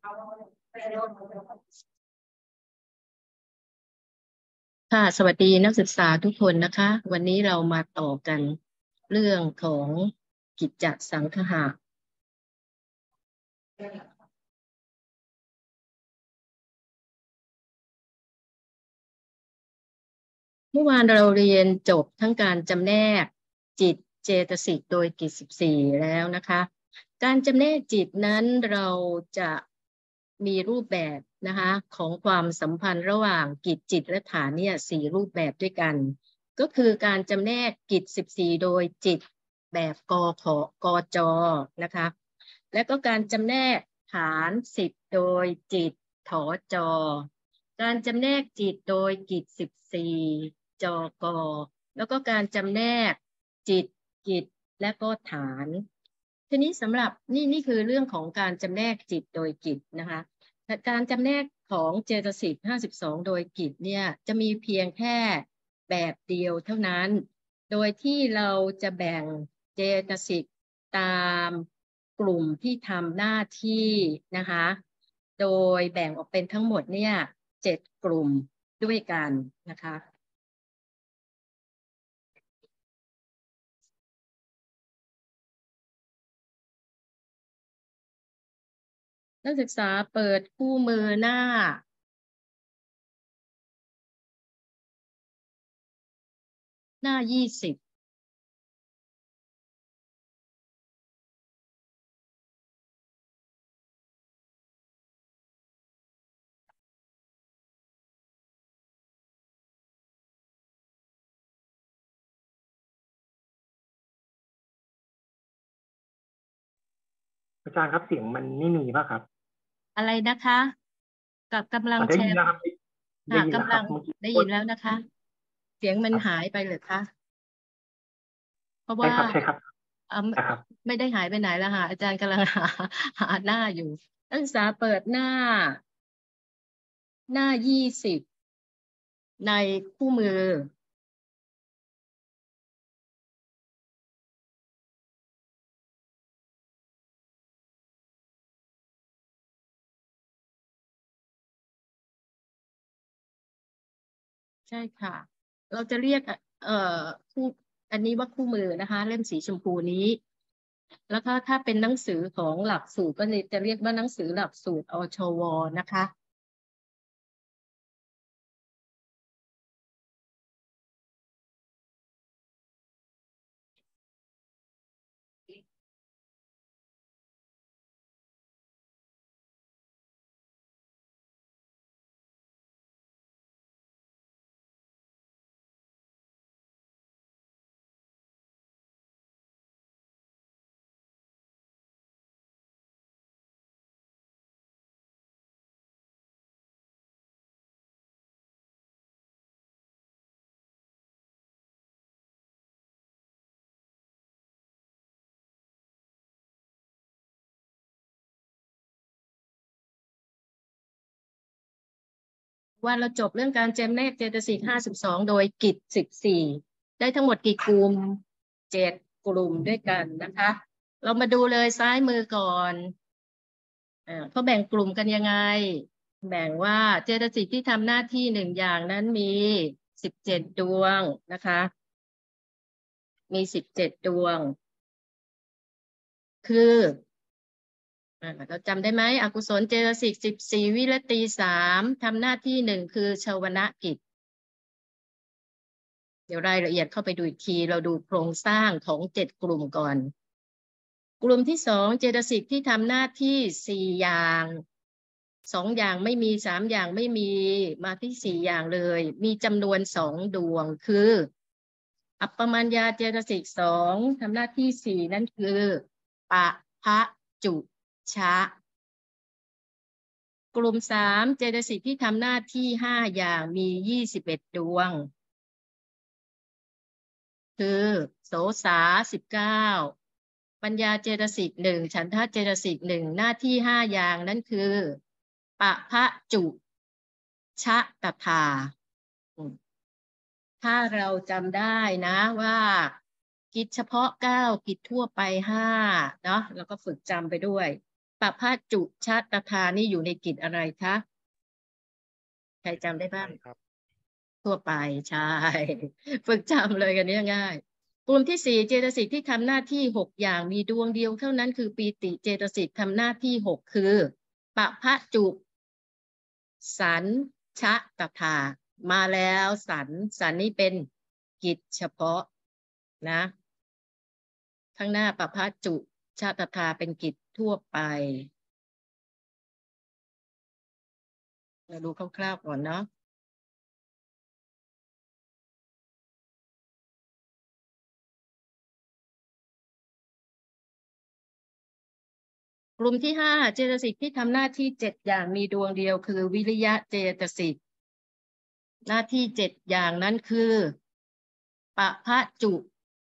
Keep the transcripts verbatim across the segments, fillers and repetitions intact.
ค่ะสวัสดีนักศึกษาทุกคนนะคะวันนี้เรามาต่อกันเรื่องของกิจจสังคหะเมื่อวานเราเรียนจบทั้งการจำแนกจิตเจตสิกโดยกิจสิบสี่แล้วนะคะการจำแนกจิตนั้นเราจะมีรูปแบบนะคะของความสัมพันธ์ระหว่างกิจจิตและฐานเนี่ยสี่รูปแบบด้วยกันก็คือการจำแนกกิจสิบสี่โดยจิตแบบกขกจนะคะและก็การจำแนกฐานสิบโดยจิตถจการจำแนกจิตโดยกิจสิบสี่จกแล้วก็การจำแนกจิตกิจและก็ฐานทีนี้สำหรับนี่นี่คือเรื่องของการจำแนกจิตโดยกิจนะคะการจำแนกของเจตสิกห้าสิบสองโดยกิจเนี่ยจะมีเพียงแค่แบบเดียวเท่านั้นโดยที่เราจะแบ่งเจตสิกตามกลุ่มที่ทำหน้าที่นะคะโดยแบ่งออกเป็นทั้งหมดเนี่ยเจ็ดกลุ่มด้วยกันนะคะนักศึกษาเปิดคู่มือหน้าหน้ายี่สิบอาจารย์ครับเสียงมันไม่มีป่ะครับอะไรนะคะกับกำลังอ๋อได้แชร์ยินแล้วครับได้ค่ะยินแล้วกำลังครับเมื่อกี้ได้ยิพูดนแล้วนะคะเสียงมันครับหายไปเหรือคะเพราะใช่ว่าครับใช่ครับเอ่อนะครับไม่ได้หายไปไหนแล้วค่ะอาจารย์กำลังหาหาหน้าอยู่นักศึกษาเปิดหน้าหน้ายี่สิบในคู่มือใช่ค่ะเราจะเรียกเอ่อคู่อันนี้ว่าคู่มือนะคะเล่มสีชมพูนี้แล้วก็ถ้าเป็นหนังสือของหลักสูตรก็จะเรียกว่าหนังสือหลักสูตรอชวนะคะ ว่าเราจบเรื่องการแจมแนกเจตสิกห้าสิบสองโดยกิจสิบสี่ได้ทั้งหมดกี่กลุ่มเจ็ดกลุ่มด้วยกันนะคะเรามาดูเลยซ้ายมือก่อนอ่าเขาแบ่งกลุ่มกันยังไงแบ่งว่าเจตสิกที่ทำหน้าที่หนึ่งอย่างนั้นมีสิบเจ็ดดวงนะคะมีสิบเจ็ดดวงคืออ่าเราจำได้ไหมอกุศลเจตสิกสิบสี่วิรติสามทำหน้าที่หนึ่งคือชวนะกิจ เดี๋ยวรายละเอียดเข้าไปดูอีกทีเราดูโครงสร้างของเจ็ดกลุ่มก่อน กลุ่มที่สองเจตสิกที่ทำหน้าที่สี่อย่างสองอย่างไม่มีสามอย่างไม่มีมาที่สี่อย่างเลยมีจำนวนสองดวงคืออัปปมัญญาเจตสิกสองทำหน้าที่สี่นั่นคือปะพะจุชะกลุ่มสามเจตสิกที่ทำหน้าที่ห้าอย่างมียี่สิบเอ็ดดวง คือโสสาสิบเก้าปัญญาเจตสิกหนึ่งฉันทะเจตสิกหนึ่งหน้าที่ห้าอย่างนั่นคือปะพะจุชะตถาอืมถ้าเราจำได้นะว่ากิจเฉพาะเก้ากิจทั่วไปห้าเนาะแล้วก็ฝึกจำไปด้วยปพจุชะตถานี่อยู่ในกิจอะไรคะใครจำได้บ้างครับทั่วไปใช่ ฝึกจำเลยกันนี้ง่ายกลุ่มที่สี่เจตสิกที่ทำหน้าที่หกอย่างมีดวงเดียวเท่านั้นคือปีติเจตสิกทำหน้าที่หกคือปพจุสันชะตถามาแล้วสันสันนี่เป็นกิจเฉพาะนะข้างหน้าปพจุชะตถาเป็นกิจทั่วไปเราดูคร่าวๆก่อนเนาะกลุ่มที่ห้าเจตสิกที่ทำหน้าที่เจ็ดอย่างมีดวงเดียวคือวิริยะเจตสิกหน้าที่เจ็ดอย่างนั้นคือปพจุ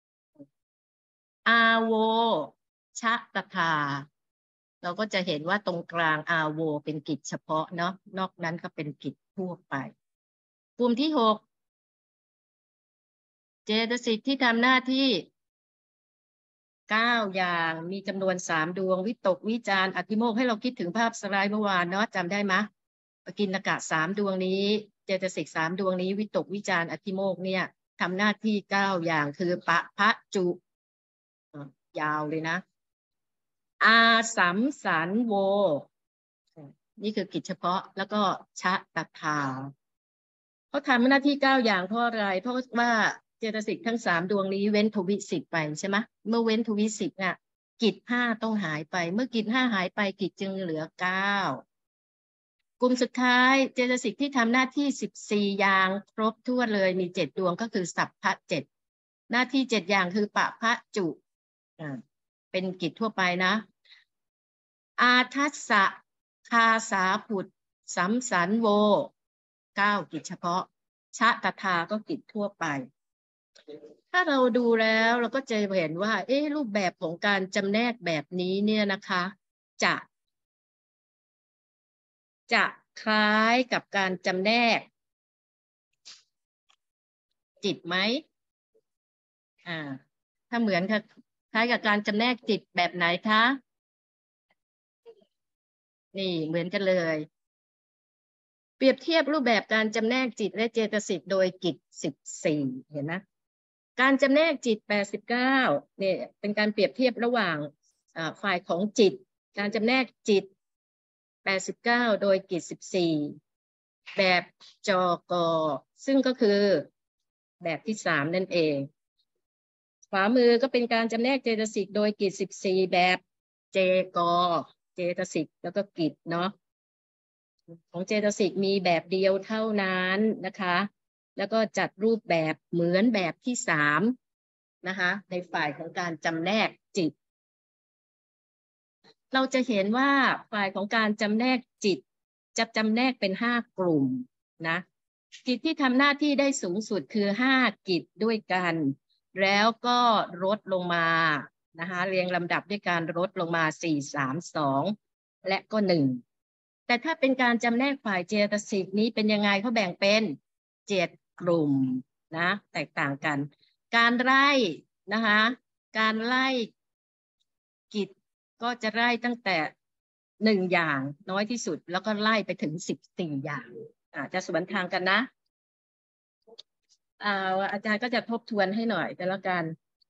อาโวชะตถาเราก็จะเห็นว่าตรงกลางอาโวเป็นกิจเฉพาะเนาะนอกนั้นก็เป็นกิจทั่วไปกลุ่มที่หกเจตสิกที่ทำหน้าที่เก้าอย่างมีจำนวนสามดวงวิตกวิจารอธิโมกข์ให้เราคิดถึงภาพสไลด์เมื่อวานเนาะจำได้ไหมปกิณกะสามดวงนี้เจตสิกสามดวงนี้วิตกวิจารอธิโมกข์เนี่ยทำหน้าที่เก้าอย่างคือปะพะจุยาวเลยนะอาสัมสันโวนี่คือกิจเฉพาะแล้วก็ชะตถาเขาทำหน้าที่เก้าอย่างเพราะอะไรเพราะว่าเจตสิกทั้งสามดวงนี้เว้นทวิสิกไปใช่ไหมเมื่อเว้นทวิสิกน่ะกิจห้าต้องหายไปเมื่อกิจห้าหายไปกิจจึงเหลือเก้ากลุ่มสุดท้ายเจตสิกที่ทำหน้าที่สิบสี่อย่างครบถ้วนเลยมีเจ็ดดวงก็คือสัพพะเจ็ดหน้าที่เจ็ดอย่างคือปะพะจุอ่าเป็นกิจทั่วไปนะอาทัสสะคาสาผุดสัมสันโวเก้ากิจเฉพาะชะตถาก็กิจทั่วไปถ้าเราดูแล้วเราก็จะเห็นว่าเอ๊ะรูปแบบของการจำแนกแบบนี้เนี่ยนะคะจะจะคล้ายกับการจำแนกจิตไหมอ่าถ้าเหมือนกับคล้ายกับการจำแนกจิตแบบไหนคะนี่เหมือนกันเลยเปรียบเทียบรูปแบบการจำแนกจิตและเจตสิกโดยกิจสิบสี่เห็นไหมการจำแนกจิตแปดสิบเก้าเนี่ยเป็นการเปรียบเทียบระหว่างฝ่ายของจิตการจำแนกจิตแปดสิบเก้าโดยกิจสิบสี่แบบจกซึ่งก็คือแบบที่สามนั่นเองขวามือก็เป็นการจำแนกเจตสิกโดยกิจสิบสี่แบบเจกเจตสิกแล้วก็กิจเนาะของเจตสิกมีแบบเดียวเท่านั้นนะคะแล้วก็จัดรูปแบบเหมือนแบบที่สามนะคะในฝ่ายของการจำแนกจิตเราจะเห็นว่าฝ่ายของการจำแนกจิตจะจำแนกเป็นห้ากลุ่มนะกิจที่ทำหน้าที่ได้สูงสุดคือห้ากิจด้วยกันแล้วก็ลดลงมานะคะเรียงลำดับด้วยการลดลงมาสี่ สาม สองและก็หนึ่งแต่ถ้าเป็นการจำแนกฝ่ายเจตสิกนี้เป็นยังไงเขาแบ่งเป็นเจ็ดกลุ่มนะแตกต่างกันการไล่นะคะการไล่กิจก็จะไล่ตั้งแต่หนึ่งอย่างน้อยที่สุดแล้วก็ไล่ไปถึงสิบสี่อย่างอาจจะสวนทางกันนะอ่าอาจารย์ก็จะทบทวนให้หน่อยแต่ละกัน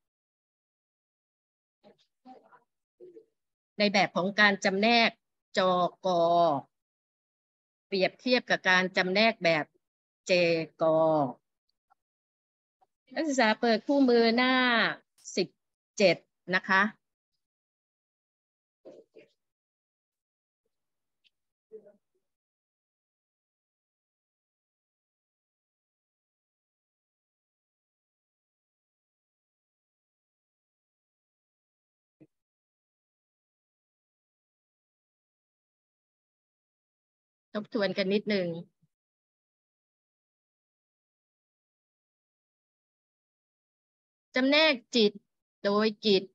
ในแบบของการจำแนกจกเปรียบเทียบกับการจำแนกแบบเจกนักศึกษาเปิดคู่มือหน้าสิบเจ็ดนะคะทบทวนกันนิดนึงจำแนกจิตโดยกิจ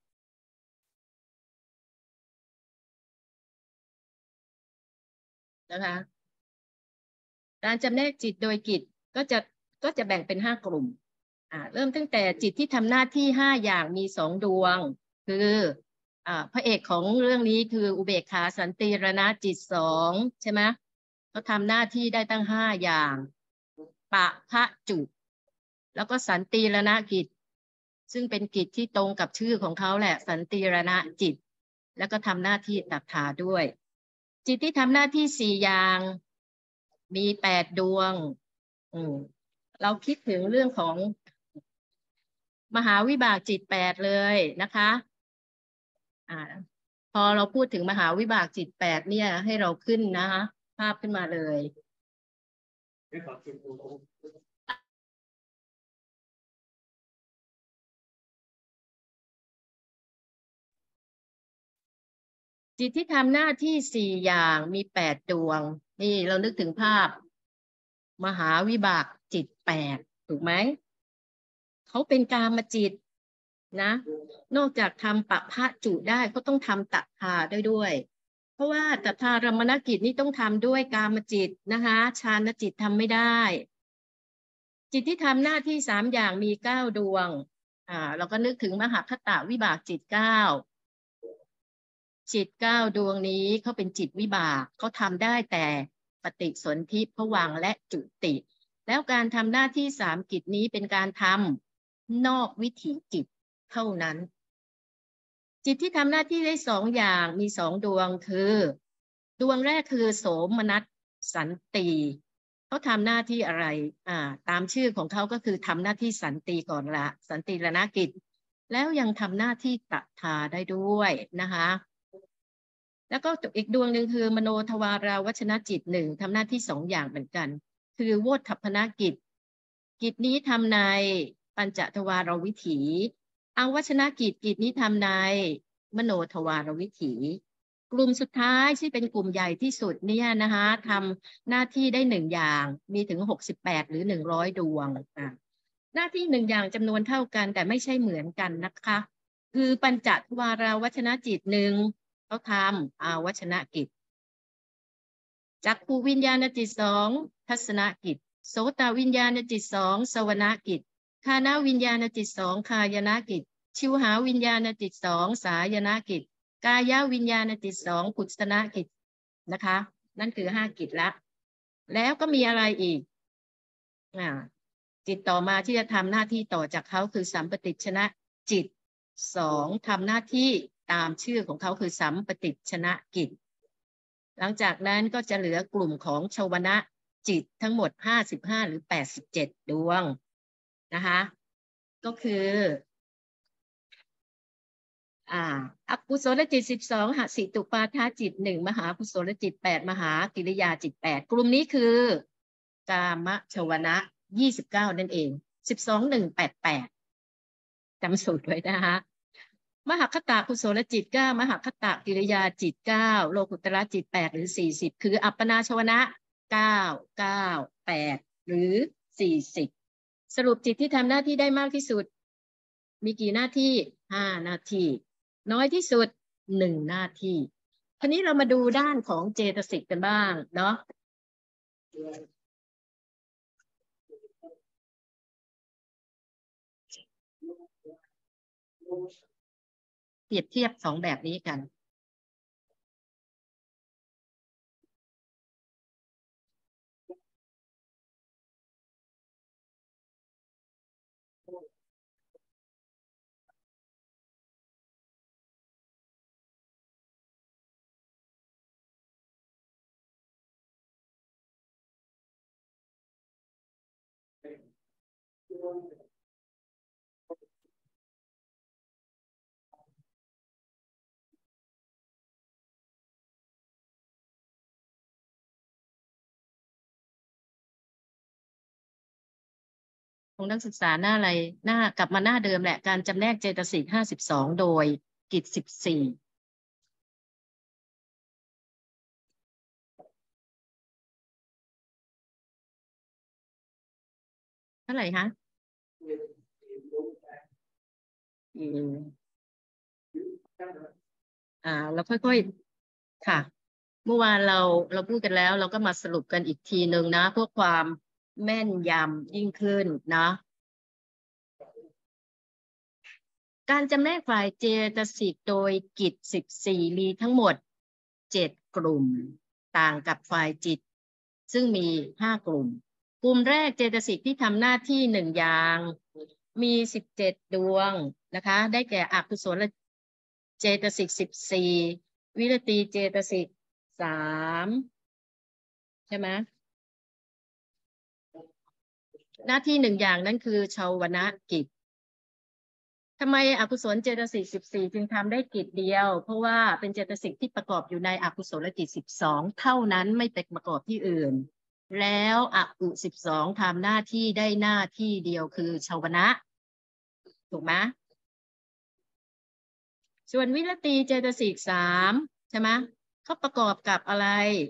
นะคะการจำแนกจิตโดยกิจก็จะก็จะแบ่งเป็นห้ากลุ่มอ่าเริ่มตั้งแต่จิตที่ทำหน้าที่ห้าอย่างมีสองดวงคืออ่าพระเอกของเรื่องนี้คืออุเบกขาสันติรณจิตสองใช่ไหมเขาทำหน้าที่ได้ตั้งห้าอย่างปะพะจุแล้วก็สันติรณกิจซึ่งเป็นกิจที่ตรงกับชื่อของเขาแหละสันติรณจิตแล้วก็ทำหน้าที่ตัดขาด้วยจิตที่ทำหน้าที่สี่อย่างมีแปดดวงอืมเราคิดถึงเรื่องของมหาวิบากจิตแปดเลยนะคะอ่าพอเราพูดถึงมหาวิบากจิตแปดเนี่ยให้เราขึ้นนะคะภาพขึ้นมาเลยจิตที่ทำหน้าที่สี่อย่างมีแปดดวงนี่เรานึกถึงภาพมหาวิบากจิตแปดถูกไหมเขาเป็นกามจิตนะนอกจากทำปะพะจุได้ก็ต้องทำตัทธาได้ด้วยเพราะว่าตัทธารมณกิจนี่ต้องทำด้วยกามจิตนะคะฌานจิตทำไม่ได้จิตที่ทำหน้าที่สามอย่างมีเก้าดวงอ่าเราก็นึกถึงมหคตวิบากจิตเก้าจิตเก้าดวงนี้เขาเป็นจิตวิบากเขาทำได้แต่ปฏิสนธิภวังค์และจุติแล้วการทำหน้าที่สามกิจนี้เป็นการทำนอกวิถีจิตเท่านั้นจิตที่ทำหน้าที่ได้สองอย่างมีสองดวงคือดวงแรกคือโสมนัสสันติเขาทำหน้าที่อะไรอ่าตามชื่อของเขาก็คือทำหน้าที่สันติก่อนละสันติรณกิจแล้วยังทำหน้าที่ตัทธาได้ด้วยนะคะแล้วก็อีกดวงหนึ่งคือมโนทวาราวัชนจิตหนึ่งทำหน้าที่สองอย่างเหมือนกันคือโวทัพพนกิจกิจนี้ทำในปัญจทวารวิถีอวัชนกิจกิจนี้ทำในมโนทวารวิถีกลุ่มสุดท้ายที่เป็นกลุ่มใหญ่ที่สุดเนี่ยนะคะทำหน้าที่ได้หนึ่งอย่างมีถึงหกสิบแปดหรือหนึ่งร้อยดวงอ่ะหน้าที่หนึ่งอย่างจำนวนเท่ากันแต่ไม่ใช่เหมือนกันนะคะคือปัญจทวาราวัชนจิตหนึ่งเขาทำอาวัชนกิจจักขูวิญญาณจิตสองทัศนกิจโสตวิญญาณจิตสองสวนากิจคานาวิญญาณจิตสองคายนากิจชิวหาวิญญาณจิตสองสายนากิจกายวิญญาณจิตสองกุศลกิจนะคะนั่นคือห้ากิจละแล้วก็มีอะไรอีกอ่าจิตต่อมาที่จะทำหน้าที่ต่อจากเขาคือสัมปติชนะจิตสองทำหน้าที่ตามชื่อของเขาคือสัมปติชนะกิจหลังจากนั้นก็จะเหลือกลุ่มของชวนะจิตทั้งหมดห้าสิบห้าหรือแปดสิบเจ็ดดวงนะคะก็คืออ่าอกุศลจิตสิบสองหสิตุปาทาจิตหนึ่งมหากุศลจิตแปดมหากิริยาจิตแปดกลุ่มนี้คือกามชวนะยี่สิบเก้านั่นเองสิบสองหนึ่งแปดแปดจำสูตรไว้นะคะมหคตากุศลจิตเก้ามหคตากิริยาจิตเก้าโลกุตระจิตแปดหรือสี่สิบคืออัปปนาชวนะเก้าเก้าแปดหรือสี่สิบสรุปจิตที่ทำหน้าที่ได้มากที่สุดมีกี่หน้าที่ห้าหน้าที่น้อยที่สุดหนึ่งหน้าที่ทีนี้เรามาดูด้านของเจตสิกกันบ้างเนาะเปรียบเทียบสองแบบนี้กันของนักศึกษาหน้าอะไรหน้ากลับมาหน้าเดิมแหละการจำแนกเจตสิกห้าสิบสองโดยกิจสิบสี่เท่าไหร่คะอืมอ่าเราค่อยๆค่ะเมื่อวานเราเราพูดกันแล้วเราก็มาสรุปกันอีกทีหนึ่งนะเพื่อความแม่นยำยิ่งขึ้นนะการจำแนกฝ่ายเจตสิกโดยกิจสิบสี่มีทั้งหมดเจ็ดกลุ่มต่างกับฝ่ายจิตซึ่งมีห้ากลุ่มกลุ่มแรกเจตสิกที่ทำหน้าที่หนึ่งอย่างมีสิบเจ็ดดวงนะคะได้แก่อกุศลเจตสิกสิบสี่วิรติเจตสิกสามใช่ไหมหน้าที่หนึ่งอย่างนั้นคือชาวนะกิจทำไมอกุศลเจตสิกสิบสี่จึงทำได้กิจเดียวเพราะว่าเป็นเจตสิกที่ประกอบอยู่ในอกุศลจิตสิบสองเท่านั้นไม่ไปประกอบที่อื่นแล้วอกุสิบสองทำหน้าที่ได้หน้าที่เดียวคือชาวนะถูกไหมส่วนวิรติเจตสิกสามใช่ไหมเขาประกอบกับอะไร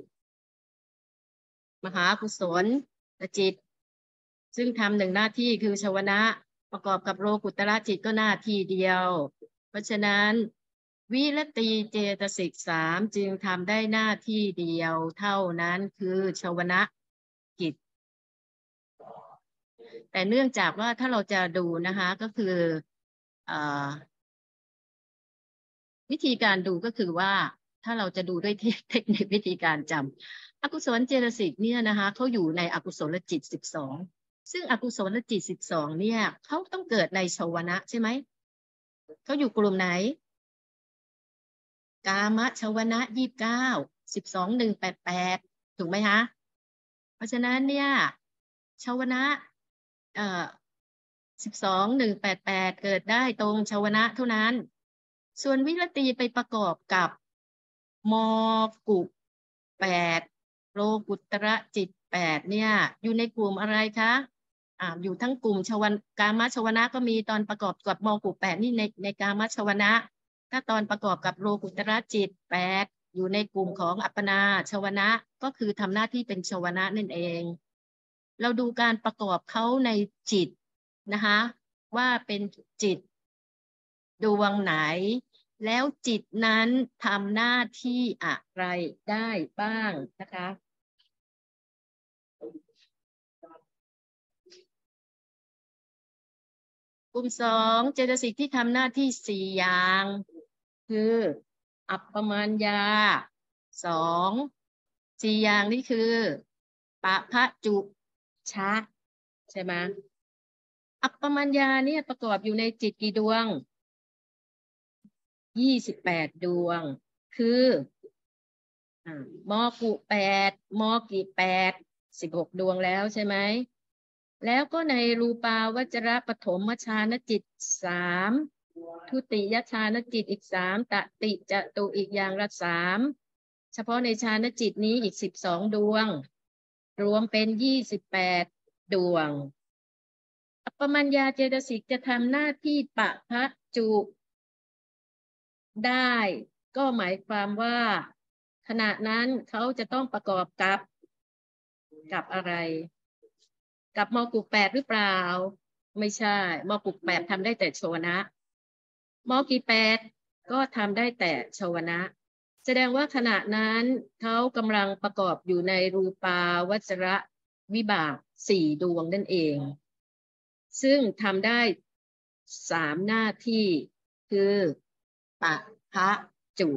มหากุศลจิตซึ่งทำหนึ่งหน้าที่คือชาวนะประกอบกับโลกุตระจิตก็หน้าที่เดียวเพราะฉะนั้นวิรติเจตสิกสามจึงทำได้หน้าที่เดียวเท่านั้นคือชาวนะกิจแต่เนื่องจากว่าถ้าเราจะดูนะคะก็คืออวิธีการดูก็คือว่าถ้าเราจะดูด้วยเทคนิควิธีการจำอกุศลเจตสิกเนี่ยนะคะเขาอยู่ในอกุศลจิตสิบสองซึ่งอกุศลจิตสิบสองเนี่ยเขาต้องเกิดในชาวนะใช่ไหมเขาอยู่กลุ่มไหนกามชาวนะยี่สิบเก้าสิบสองหนึ่งแปดแปดถูกไหมคะเพราะฉะนั้นเนี่ยชาวนะเอ่อสิบสองหนึ่งแปดแปดเกิดได้ตรงชาวนะเท่านั้นส่วนวิรติไปประกอบกับมกุแปดโลกุตระจิตแปดเนี่ยอยู่ในกลุ่มอะไรคะอ่าอยู่ทั้งกลุ่มชวนะกามชวนะก็มีตอนประกอบกับมกุแปดนี่ในในกามชวนะถ้าตอนประกอบกับโลกุตระจิตแปดอยู่ในกลุ่มของอัปปนาชวนะก็คือทำหน้าที่เป็นชวนะนั่นเองเราดูการประกอบเขาในจิตนะคะว่าเป็นจิตดวงไหนแล้วจิตนั้นทำหน้าที่อะไรได้บ้างนะคะกลุ่มสองเจตสิกที่ทำหน้าที่สี่อย่างคืออัปปมัญญาสองสี่อย่างนี้คือปะพะจุชะใช่ไหมอัปปมัญญาเนี่ยประกอบอยู่ในจิตกี่ดวงยี่สิบแปดดวงคือมกุแปดมกิแปดสิบหกดวงแล้วใช่ไหมแล้วก็ในรูปาวจรปฐมฌานจิตสามทุติยฌานจิตอีกสามตติจตุอีกอย่างละสามเฉพาะในฌานจิตนี้อีกสิบสองดวงรวมเป็นยี่สิบแปดดวงอัปปมัญญาเจตสิกจะทำหน้าที่ปะพะจุได้ก็หมายความว่าขณะนั้นเขาจะต้องประกอบกับกับอะไรกับมกุแปดหรือเปล่าไม่ใช่มกุแปดทำได้แต่ชวนะมกิแปดก็ทำได้แต่ชวนะแสดงว่าขณะนั้นเขากำลังประกอบอยู่ในรูปาวจรวิบากสี่ดวงนั่นเองซึ่งทำได้สามหน้าที่คือปะพะจุ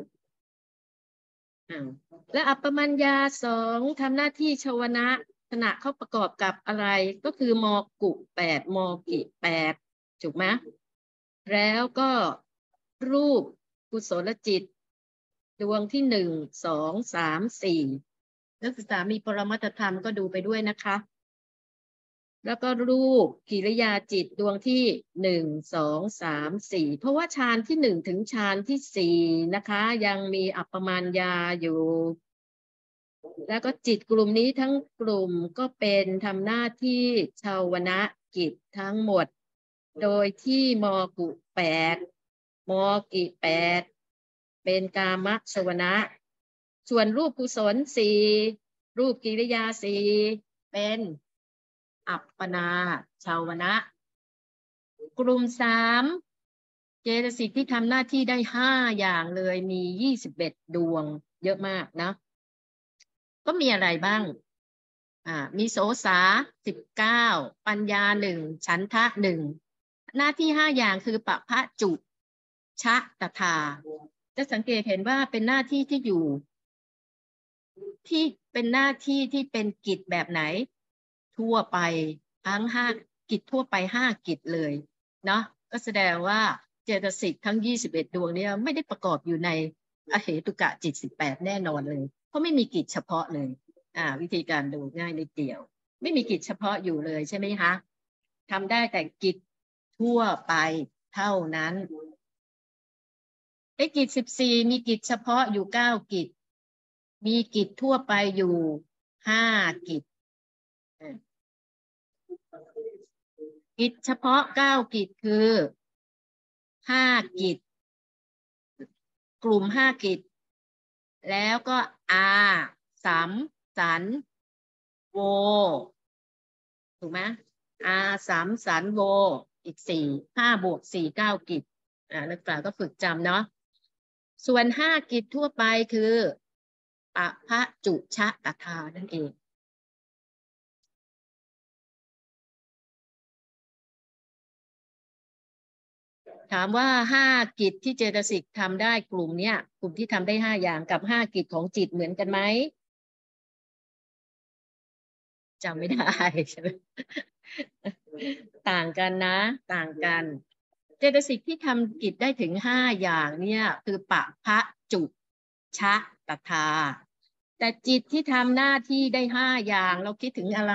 และอัปปมัญญาสองทำหน้าที่ชวนะขณะเขาประกอบกับอะไรก็คือมกุแปดมกิแปดถูกไหมแล้วก็รูปกุศลจิตดวงที่หนึ่งสองสามสี่นักศึกษามีปรมัตถธรรมก็ดูไปด้วยนะคะแล้วก็รูปกิริยาจิตดวงที่หนึ่งสองสามสี่เพราะว่าฌานที่หนึ่งถึงฌานที่สี่นะคะยังมีอัปปมัญญาอยู่แล้วก็จิตกลุ่มนี้ทั้งกลุ่มก็เป็นทำหน้าที่ชาวนะกิจทั้งหมดโดยที่มกุแปดมกิแปดเป็นกามชวนะส่วนรูปกุศลสี่รูปกิริยาสี่เป็นอัปปนาชาวนะกลุ่มสามเจตสิกที่ทำหน้าที่ได้ห้าอย่างเลยมียี่สิบเอ็ดดวงเยอะมากนะก็มีอะไรบ้างอ่ามีโสสาสิบเก้าปัญญาหนึ่งฉันทะหนึ่งหน้าที่ห้าอย่างคือปะพะจุชะตถาจะสังเกตเห็นว่าเป็นหน้าที่ที่อยู่ที่เป็นหน้าที่ที่เป็นกิจแบบไหนทั่วไปทั้งห้ากิจทั่วไปห้ากิจเลยเนาะก็แสดงว่าเจตสิกทั้งยี่สิบเอ็ดดวงนี้ไม่ได้ประกอบอยู่ในอเหตุกะจิตสิบแปดแน่นอนเลยเพราะไม่มีกิจเฉพาะเลยอ่าวิธีการดูง่ายนิดเดียวไม่มีกิจเฉพาะอยู่เลยใช่ไหมคะทำได้แต่กิจทั่วไปเท่านั้นไอ้กิจสิบสี่มีกิจเฉพาะอยู่เก้ากิจมีกิจทั่วไปอยู่ห้ากิจกิจเฉพาะเก้ากิจคือห้ากิจกลุ่มห้ากิจแล้วก็อาสัมสันโวถูกไหมอาสัมสันโวอีกสี่ห้าบวกสี่เก้ากิจอ่านักศึกษาก็ฝึกจำเนาะส่วนห้ากิจทั่วไปคือปะพะจุชะตถานั่นเองถามว่าห้ากิจที่เจตสิกทำได้กลุ่มเนี้ยกลุ่มที่ทำได้ห้าอย่างกับห้ากิจของจิตเหมือนกันไหมจำไม่ได้ใช่ไหมต่างกันนะต่างกันเจตสิกที่ทำกิจได้ถึงห้าอย่างเนี่ยคือปะพะจุชะตถาแต่จิตที่ทำหน้าที่ได้ห้าอย่างเราคิดถึงอะไร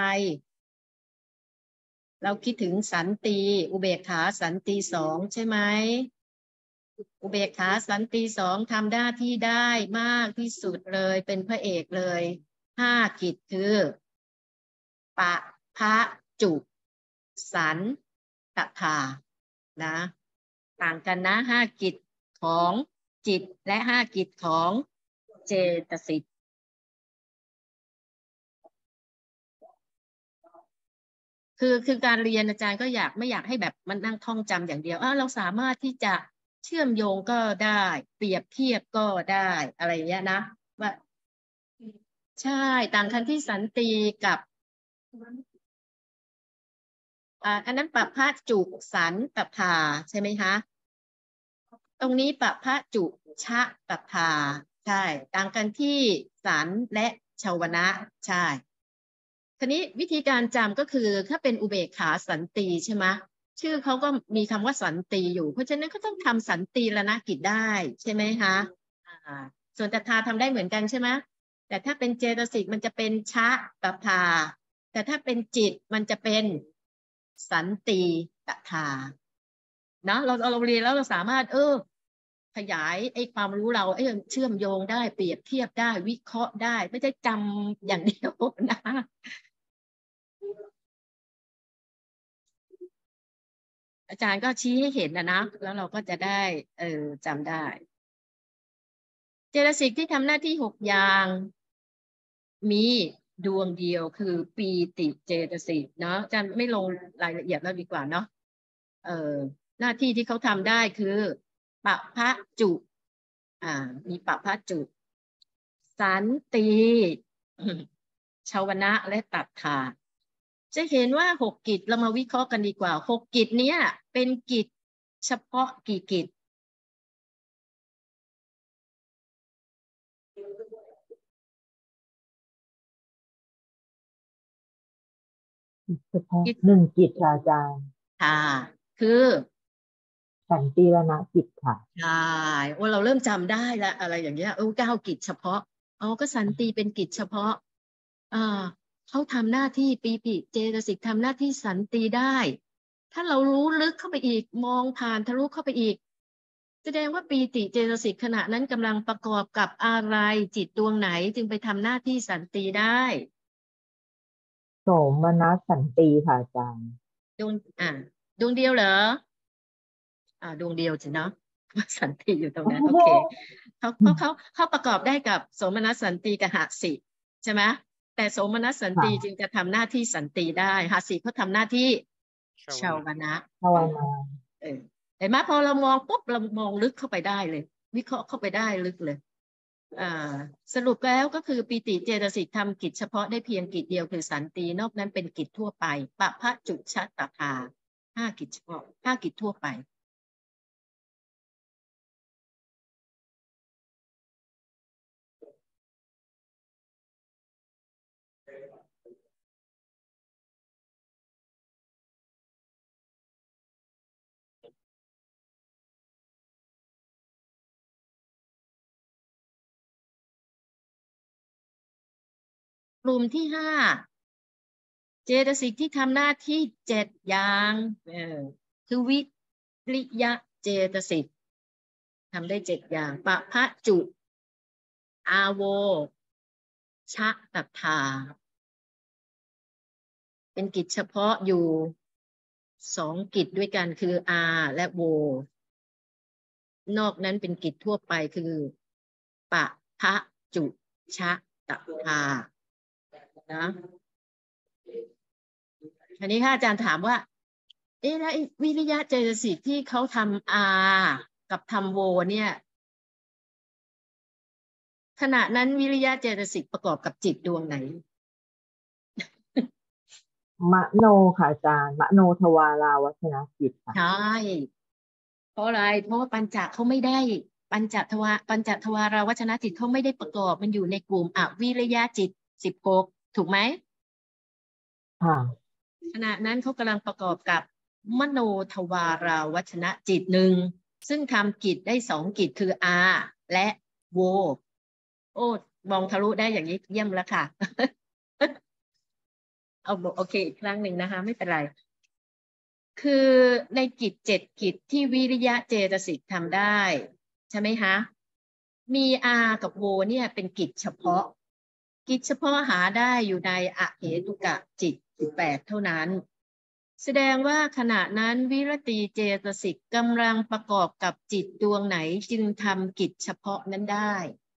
เราคิดถึงสันติอุเบกขาสันติสองใช่ไหมอุเบกขาสันติสองทำหน้าที่ได้มากที่สุดเลยเป็นพระเอกเลยห้ากิจคือปะพะจุสันตถานะต่างกันนะห้ากิจของจิตและห้ากิจของเจตสิกคือคือการเรียนอาจารย์ก็อยากไม่อยากให้แบบมันนั่งท่องจำอย่างเดียวอ่าเราสามารถที่จะเชื่อมโยงก็ได้เปรียบเทียบก็ได้อะไรอย่างเงี้ยนะว่าใช่ต่างกันที่สันติกับอ่าอันนั้นปะพะจุสันตถาใช่ไหมคะตรงนี้ปะพะจุชะตถาใช่ต่างกันที่สันและชาวนะใช่ทีนี้วิธีการจำก็คือถ้าเป็นอุเบกขาสันติใช่ไหมชื่อเขาก็มีคำว่าสันติอยู่เพราะฉะนั้นก็ต้องทำสันติรณกิจได้ใช่ไหมคะอ่าส่วนตถาทำได้เหมือนกันใช่ไหมแต่ถ้าเป็นเจตสิกมันจะเป็นชะตถาแต่ถ้าเป็นจิตมันจะเป็นสันติตถาเนาะเราเราเรียนแล้วเราสามารถเออขยายไอ้ความรู้เราไอ้เชื่อมโยงได้เปรียบเทียบได้วิเคราะห์ได้ไม่ใช่จำอย่างเดียวนะอาจารย์ก็ชี้ให้เห็นนะนะแล้วเราก็จะได้เออจำได้เจตสิกที่ทำหน้าที่หกอย่างมีดวงเดียวคือปีติเจตสิกเนาะอาจารย์ไม่ลงรายละเอียดแล้วดีกว่าเนาะเออหน้าที่ที่เขาทำได้คือปะพะจุอ่ามีปะพะจุสันติชาวนะและตัฏฐาจะเห็นว่าหกกิจเรามาวิเคราะห์กันดีกว่าหกกิจเนี้ยเป็นกิจเฉพาะกี่กิจเฉพาะกิจหนึ่งกิจค่ะอาจารย์ค่ะคือสันติรณกิจค่ะใช่ว่าเราเริ่มจำได้แล้วอะไรอย่างเงี้ยเออเก้ากิจเฉพาะอ๋อก็สันติเป็นกิจเฉพาะอ่าเขาทำหน้าที่ปีติเจตสิกทำหน้าที่สันติได้ ถ้าเรารู้ลึกเข้าไปอีกมองผ่านทะลุเข้าไปอีกแสดงว่าปีติเจตสิกขณะนั้นกำลังประกอบกับอะไรจิตดวงไหนจึงไปทำหน้าที่สันติได้โสมนัสสันติค่ะอาจารย์ดวงอ่าดวงเดียวเหรอ อ่าดวงเดียวสิเนาะสันติอยู่ตรงนั้นโอเคเขาเขาเขาเขาประกอบได้กับโสมนัสสันติกับหสิใช่ไหมแต่โสมนัสสันติจึค่ะงจะทำหน้าที่สันติได้หสิเขาทำหน้าที่ชาวนะภาวนาเออเห็นไหมพอเรามองปุ๊บเรามองลึกเข้าไปได้เลยวิเคราะห์เข้าไปได้ลึกเลยอ่าสรุปแล้วก็คือปีติเจตสิกทำกิจเฉพาะได้เพียงกิจเดียวคือสันตินอกนั้นเป็นกิจทั่วไปปะพะจุชะตถาห้ากิจเฉพาะห้ากิจทั่วไปกลุ่มที่ห้าเจตสิกที่ทำหน้าที่เจ็ดอย่างเออคือวิริยะเจตสิกทำได้เจ็ดอย่างปะพะจุอาโวชะตัทธาเป็นกิจเฉพาะอยู่สองกิจด้วยกันคืออาและโวนอกนั้นเป็นกิจทั่วไปคือปะพะจุชะตัทธานะอันนี้ถ้าอาจารย์ถามว่าเอ๊ะแล้ววิริยะเจตสิกที่เขาทำอากับทำโวเนี่ยขณะนั้นวิริยะเจตสิกประกอบกับจิตดวงไหนมโนค่ะอาจารย์มโนทวาราวัชนะจิตค่ะใช่เพราะอะไรเพราะว่าปัญจเขาไม่ได้ปัญจทวาปัญจทวาราวัชนะจิตเขาไม่ได้ประกอบมันอยู่ในกลุ่มอวิริยะจิตสิบหกถูกไหมค่ะขณะนั้นเขากำลังประกอบกับมโนทวาราวัชนะจิตหนึ่งซึ่งทำกิจได้สองกิจคืออาและโวโอ้มองทะลุได้อย่างนี้เยี่ยมแล้วค่ะเอาโอเคอีกครั้งหนึ่งนะคะไม่เป็นไรคือในกิจเจ็ดกิจที่วิริยะเจตสิกทำได้ใช่ไหมคะมีอากับโวเนี่ยเป็นกิจเฉพาะกิจเฉพาะหาได้อยู่ในอเหตุกะจิตสิบแปดเท่านั้นแสดงว่าขณะนั้นวิรติเจตสิกกำลังประกอบกับจิตดวงไหนจึงทำกิจเฉพาะนั้นได้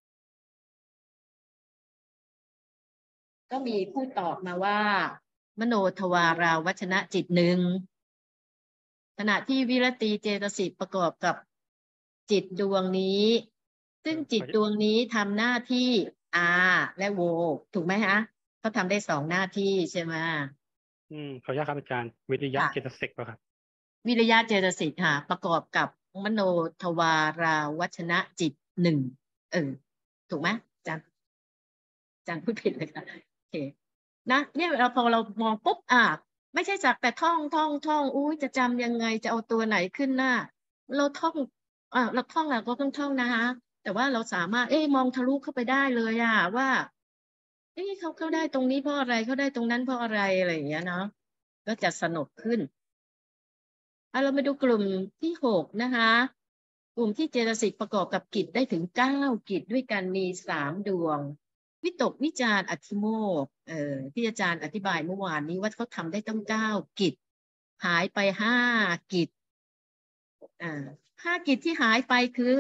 ก็มีผู้ตอบมาว่ามโนทวาราวัชนะจิตหนึ่งขณะที่วิรติเจตสิกประกอบกับจิตดวงนี้ซึ่งจิตดวงนี้ทำหน้าที่อาและโวถูกไหมฮะเขาทำได้สองหน้าที่ใช่ไหมอืมขออนุญาตครับอาจารย์วิริยะเจตสิกป่ะครับวิริยะเจตสิกค่ะประกอบกับมโนทวาราวัชนะจิตหนึ่งเออถูกไหมอาจารย์อาจารย์พูดผิดเลยค่ะโอเคนะเนี่ยเราพอเรามองปุ๊บอ่ะไม่ใช่สักแต่ท่องท่องท่องอุ้ยจะจำยังไงจะเอาตัวไหนขึ้นหน้าเราท่องอ่ะเราท่องเราก็ต้องท่องนะคะแต่ว่าเราสามารถเอ๊ะมองทะลุเข้าไปได้เลยอ่ะว่าเอ๊ะเขาเขาได้ตรงนี้เพราะอะไรเขาได้ตรงนั้นเพราะอะไรอะไรอย่างเงี้ยเนาะก็จะสนุกขึ้นเอาเรามาดูกลุ่มที่หกนะคะกลุ่มที่เจตสิกประกอบกับกิจได้ถึงเก้ากิจด้วยกันมีสามดวงวิตกวิจารอธิโมกข์เอ่อที่อาจารย์อธิบายเมื่อวานนี้ว่าเขาทำได้ตั้งเก้ากิจหายไปห้ากิจอ่าห้ากิจที่หายไปคือ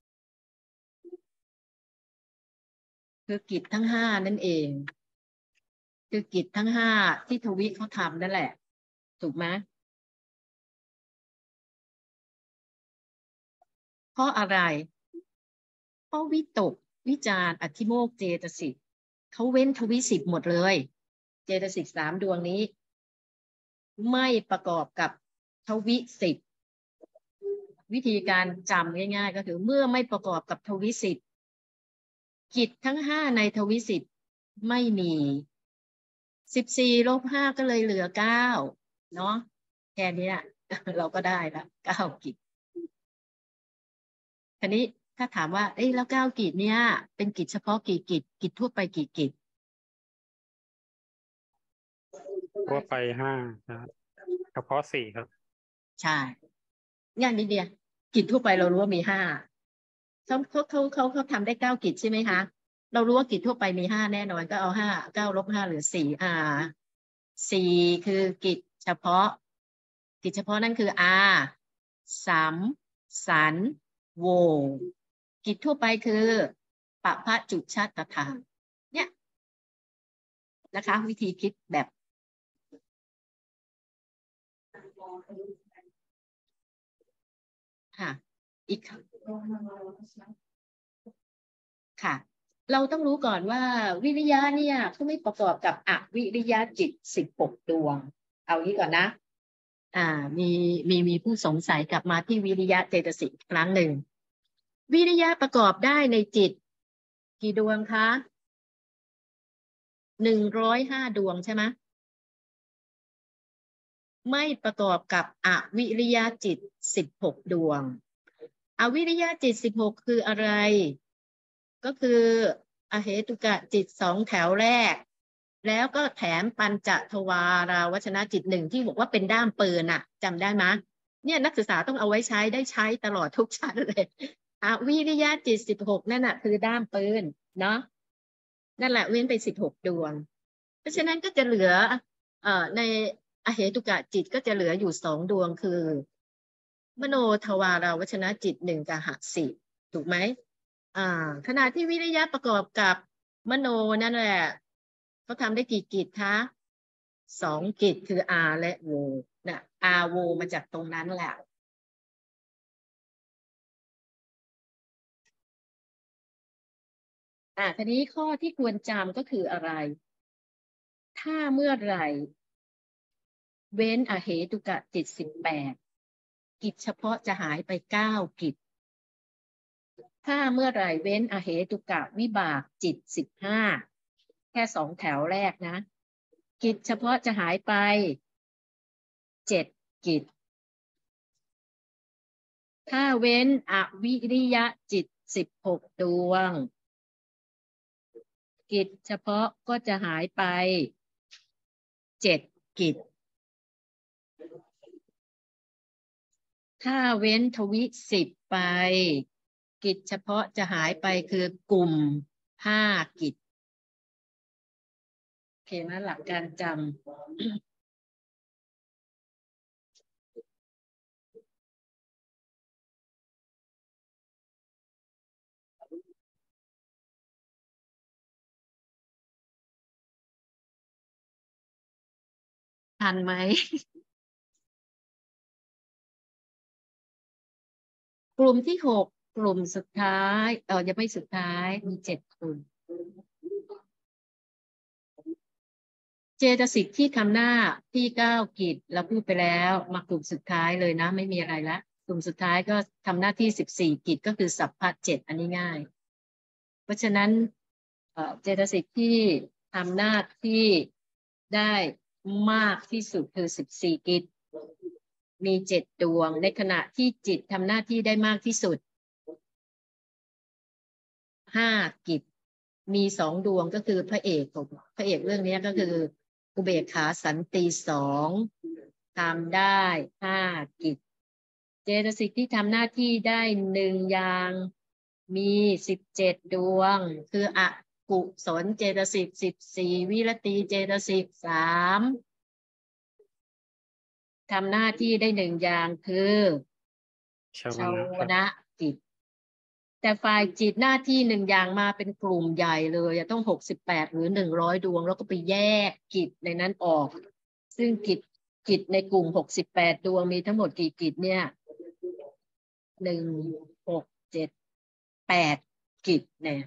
คือกิจทั้งห้านั่นเองคือกิจทั้งห้าที่ทวิเขาทำนั่นแหละถูกไหมเพราะอะไรเพราะวิตกวิจารอธิโมกข์เจตสิกเขาเว้นทวิสิบหมดเลยเจตสิกสามดวงนี้ไม่ประกอบกับทวิสิบวิธีการจำง่ายๆก็คือเมื่อไม่ประกอบกับทวิสิบกิจทั้งห้าในทวิสิบไม่มีสิบสี่ลบห้าก็เลยเหลือเก้าเนาะแค่นี้เราก็ได้ละเก้ากิจทีนี้ถ้าถามว่าเอ้ยแล้วเก้ากิจเนี่ยเป็นกิจเฉพาะกี่กิจกิจทั่วไปกี่กิจทั่วไปห้านะครับเฉพาะสี่ครับใช่งานนี้เดียวกิจทั่วไปเรารู้ว่ามีห้าเขาเขาเขาเขาเขาทำได้เก้ากิจใช่ไหมคะเรารู้ว่ากิจทั่วไปมีห้าแน่นอนก็เอาห้าเก้าลบห้าเหลือสี่อ่าสี่คือกิจเฉพาะกิจเฉพาะนั่นคืออาสัมสันโวกิจทั่วไปคือปะพะจุชาตถาเนี่ยนะคะวิธีคิดแบบค่ะอีกค่ะเราต้องรู้ก่อนว่าวิริยะเนี่ยเขาไม่ประกอบกับอวิริยะจิตสิบหกดวงเอางี้ก่อนนะอ่ามีมีมีผู้สงสัยกลับมาที่วิริยะเจตสิกครั้งหนึ่งวิริยะประกอบได้ในจิตกี่ดวงคะหนึ่งร้อยห้าดวงใช่ไหมไม่ประกอบกับอวิริยะจิตสิบหกดวงอวิริยะจิตสิบหกคืออะไรก็คืออเหตุกะจิตสองแถวแรกแล้วก็แถมปัญจทวาราวชนะจิตหนึ่งที่บอกว่าเป็นด้ามปืนอะจำได้ไหมเนี่ยนักศึกษาต้องเอาไว้ใช้ได้ใช้ตลอดทุกชั้นเลยอวิริยะจิตสิบหกนั่นน่ะคือด้ามปืนเนาะนั่นแหละเว้นไปสิบหกดวงเพราะฉะนั้นก็จะเหลือเอ่อในอเหตุกะจิตก็จะเหลืออยู่สองดวงคือมโนทวาราวชนะจิตหนึ่งกับหสิถูกไหมอ่าขณะที่วิริยะประกอบกับมโนนั่นแหละเขาทำได้กี่กิจคะสองกิจคืออาและโวนะอาโวมาจากตรงนั้นแหละอ่าทีนี้ข้อที่ควรจำก็คืออะไรถ้าเมื่อไหร่เว้นอเหตุกะจิตสิบแปดกิจเฉพาะจะหายไปเก้ากิจถ้าเมื่อไหร่เว้นอเหตุกะวิบากจิตสิบห้าแค่สองแถวแรกนะกิจเฉพาะจะหายไปเจ็ดกิจถ้าเว้นอวิริยะจิตสิบหกดวงกิจเฉพาะก็จะหายไปเจ็ดกิจถ้าเว้นทวิสิบไปกิจเฉพาะจะหายไปคือกลุ่มห้ากิจโอเคไหมหลักการจำทันไหม กลุ่มที่หกกลุ่มสุดท้ายเออยังไม่สุดท้ายมีเจ็ดกลุ่มเจตสิกที่ทำหน้าที่เก้ากิจเราพูดไปแล้วมากลุ่มสุดท้ายเลยนะไม่มีอะไรละกลุ่มสุดท้ายก็ทำหน้าที่สิบสี่กิจก็คือสัพพะเจ็ดอันนี้ง่ายเพราะฉะนั้นเจตสิกที่ทำหน้าที่ได้มากที่สุดคือสิบสี่กิจมีเจ็ดดวงในขณะที่จิตทำหน้าที่ได้มากที่สุดห้ากิจมีสองดวงก็คือพระเอกของพระเอกเรื่องนี้ก็คืออุเบกขาสันติสองทำได้ห้ากิจเจตสิกที่ทำหน้าที่ได้หนึ่งอย่างมีสิบเจ็ดดวงคืออกุศลเจตสิกสิบสี่วิรติเจตสิกสามทำหน้าที่ได้หนึ่งอย่างคือชาวนะกิจแต่ฝ่ายจิตหน้าที่หนึ่งอย่างมาเป็นกลุ่มใหญ่เลยต้องหกสิบแปดหรือหนึ่งร้อยดวงแล้วก็ไปแยกกิจในนั้นออกซึ่งกิจกิจในกลุ่มหกสิบแปดดวงมีทั้งหมดกี่กิจเนี่ยหนึ่งหกเจ็ดแปดกิจเนี่ย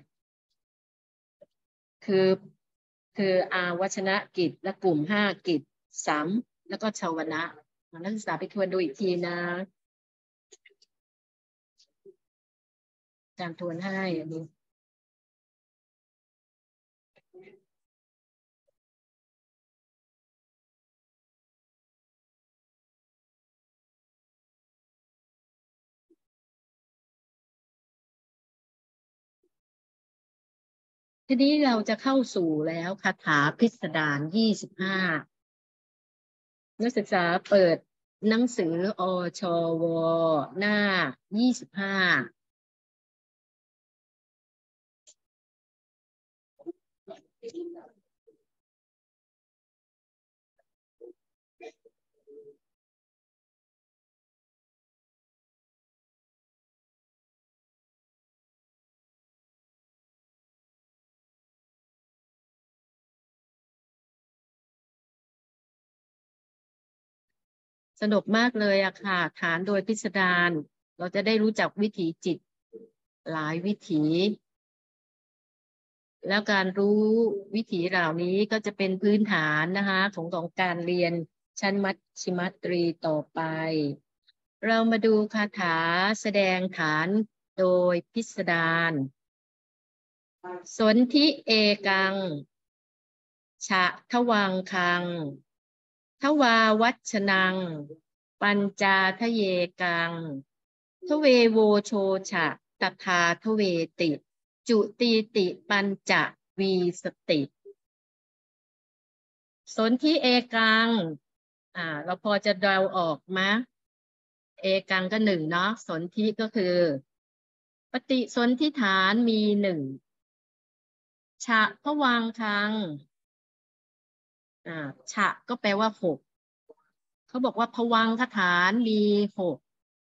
คือคืออาวชนะกิจและกลุ่มห้ากิจสามแล้วก็ชาวนะนักศึกษาไปทวนดูอีกทีนะการทวนให้อันนี้ทีนี้เราจะเข้าสู่แล้วคาถาพิสดารยี่สิบห้านักศึกษาเปิดหนังสืออชวหน้ายี่สิบห้าสนุกมากเลยอะค่ะฐานโดยพิสดารเราจะได้รู้จักวิถีจิตหลายวิถีแล้วการรู้วิถีเหล่านี้ก็จะเป็นพื้นฐานนะคะของของการเรียนชั้นมัชชิมตรีต่อไป เรามาดูคาถาแสดงฐานโดยพิสดารสนธิเอกังฉะทวังคังทวาวัชนังปัญจาทะเยกังทเวโวโชฉะตถาทเวติจุตีติปัญจวีสติสนธิเอกังอ่าเราพอจะเดาออกไหมเอกังก็หนึ่งเนาะสนธิก็คือปฏิสนธิฐานมีหนึ่งฉะพวังคังอ่าฉะก็แปลว่าหกเขาบอกว่าภวังคฐานมีหก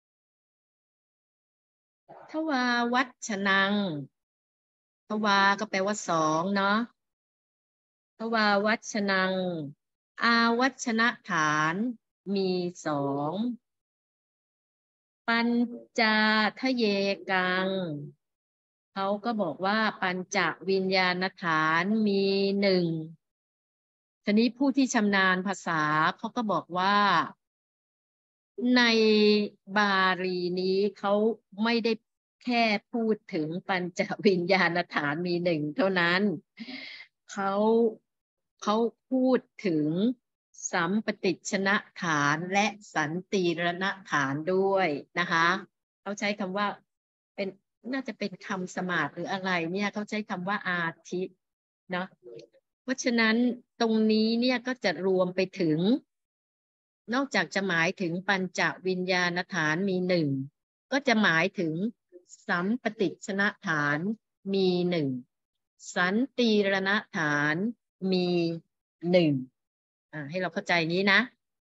ทวาวัชนังทวาก็แปลว่าสองเนาะทวาวัชนังอาวัชนะฐานมีสองปัญจทะเยกังเขาก็บอกว่าปัญจวิญญาณฐานมีหนึ่งทีนี้ผู้ที่ชำนาญภาษาเขาก็บอกว่าในบาลีนี้เขาไม่ได้แค่พูดถึงปัญจวิญญาณฐานมีหนึ่งเท่านั้นเขาเขาพูดถึงสัมปติชนะฐานและสันติรณฐานด้วยนะคะเขาใช้คำว่าเป็นน่าจะเป็นคำสมาสหรืออะไรเนี่ยเขาใช้คำว่าอาทิเนาะเพราะฉะนั้นตรงนี้เนี่ยก็จะรวมไปถึงนอกจากจะหมายถึงปัญจวิญญาณฐานมีหนึ่งก็จะหมายถึงสัมปติชนะฐานมีหนึ่งสันติรณฐานมีหนึ่งอ่าให้เราเข้าใจนี้นะ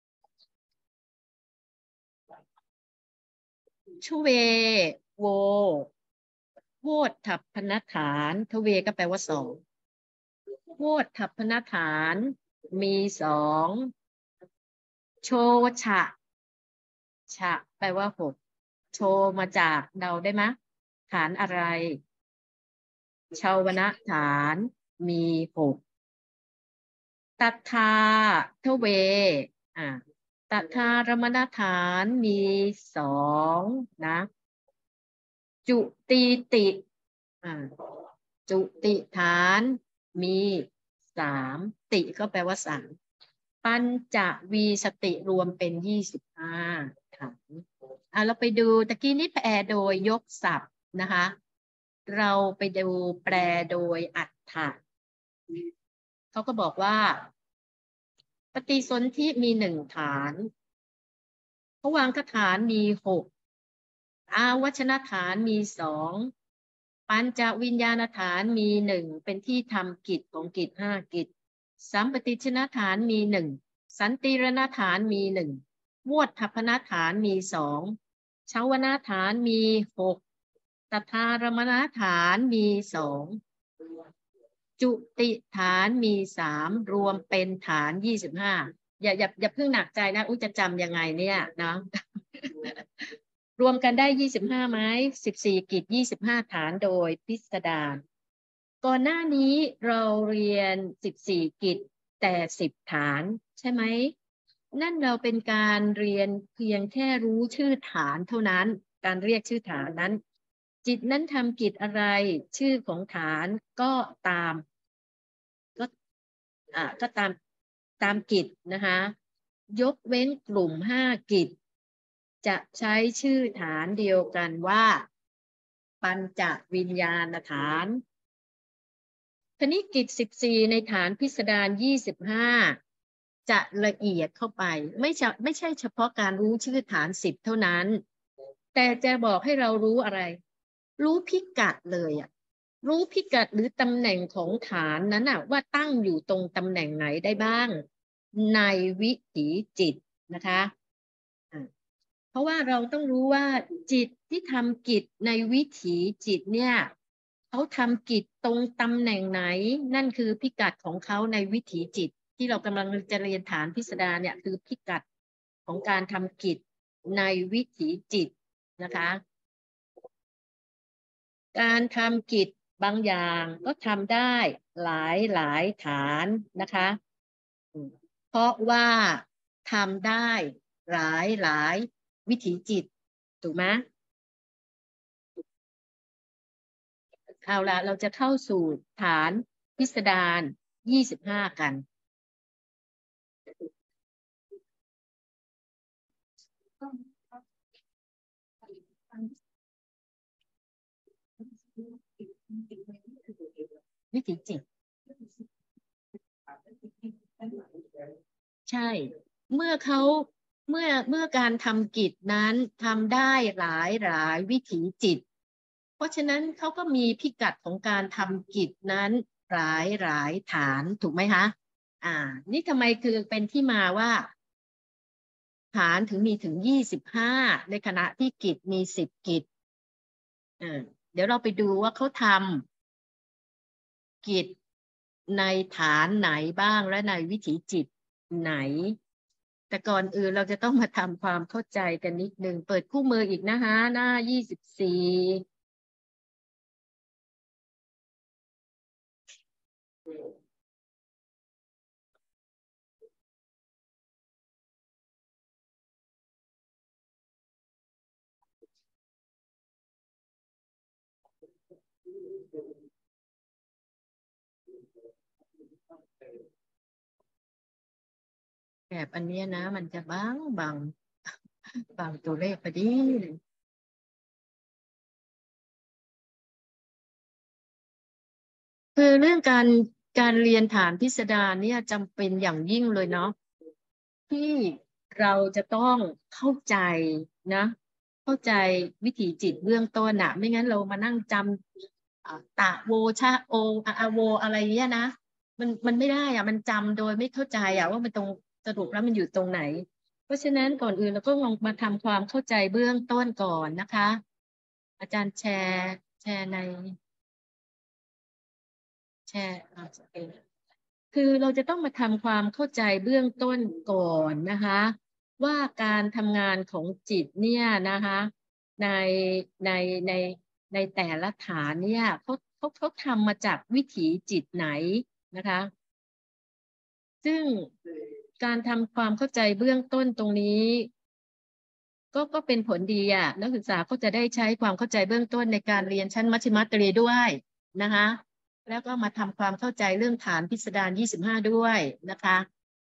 ชุเวโวโวทัพพนฐานทเวก็แปลว่าสองโวทัพพนฐานมีสองโชฉะฉะแปลว่าหกโชมาจากเดาได้ไหมฐานอะไรชาวนะฐานมีหกตัทธาทเวอ่าตัทธารมณฐานมีสองนะจุติติอ่าจุติฐานมีสามติก็แปลว่าสามปัญจวีสติรวมเป็นยี่สิบห้าฐานอ่ะเราไปดูตะกี้นี้แปลโดยยกศัพท์นะคะเราไปดูแปลโดยอัฏฐะเขาก็บอกว่าปฏิสนธิมีหนึ่งฐานภวังคฐานมีหกอาวัชนฐานมีสองปัญจวิญญาณฐานมีหนึ่งเป็นที่ทำกิจของกิจห้ากิจสัมปติชนะฐานมีหนึ่งสันติรณฐานมีหนึ่งววดทัพพนฐานมีสองชาวนาฐานมีหกตัทธารมณฐานมีสองจุติฐานมีสามรวมเป็นฐานยี่สิบห้าอย่าอย่าอย่าเพิ่งหนักใจนะอุ้จะจำยังไงเนี่ยนะรวมกันได้ยี่สิบห้าไหมสิบสี่กิจยี่สิบห้าฐานโดยพิสดารก่อนหน้านี้เราเรียนสิบสี่กิจแต่สิบฐานใช่ไหมนั่นเราเป็นการเรียนเพียงแค่รู้ชื่อฐานเท่านั้นการเรียกชื่อฐานนั้นจิตนั้นทำกิจอะไรชื่อของฐานก็ตามก็อ่าก็ตามตามกิจนะคะยกเว้นกลุ่มห้ากิจจะใช้ชื่อฐานเดียวกันว่าปัญจวิญญาณฐานคณิกิจสิบสี่ในฐานพิสดารยี่สิบห้าจะละเอียดเข้าไปไม่ใช่ไม่ใช่เฉพาะการรู้ชื่อฐานสิบเท่านั้นแต่จะบอกให้เรารู้อะไรรู้พิกัดเลยอ่ะรู้พิกัดหรือตำแหน่งของฐานนั้นอ่ะว่าตั้งอยู่ตรงตำแหน่งไหนได้บ้างในวิถีจิตนะคะเพราะว่าเราต้องรู้ว่าจิตที่ทำกิจในวิถีจิตเนี่ยเขาทำกิจตรงตำแหน่งไหนนั่นคือพิกัดของเขาในวิถีจิตที่เรากำลังจะเรียนฐานพิสดารเนี่ยคือพิกัดของการทำกิจในวิถีจิตนะคะการทำกิจบางอย่างก็ทำได้หลายหลายฐานนะคะเพราะว่าทำได้หลายหลายวิถีจิตถูกไหมเอาละเราจะเข้าสู่ฐานพิสดารยี่สิบห้ากันวิถีจิตใช่ เมื่อเขาเมื่อเมื่อการทำกิจนั้นทำได้หลายหลายวิถีจิตเพราะฉะนั้นเขาก็มีพิกัดของการทำกิจนั้นหลายหลายฐานถูกไหมคะอ่านี่ทำไมคือเป็นที่มาว่าฐานถึงมีถึงยี่สิบห้าในขณะที่กิจมีสิบกิจอ่าเดี๋ยวเราไปดูว่าเขาทำกิจในฐานไหนบ้างและในวิถีจิตไหนแต่ก่อนอื่นเราจะต้องมาทำความเข้าใจกันนิดนึงเปิดคู่มืออีกนะคะหน้ายี่สิบสี่แบบอันนี้นะมันจะบางบางบางตัวเลขพอดีคือเรื่องการการเรียนฐานพิสดารเนี่ยจำเป็นอย่างยิ่งเลยเนาะที่เราจะต้องเข้าใจนะเข้าใจวิถีจิตเบื้องต้นอะไม่งั้นเรามานั่งจำตะโวชะโออาโวอะไรเงี้ยนะมันมันไม่ได้อะมันจำโดยไม่เข้าใจอะว่ามันตรงสรุปแล้วมันอยู่ตรงไหนเพราะฉะนั้นก่อนอื่นเราก็ลองมาทำความเข้าใจเบื้องต้นก่อนนะคะอาจารย์แชร์แชร์ในแชร์คือเราจะต้องมาทำความเข้าใจเบื้องต้นก่อนนะคะว่าการทำงานของจิตเนี่ยนะคะในในในในแต่ละฐานเนี่ยเขาเขาเขาทำมาจากวิถีจิตไหนนะคะซึ่งการทำความเข้าใจเบื้องต้นตรงนี้ก็ก็เป็นผลดีอ่ะนักศึกษาก็จะได้ใช้ความเข้าใจเบื้องต้นในการเรียนชั้นมัชฌิมาตรีด้วยนะคะแล้วก็มาทำความเข้าใจเรื่องฐานพิสดารยี่สิบห้าด้วยนะคะ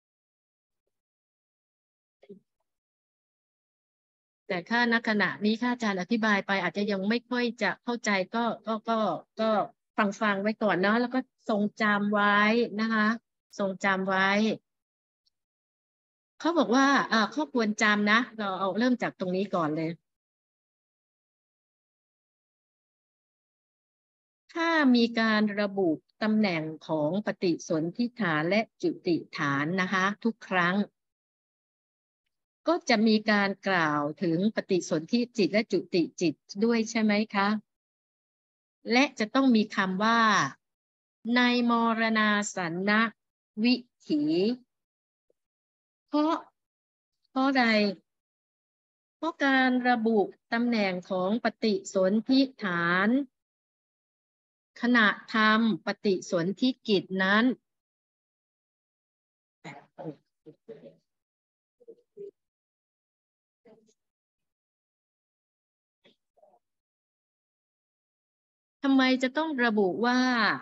แต่ถ้าณขณะนี้ถ้าอาจารย์อธิบายไปอาจจะยังไม่ค่อยจะเข้าใจก็ก็ก็ก็ฟังฟังไว้ก่อนเนาะแล้วก็ทรงจำไว้นะคะทรงจำไว้เขาบอกว่าอ่าข้อควรจำนะเราเอาเริ่มจากตรงนี้ก่อนเลยถ้ามีการระบุตำแหน่งของปฏิสนธิฐานและจุติฐานนะคะทุกครั้งก็จะมีการกล่าวถึงปฏิสนธิจิตและจุติจิตด้วยใช่ไหมคะและจะต้องมีคำว่าในมรณาสันนวิถีเพราะเพราะใดเพราะการระบุตำแหน่งของปฏิสนธิฐานขณะทำปฏิสนธิกิจนั้นทำไมจะต้องระบุว่า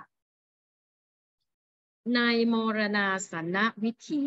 ในมรณาสันนวิถี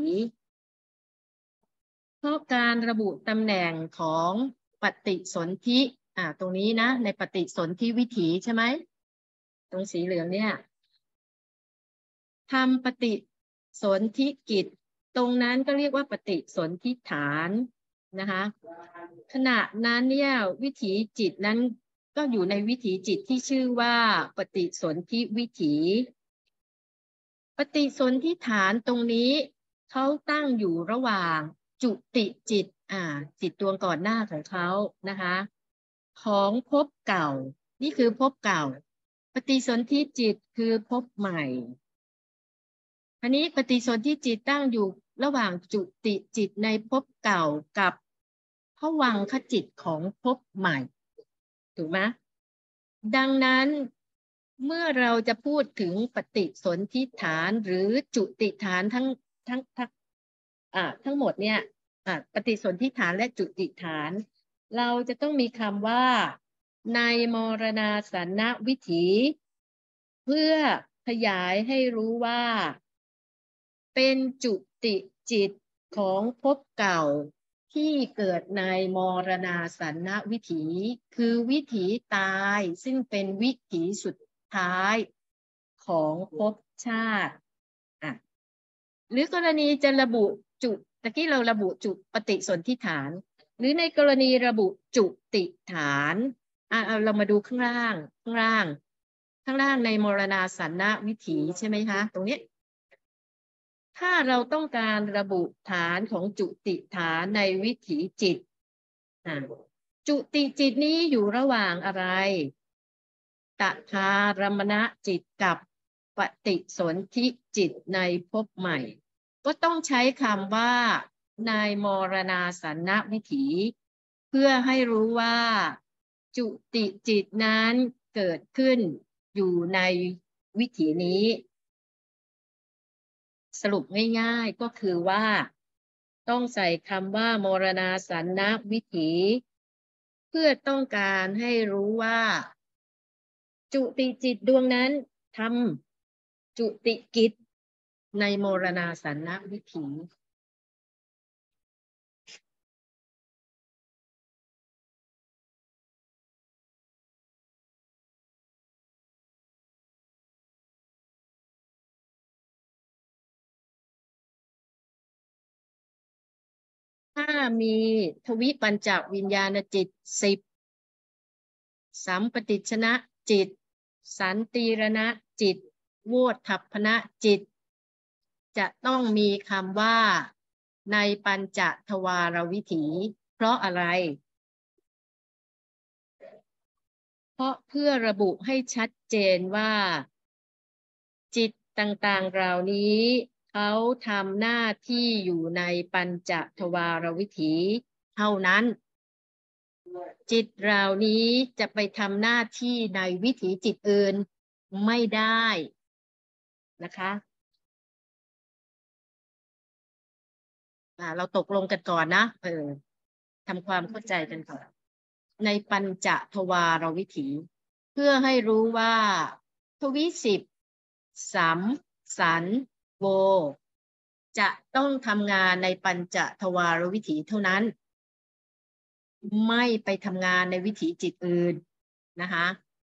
เพราะการระบุตำแหน่งของปฏิสนธิอ่าตรงนี้นะในปฏิสนธิวิถีใช่ไหมตรงสีเหลืองเนี่ยทำปฏิสนธิกิจตรงนั้นก็เรียกว่าปฏิสนธิฐานนะคะขณะนั้นเนี่ยวิถีจิตนั้นก็อยู่ในวิถีจิตที่ชื่อว่าปฏิสนธิวิถีปฏิสนธิฐานตรงนี้เขาตั้งอยู่ระหว่างจุติจิตอ่าจิตดวงก่อนหน้าของเขานะคะของภพเก่านี่คือภพเก่าปฏิสนธิจิตคือภพใหม่อันนี้ปฏิสนธิจิตตั้งอยู่ระหว่างจุติจิตในภพเก่ากับภวังคจิตของภพใหม่ถูกไหมดังนั้นเมื่อเราจะพูดถึงปฏิสนธิฐานหรือจุติฐานทั้งทั้งทั้งอ่าทั้งหมดเนี่ยอ่าปฏิสนธิฐานและจุติฐานเราจะต้องมีคำว่าในมรณาสันนวิถีเพื่อขยายให้รู้ว่าเป็นจุติจิตของภพเก่าที่เกิดในมรณาสันนวิถีคือวิถีตายซึ่งเป็นวิถีสุดท้ายของภพชาติอ่ะหรือกรณีจะระบุจุตะกี้เราระบุจุปฏิสนธิฐาน หรือในกรณีระบุจุติฐานอ่ะเรามาดูข้างล่างข้างล่างข้างล่างในมรณาสันนวิถีใช่ไหมคะตรงนี้ถ้าเราต้องการระบุฐานของจุติฐานในวิถีจิตจุติจิตนี้อยู่ระหว่างอะไรตถารมณจิตกับปฏิสนธิจิตในภพใหม่ก็ต้องใช้คำว่าในมรณาสันนวิถีเพื่อให้รู้ว่าจุติจิตนั้นเกิดขึ้นอยู่ในวิถีนี้สรุปง่ายๆก็คือว่าต้องใส่คำว่ามรณาสันนวิถีเพื่อต้องการให้รู้ว่าจุติจิตดวงนั้นทำจุติกิจในมรณาสันนวิถีถ้ามีทวิปัญจวิญญาณจิตสิบสัมปติชนะจิตสันติรณจิตโวทัพพนะจิตจะต้องมีคำว่าในปัญจทวารวิถีเพราะอะไรเพราะเพื่อระบุให้ชัดเจนว่าจิตต่างๆเหล่านี้เขาทำหน้าที่อยู่ในปัญจทวารวิถีเท่านั้นจิตเหล่านี้จะไปทำหน้าที่ในวิถีจิตอื่นไม่ได้นะคะเราตกลงกันก่อนนะเออทำความเข้าใจกันก่อนในปัญจทวารวิถีเพื่อให้รู้ว่าทวิสิบสัมสันโวจะต้องทำงานในปัญจทวารวิถีเท่านั้นไม่ไปทำงานในวิถีจิตอื่นนะคะ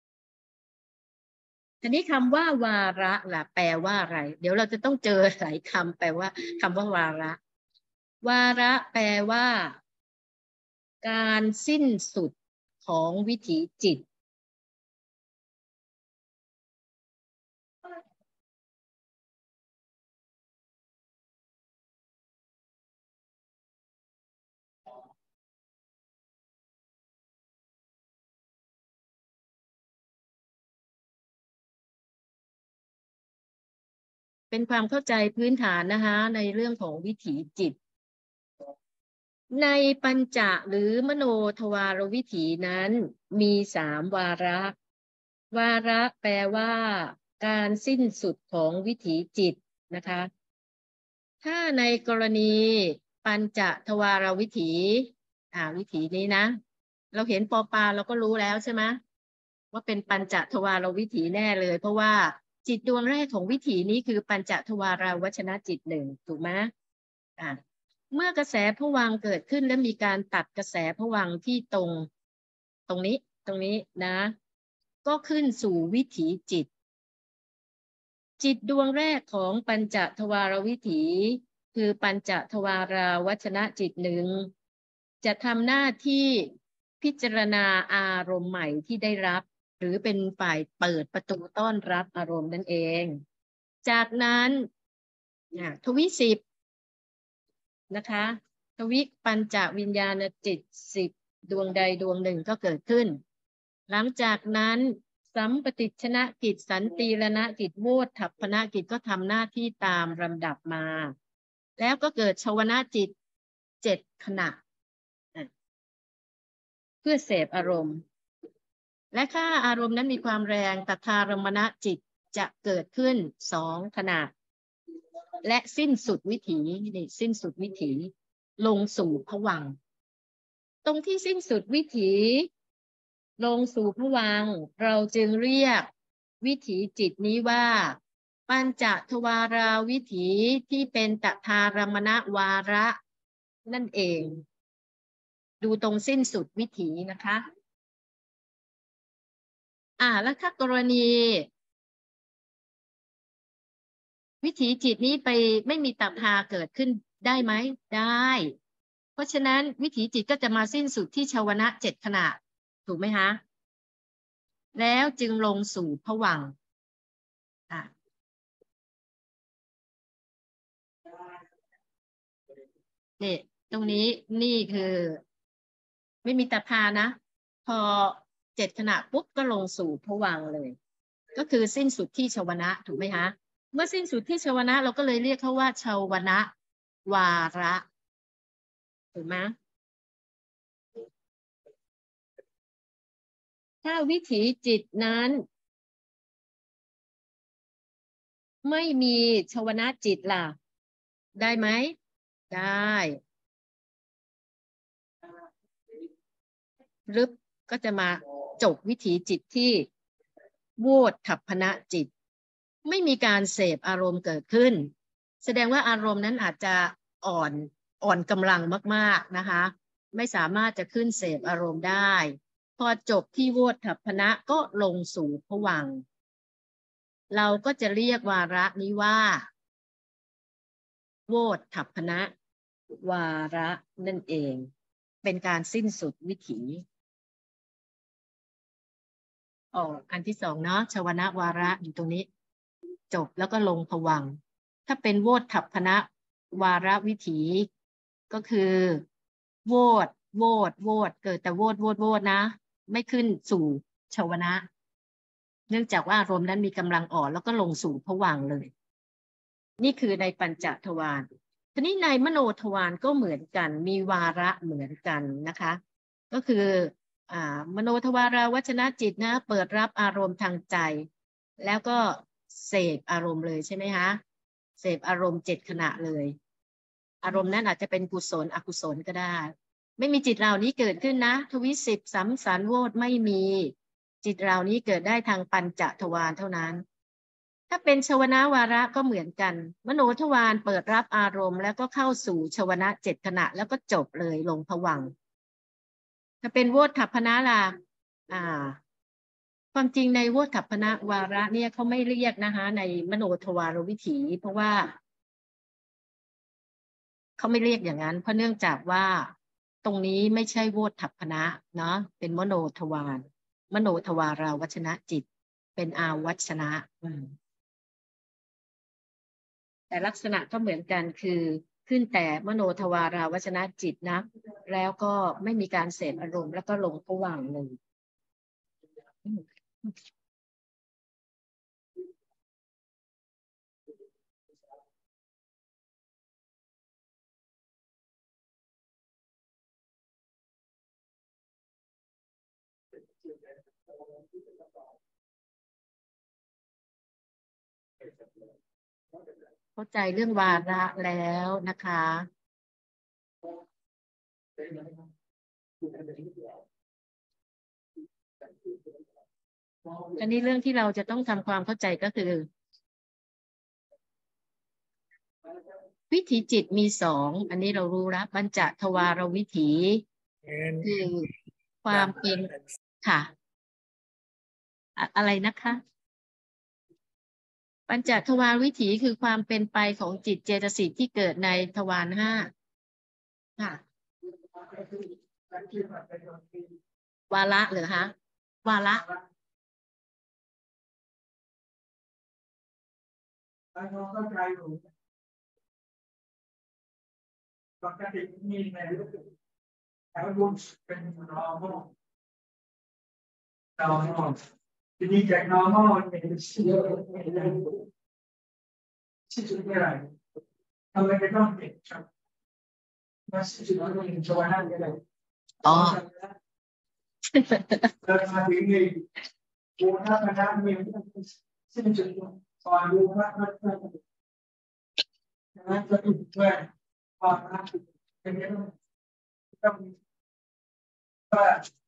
ทีนี้คำว่าวาระล่ะแปลว่าอะไรเดี๋ยวเราจะต้องเจอหลายคำแปลว่าคำว่าวาระวาระแปลว่าการสิ้นสุดของวิถีจิตเป็นความเข้าใจพื้นฐานนะคะในเรื่องของวิถีจิตในปัญจหรือมโนทวารวิถีนั้นมีสามวาระวาระแปลว่าการสิ้นสุดของวิถีจิตนะคะถ้าในกรณีปัญจทวารวิถีอ่าวิถีนี้นะเราเห็นปอปลาเราก็รู้แล้วใช่ไหมว่าเป็นปัญจทวารวิถีแน่เลยเพราะว่าจิตดวงแรกของวิถีนี้คือปัญจทวาราวชนะจิตหนึ่งถูกไหมอ่าเมื่อกระแสผวังค์เกิดขึ้นและมีการตัดกระแสผวังค์ที่ตรงตรงนี้ตรงนี้นะก็ขึ้นสู่วิถีจิตจิตดวงแรกของปัญจทวารวิถีคือปัญจทวาราวชนะจิตหนึ่งจะทำหน้าที่พิจารณาอารมณ์ใหม่ที่ได้รับหรือเป็นฝ่ายเปิดประตูต้อนรับอารมณ์นั่นเองจากนั้นทวิสิบนะคะทวิปัญจวิญญาณจิตสิบดวงใดดวงหนึ่งก็เกิดขึ้นหลังจากนั้นสัมปติชนะกิจสันติรณกิจโวทัพพนกิจก็ทำหน้าที่ตามลำดับมาแล้วก็เกิดชวนะจิตเจ็ดขณะเพื่อเสพอารมณ์และถ้าอารมณ์นั้นมีความแรงตถารมณจิตจะเกิดขึ้นสองขณะและสิ้นสุดวิถีนี่สิ้นสุดวิถีลงสู่ภวังค์ตรงที่สิ้นสุดวิถีลงสู่ภวังค์เราจึงเรียกวิถีจิตนี้ว่าปัญจทวาราวิถีที่เป็นตถารมณวาระนั่นเองดูตรงสิ้นสุดวิถีนะคะอ่าแล้วถ้ากรณีวิถีจิตนี้ไปไม่มีตถาเกิดขึ้นได้ไหมได้ เพราะฉะนั้นวิถีจิตก็จะมาสิ้นสุดที่ชวนะเจ็ดขณะถูกไหมคะแล้วจึงลงสู่ภวังค์อ่ะนี่ตรงนี้นี่คือไม่มีตาพานะพอเจ็ดขณะปุ๊บก็ลงสู่ภวังค์เลย ก็คือสิ้นสุดที่ชวนะถูกไหมคะเมื่อสิ้นสุดที่ชวนะเราก็เลยเรียกเขาว่าชวนะวาระถูกไหมถ้าวิถีจิตนั้นไม่มีชวนะจิตล่ะได้ไหมได้รึบก็จะมาจบวิถีจิตที่โวทัพพนะจิตไม่มีการเสพอารมณ์เกิดขึ้นแสดงว่าอารมณ์นั้นอาจจะอ่อนอ่อนกำลังมากๆนะคะไม่สามารถจะขึ้นเสพอารมณ์ได้พอจบที่โวทัพพนะก็ลงสู่ภวังค์เราก็จะเรียกวาระนี้ว่าโวทัพพนะวาระนั่นเองเป็นการสิ้นสุดวิถีอ๋ออันที่สองเนาะชวนะวาระอยู่ตรงนี้จบแล้วก็ลงภวังค์ถ้าเป็นโวทัพพนะวาระวิถีก็คือโวดโวดโวดเกิดแต่โวดโวดโวดนะไม่ขึ้นสู่ชวนะเนื่องจากว่าอารมณ์นั้นมีกำลังอ่อนแล้วก็ลงสู่ภวังค์เลยนี่คือในปัญจทวารทีนี้ในมโนทวารก็เหมือนกันมีวาระเหมือนกันนะคะก็คืออ่ามโนทวาราวชนะจิตนะเปิดรับอารมณ์ทางใจแล้วก็เสพอารมณ์เลยใช่ไหมคะเสพอารมณ์เจ็ดขณะเลยอารมณ์นั้นอาจจะเป็นกุศลอกุศลก็ได้ไม่มีจิตเหล่านี้เกิดขึ้นนะทวิสิบสัมสันโวธไม่มีจิตเหล่านี้เกิดได้ทางปัญจทวารเท่านั้นถ้าเป็นชวนะวาระก็เหมือนกันมโนทวารเปิดรับอารมณ์แล้วก็เข้าสู่ชวนะเจ็ดขณะแล้วก็จบเลยลงภวังค์ถ้าเป็นโวทัพพนะล่ะอ่าความจริงในโวทัพพนะวาระเนี่ยเขาไม่เรียกนะคะในมโนทวารวิถีเพราะว่าเขาไม่เรียกอย่างนั้นเพราะเนื่องจากว่าตรงนี้ไม่ใช่โวทัพพนะเนาะเป็นมโนทวารมโนทวาราวชนะจิตเป็นอาวัชนะแต่ลักษณะก็เหมือนกันคือขึ้นแต่มโนทวาราวชนะจิตนะแล้วก็ไม่มีการเสพอารมณ์แล้วก็ลงภวังค์เลยเข้าใจเรื่องวาระแล้วนะคะอันนี้เรื่องที่เราจะต้องทำความเข้าใจก็คือวิถีจิตมีสองอันนี้เรารู้แล้วปัญจทวารวิถีคือความเป็นค่ะอะไรนะคะปัญจทวารวิถีคือความเป็นไปของจิตเจตสิกที่เกิดในทวารห้าค่ะวาระเหรอคะวาระเข้าใจอยู่ปกติมีในแถวบุญเป็น normal normal ทีนี้จาก normal เป็นชื่อชื่ออะไรทำไมไม่ต้องติดครับมาชื่อเราต้องชวนนั่นกันอ๋อเดินมาถึงนี่ดูหน้าพนักมีสิ้นสุดตอนดูหน้าพนักนั้นจะถูกแก้ความรักเป็นยังไงต้องว่า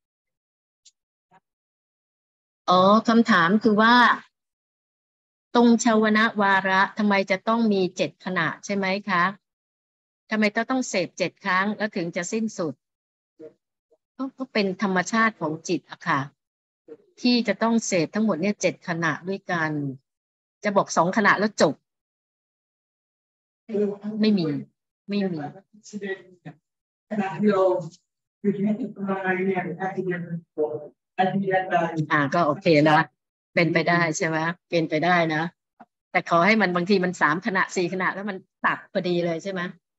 อ๋อคำถามคือว่าตรงชาวนะวาระทำไมจะต้องมีเจ็ดขณะใช่ไหมคะทำไมต้องต้องเสพเจ็ดครั้งแล้วถึงจะสิ้นสุดก็เป็นธรรมชาติของจิตอะค่ะที่จะต้องเสพทั้งหมดเนี่ยเจ็ดขณะด้วยกันจะบอกสองขณะแล้วจบไม่มีไม่มีขณะที่เราอยู่ที่นี่ทำอะไรเนี่ยอาทิตย์อาทิตย์ละอ่าก็โอเคนะเป็นไปได้ใช่ไหมเป็นไปได้นะแต่ขอให้มันบางทีมันสามขณะสี่ขณะแล้วมันตัดพอดีเลยใช่ไหม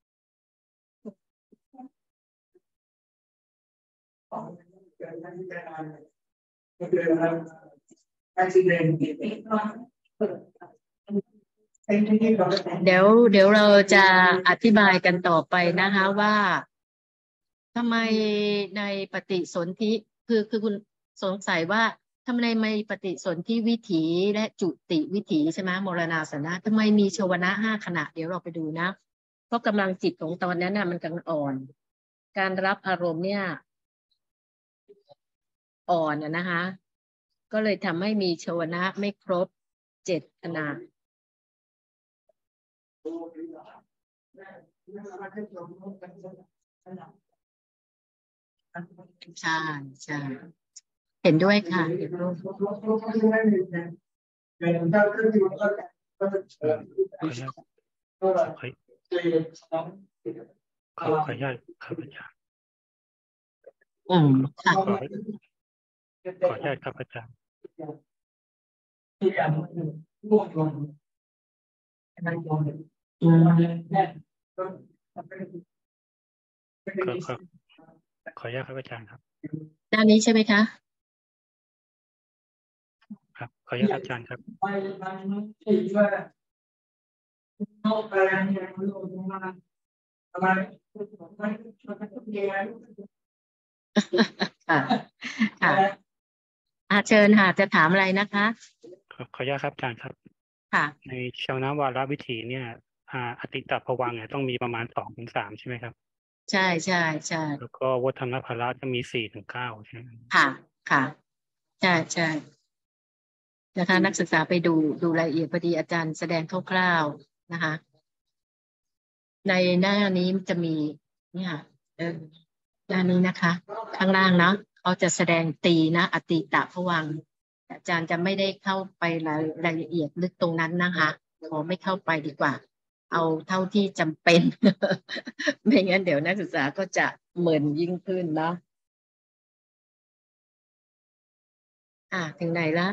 เดี๋ยวเดี๋ยวเราจะอธิบายกันต่อไปนะคะว่าทำไมในปฏิสนธิคือคือคุณสงสัยว่าทำไมในปฏิสนธิวิถีและจุติวิถีใช่ไหมมรณาสนะทำไมมีชวนะห้าขณะเดี๋ยวเราไปดูนะเพราะกำลังจิตของตอนนั้นน่ะมันกำลังอ่อนการรับอารมณ์เนี่ยอ่อนนะคะก็เลยทำให้มีชวนะไม่ครบเจ็ดขณะใช่ใช่เห็นด้วยค่ะเห็นด้วยขอขอขออนุญาตขอขออนุญาตครับอาจารย์อืมค่ะขอขออนุญาตครับอาจารย์อืมขอขอขออนุญาตครับอาจารย์ครับด้านนี้ใช่ไหมคะครับขออนุญาตอาจารย์ครับค่ะค่ะอาเชิญค่ะจะถามอะไรนะคะขอขออนุญาตครับอาจารย์ครับค่ะในชาวนะวาระวิถีเนี่ยอ่าอติตภวังค์เนี่ยต้องมีประมาณสองถึงสามใช่ไหมครับใช่ใช่ใช่แล้วก็วัฒนภละจะมีสี่ถึงเก้าใช่ไหมค่ะค่ะใช่ใช่นะคะนักศึกษาไปดูดูรายละเอียดพอดีอาจารย์แสดงคร่าวๆนะคะในหน้านี้จะมีเนี่ยเออด้านนี้นะคะข้างล่างเนาะเขาจะแสดงตีนะอติตภวังค์อาจารย์จะไม่ได้เข้าไปรายรายละเอียดลึกตรงนั้นนะคะขอไม่เข้าไปดีกว่าเอาเท่าที่จำเป็น ไม่งั้นเดี๋ยวนักศึกษาก็จะเหมือนยิ่งขึ้นเนาะอ่าถึงไหนละ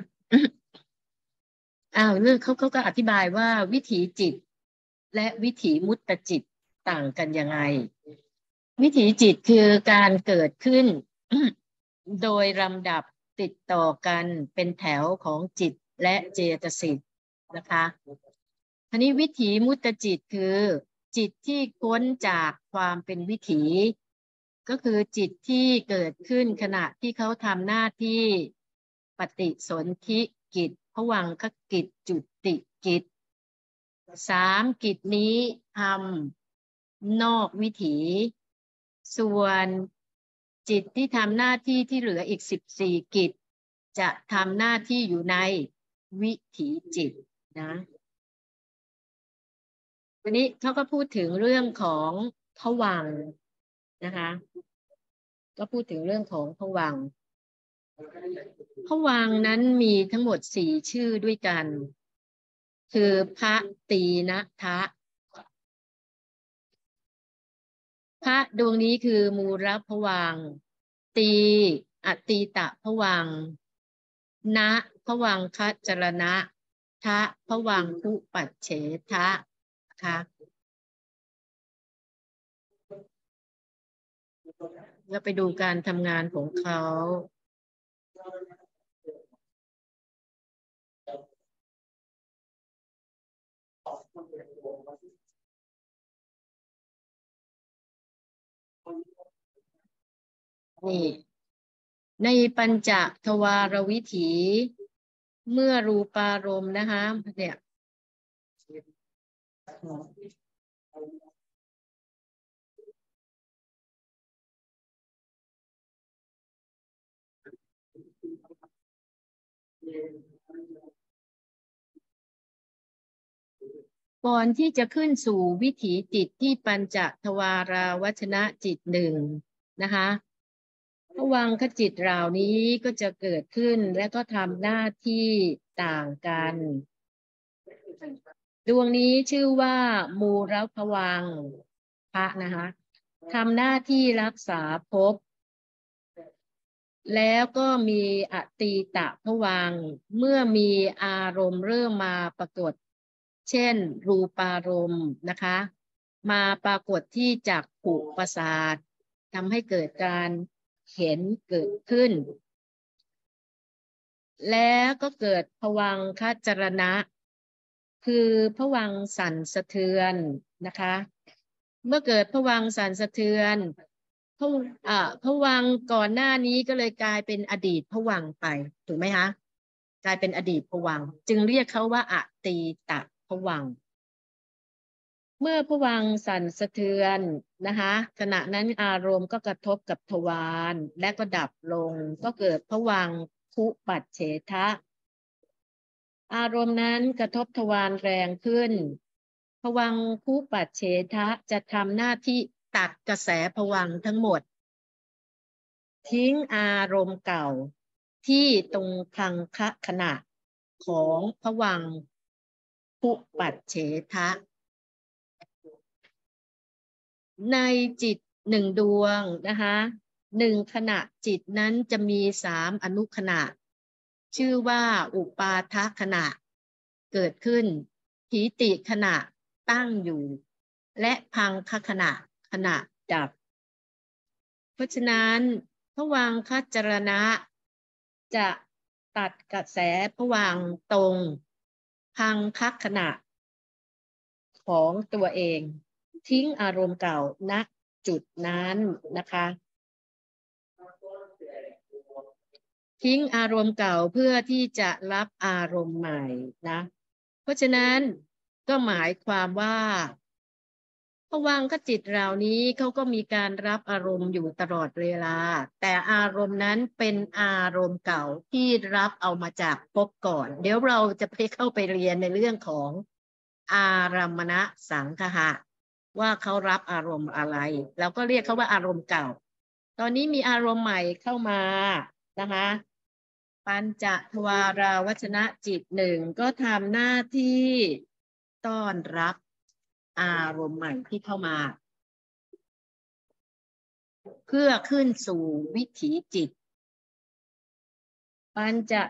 อ้าวเรื่องเขาเขาก็อธิบายว่าวิถีจิตและวิถีมุตตจิตต่างกันยังไงวิถีจิตคือการเกิดขึ้น โดยลำดับติดต่อกันเป็นแถวของจิตและเจตสิกนะคะทีนี้วิถีมุตตจิตคือจิตที่พ้นจากความเป็นวิถีก็คือจิตที่เกิดขึ้นขณะที่เขาทำหน้าที่ปฏิสนธิกิจภวังคกิจจุติกิจสามกิจนี้ทำนอกวิถีส่วนจิตที่ทำหน้าที่ที่เหลืออีกสิบสี่กิจจะทำหน้าที่อยู่ในวิถีจิตนะวันนี้เขาก็พูดถึงเรื่องของภวังค์นะคะก็พูดถึงเรื่องของภวังค์ภวังค์นั้นมีทั้งหมดสี่ชื่อด้วยกันคือพระตีนะทะพระดวงนี้คือมูลภวังค์ตีอตีตะภวังค์นะภวังคะจรณะทะภวังคุปัจเฉทะค่ะเราไปดูการทำงานของเขานี่ในปัญจทวารวิถีเมื่อรูปารมณ์นะคะเนี่ยก่อนที่จะขึ้นสู่วิถีจิตที่ปัญจทวาราวัชนะจิตหนึ่งนะคะภวังคจิตเหล่านี้ก็จะเกิดขึ้นและก็ทำหน้าที่ต่างกันดวงนี้ชื่อว่ามูลภวังค์พระนะคะทำหน้าที่รักษาภพแล้วก็มีอตีตะภวังค์เมื่อมีอารมณ์เริ่มมาปรากฏเช่นรูปารมณ์นะคะมาปรากฏที่จักขุประสาททำให้เกิดการเห็นเกิดขึ้นแล้วก็เกิดภวังคจรณะคือภวังค์สั่นสะเทือนนะคะเมื่อเกิดภวังค์สั่นสะเทือนภวอ่าภวังค์ก่อนหน้านี้ก็เลยกลายเป็นอดีตภวังค์ไปถูกไหมคะกลายเป็นอดีตภวังค์จึงเรียกเขาว่าอตีตภวังค์เมื่อภวังค์สั่นสะเทือนนะคะขณะนั้นอารมณ์ก็กระทบกับทวารและก็ดับลงก็เกิดภวังค์คุปัจเฉทะอารมณ์นั้นกระทบทวารแรงขึ้นภวังคุปัจเฉทะจะทำหน้าที่ตัดกระแสภวังค์ทั้งหมดทิ้งอารมณ์เก่าที่ตรงคลังคะขณะของภวังคุปัจเฉทะในจิตหนึ่งดวงนะคะหนึ่งขณะจิตนั้นจะมีสามอนุขณะชื่อว่าอุปาทขณะเกิดขึ้นถีติขณะตั้งอยู่และพังคขณะขณะดับเพราะฉะนั้นภวังคจรณะจะตัดกระแสภวังค์ตรงพังคขณะของตัวเองทิ้งอารมณ์เก่าณจุดนั้นนะคะทิ้งอารมณ์เก่าเพื่อที่จะรับอารมณ์ใหม่นะเพราะฉะนั้นก็หมายความว่าภวังคจิตเหล่านี้เขาก็มีการรับอารมณ์อยู่ตลอดเวลาแต่อารมณ์นั้นเป็นอารมณ์เก่าที่รับเอามาจากภพก่อนเดี๋ยวเราจะไปเข้าไปเรียนในเรื่องของอารมณสังคหะว่าเขารับอารมณ์อะไรเราก็เรียกเขาว่าอารมณ์เก่าตอนนี้มีอารมณ์ใหม่เข้ามานะคะปัญจทวาราวัชนะจิตหนึ่งก็ทำหน้าที่ต้อนรับอารมณ์ใหม่ที่เข้ามาเพื่อขึ้นสู่วิถีจิตปัญจ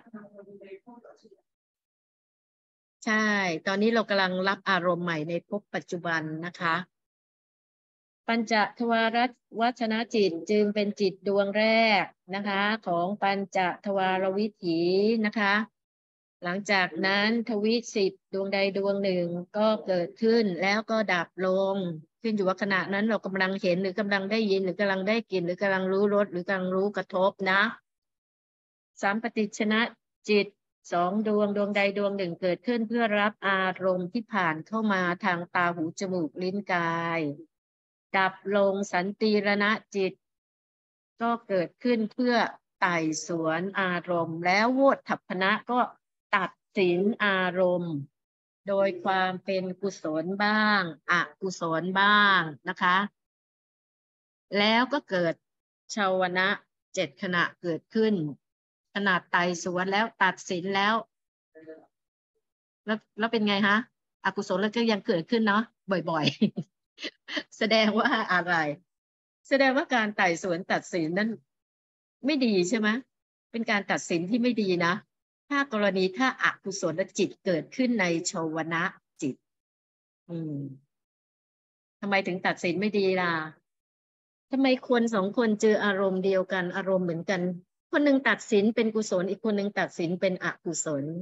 ใช่ตอนนี้เรากำลังรับอารมณ์ใหม่ในภพปัจจุบันนะคะปัญจทวารวัชนะจิตจึงเป็นจิตดวงแรกนะคะของปัญจทวารวิถีนะคะหลังจากนั้นทวิสิบดวงใดดวงหนึ่งก็เกิดขึ้นแล้วก็ดับลงขึ้นอยู่ว่าขณะนั้นเรากำลังเห็นหรือกำลังได้ยินหรือกำลังได้กลิ่นหรือกำลังรู้รสหรือกำลังรู้กระทบนะสามปฏิชนะจิตสองดวงดวงใดดวงหนึ่งเกิดขึ้นเพื่อรับอารมณ์ที่ผ่านเข้ามาทางตาหูจมูกลิ้นกายดับลงสันติรณจิตก็เกิดขึ้นเพื่อไต่สวนอารมณ์แล้วโวทัพพนะก็ตัดสินอารมณ์โดยความเป็นกุศลบ้างอกุศลบ้างนะคะแล้วก็เกิดชาวนะเจ็ดขณะเกิดขึ้นขนาดไต่สวนแล้วตัดสินแล้วแล้วแล้วเป็นไงฮะอกุศลแล้วก็ยังเกิดขึ้นเนาะบ่อยๆแสดงว่าอะไรแสดงว่าการไต่สวนตัดสินนั้นไม่ดีใช่ไหมเป็นการตัดสินที่ไม่ดีนะถ้ากรณีถ้าอกุศลจิตเกิดขึ้นในชาวนะจิตอืมทำไมถึงตัดสินไม่ดีล่ะทำไมคนสองคนเจออารมณ์เดียวกันอารมณ์เหมือนกันคนหนึ่งตัดสินเป็นกุศลอีกคนหนึ่งตัดสินเป็นอกุศล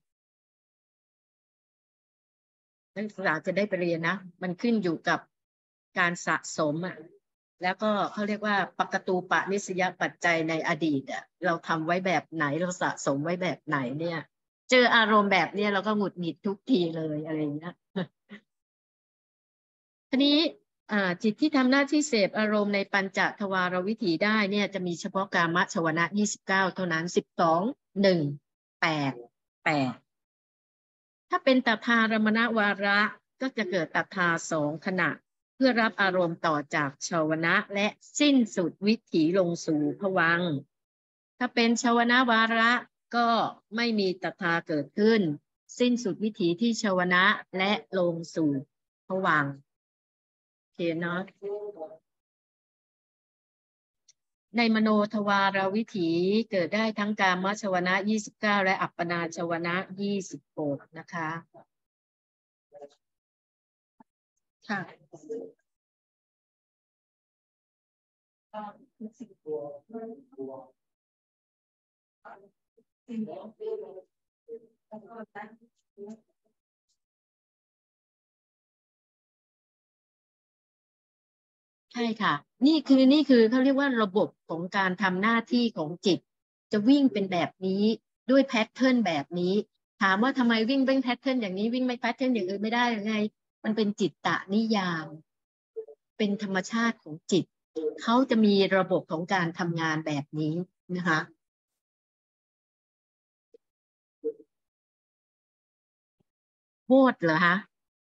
นักศึกษาจะได้ไปเรียนนะมันขึ้นอยู่กับการสะสมอ่ะแล้วก็เขาเรียกว่าปกตูปนิสยปัจจัยในอดีตอ่ะเราทำไว้แบบไหนเราสะสมไว้แบบไหนเนี่ยเจออารมณ์แบบนี้เราก็หงุดหงิดทุกทีเลยอะไรอย่างเงี้ยทีนี้จิตที่ทำหน้าที่เสพอารมณ์ในปัญจทวารวิถีได้เนี่ยจะมีเฉพาะกามชวนะยี่สิบเก้าเท่านั้นสิบสอง หนึ่ง แปด แปดถ้าเป็นตัทธารมณวาระก็จะเกิดตัทธาสองขณะเพื่อรับอารมณ์ต่อจากชาวนะและสิ้นสุดวิถีลงสู่ภวังค์ถ้าเป็นชาวนวาระก็ไม่มีตัทธาเกิดขึ้นสิ้นสุดวิถีที่ชาวนะและลงสู่ภวังค์โอเคเนาะในมโนทวารวิถีเกิดได้ทั้งกามชวนะยี่สิบเก้าและอัปปนาชวนะยี่สิบหกนะคะค่ะใช่ค่ะนี่คือนี่คือเขาเรียกว่าระบบของการทำหน้าที่ของจิตจะวิ่งเป็นแบบนี้ด้วยแพทเทิร์นแบบนี้ถามว่าทำไมวิ่งเป็นแพทเทิร์นอย่างนี้วิ่งไม่แพทเทิร์นอย่างอื่นไม่ได้ยังไงมันเป็นจิตตนิยามเป็นธรรมชาติของจิตเขาจะมีระบบของการทำงานแบบนี้นะคะโคตรเหรอคะ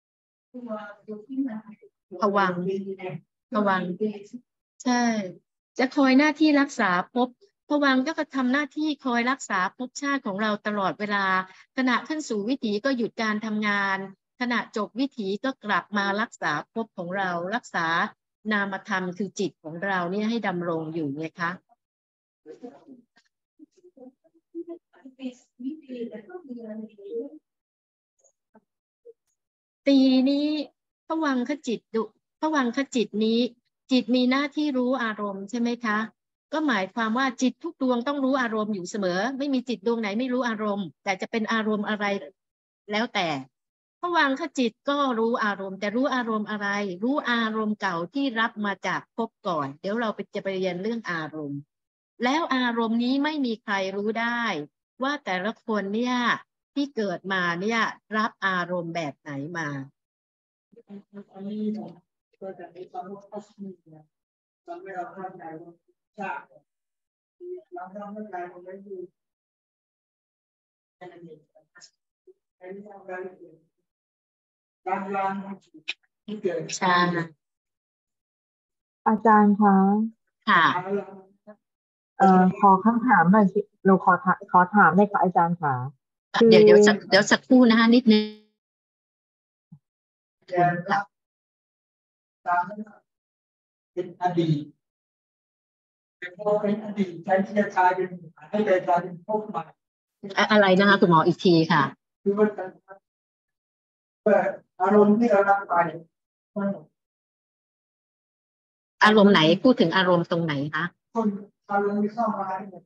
ภวังค์ภวังค์ใช่จะคอยหน้าที่รักษาภพภวังค์ก็ทำหน้าที่คอยรักษาภพชาติของเราตลอดเวลาขณะขึ้นสู่วิถีก็หยุดการทำงานขณะจบวิถีก็กลับมารักษาภพของเรารักษานามธรรมคือจิตของเราเนี่ยให้ดำรงอยู่ไงคะตีนี้ภวังคจิตดุภวังคจิตนี้จิตมีหน้าที่รู้อารมณ์ใช่ไหมคะก็หมายความว่าจิตทุกดวงต้องรู้อารมณ์อยู่เสมอไม่มีจิตดวงไหนไม่รู้อารมณ์แต่จะเป็นอารมณ์อะไรแล้วแต่ภวังคจิตก็รู้อารมณ์แต่รู้อารมณ์อะไรรู้อารมณ์เก่าที่รับมาจากภพก่อนเดี๋ยวเราไปจะไปเรียนเรื่องอารมณ์แล้วอารมณ์นี้ไม่มีใครรู้ได้ว่าแต่ละคนเนี่ยที่เกิดมาเนี่ยรับอารมณ์แบบไหนมาอันนี้ก็จะมีความรู้ข้อมูลเนี่ยทำให้เราเข้าใจว่าชาติเราทำให้ใจมันไม่ดีแค่นั้นเองไอ้ที่ทำได้คือการยานที่เกิดใช่อาจารย์คะค่ะเอ่อขอคำถามหน่อยสิเราขอถามขอถามได้ค่ะอาจารย์ค่ะคือเดี๋ยวเดี๋ยวสักเดี๋ยวสักครู่นะคะนิดนึงค่ะเป็นอดีตเป็นพอเป็นอดีตใช้ที่จะกลายเป็นให้กลายเป็นพวกใหม่อะไรนะคะคุณหมออีกทีค่ะคือว่าอารมณ์ที่เรารับไปอารมณ์ไหนพูดถึงอารมณ์ตรงไหนคะคนอารมณ์ที่เข้ามาเนี่ย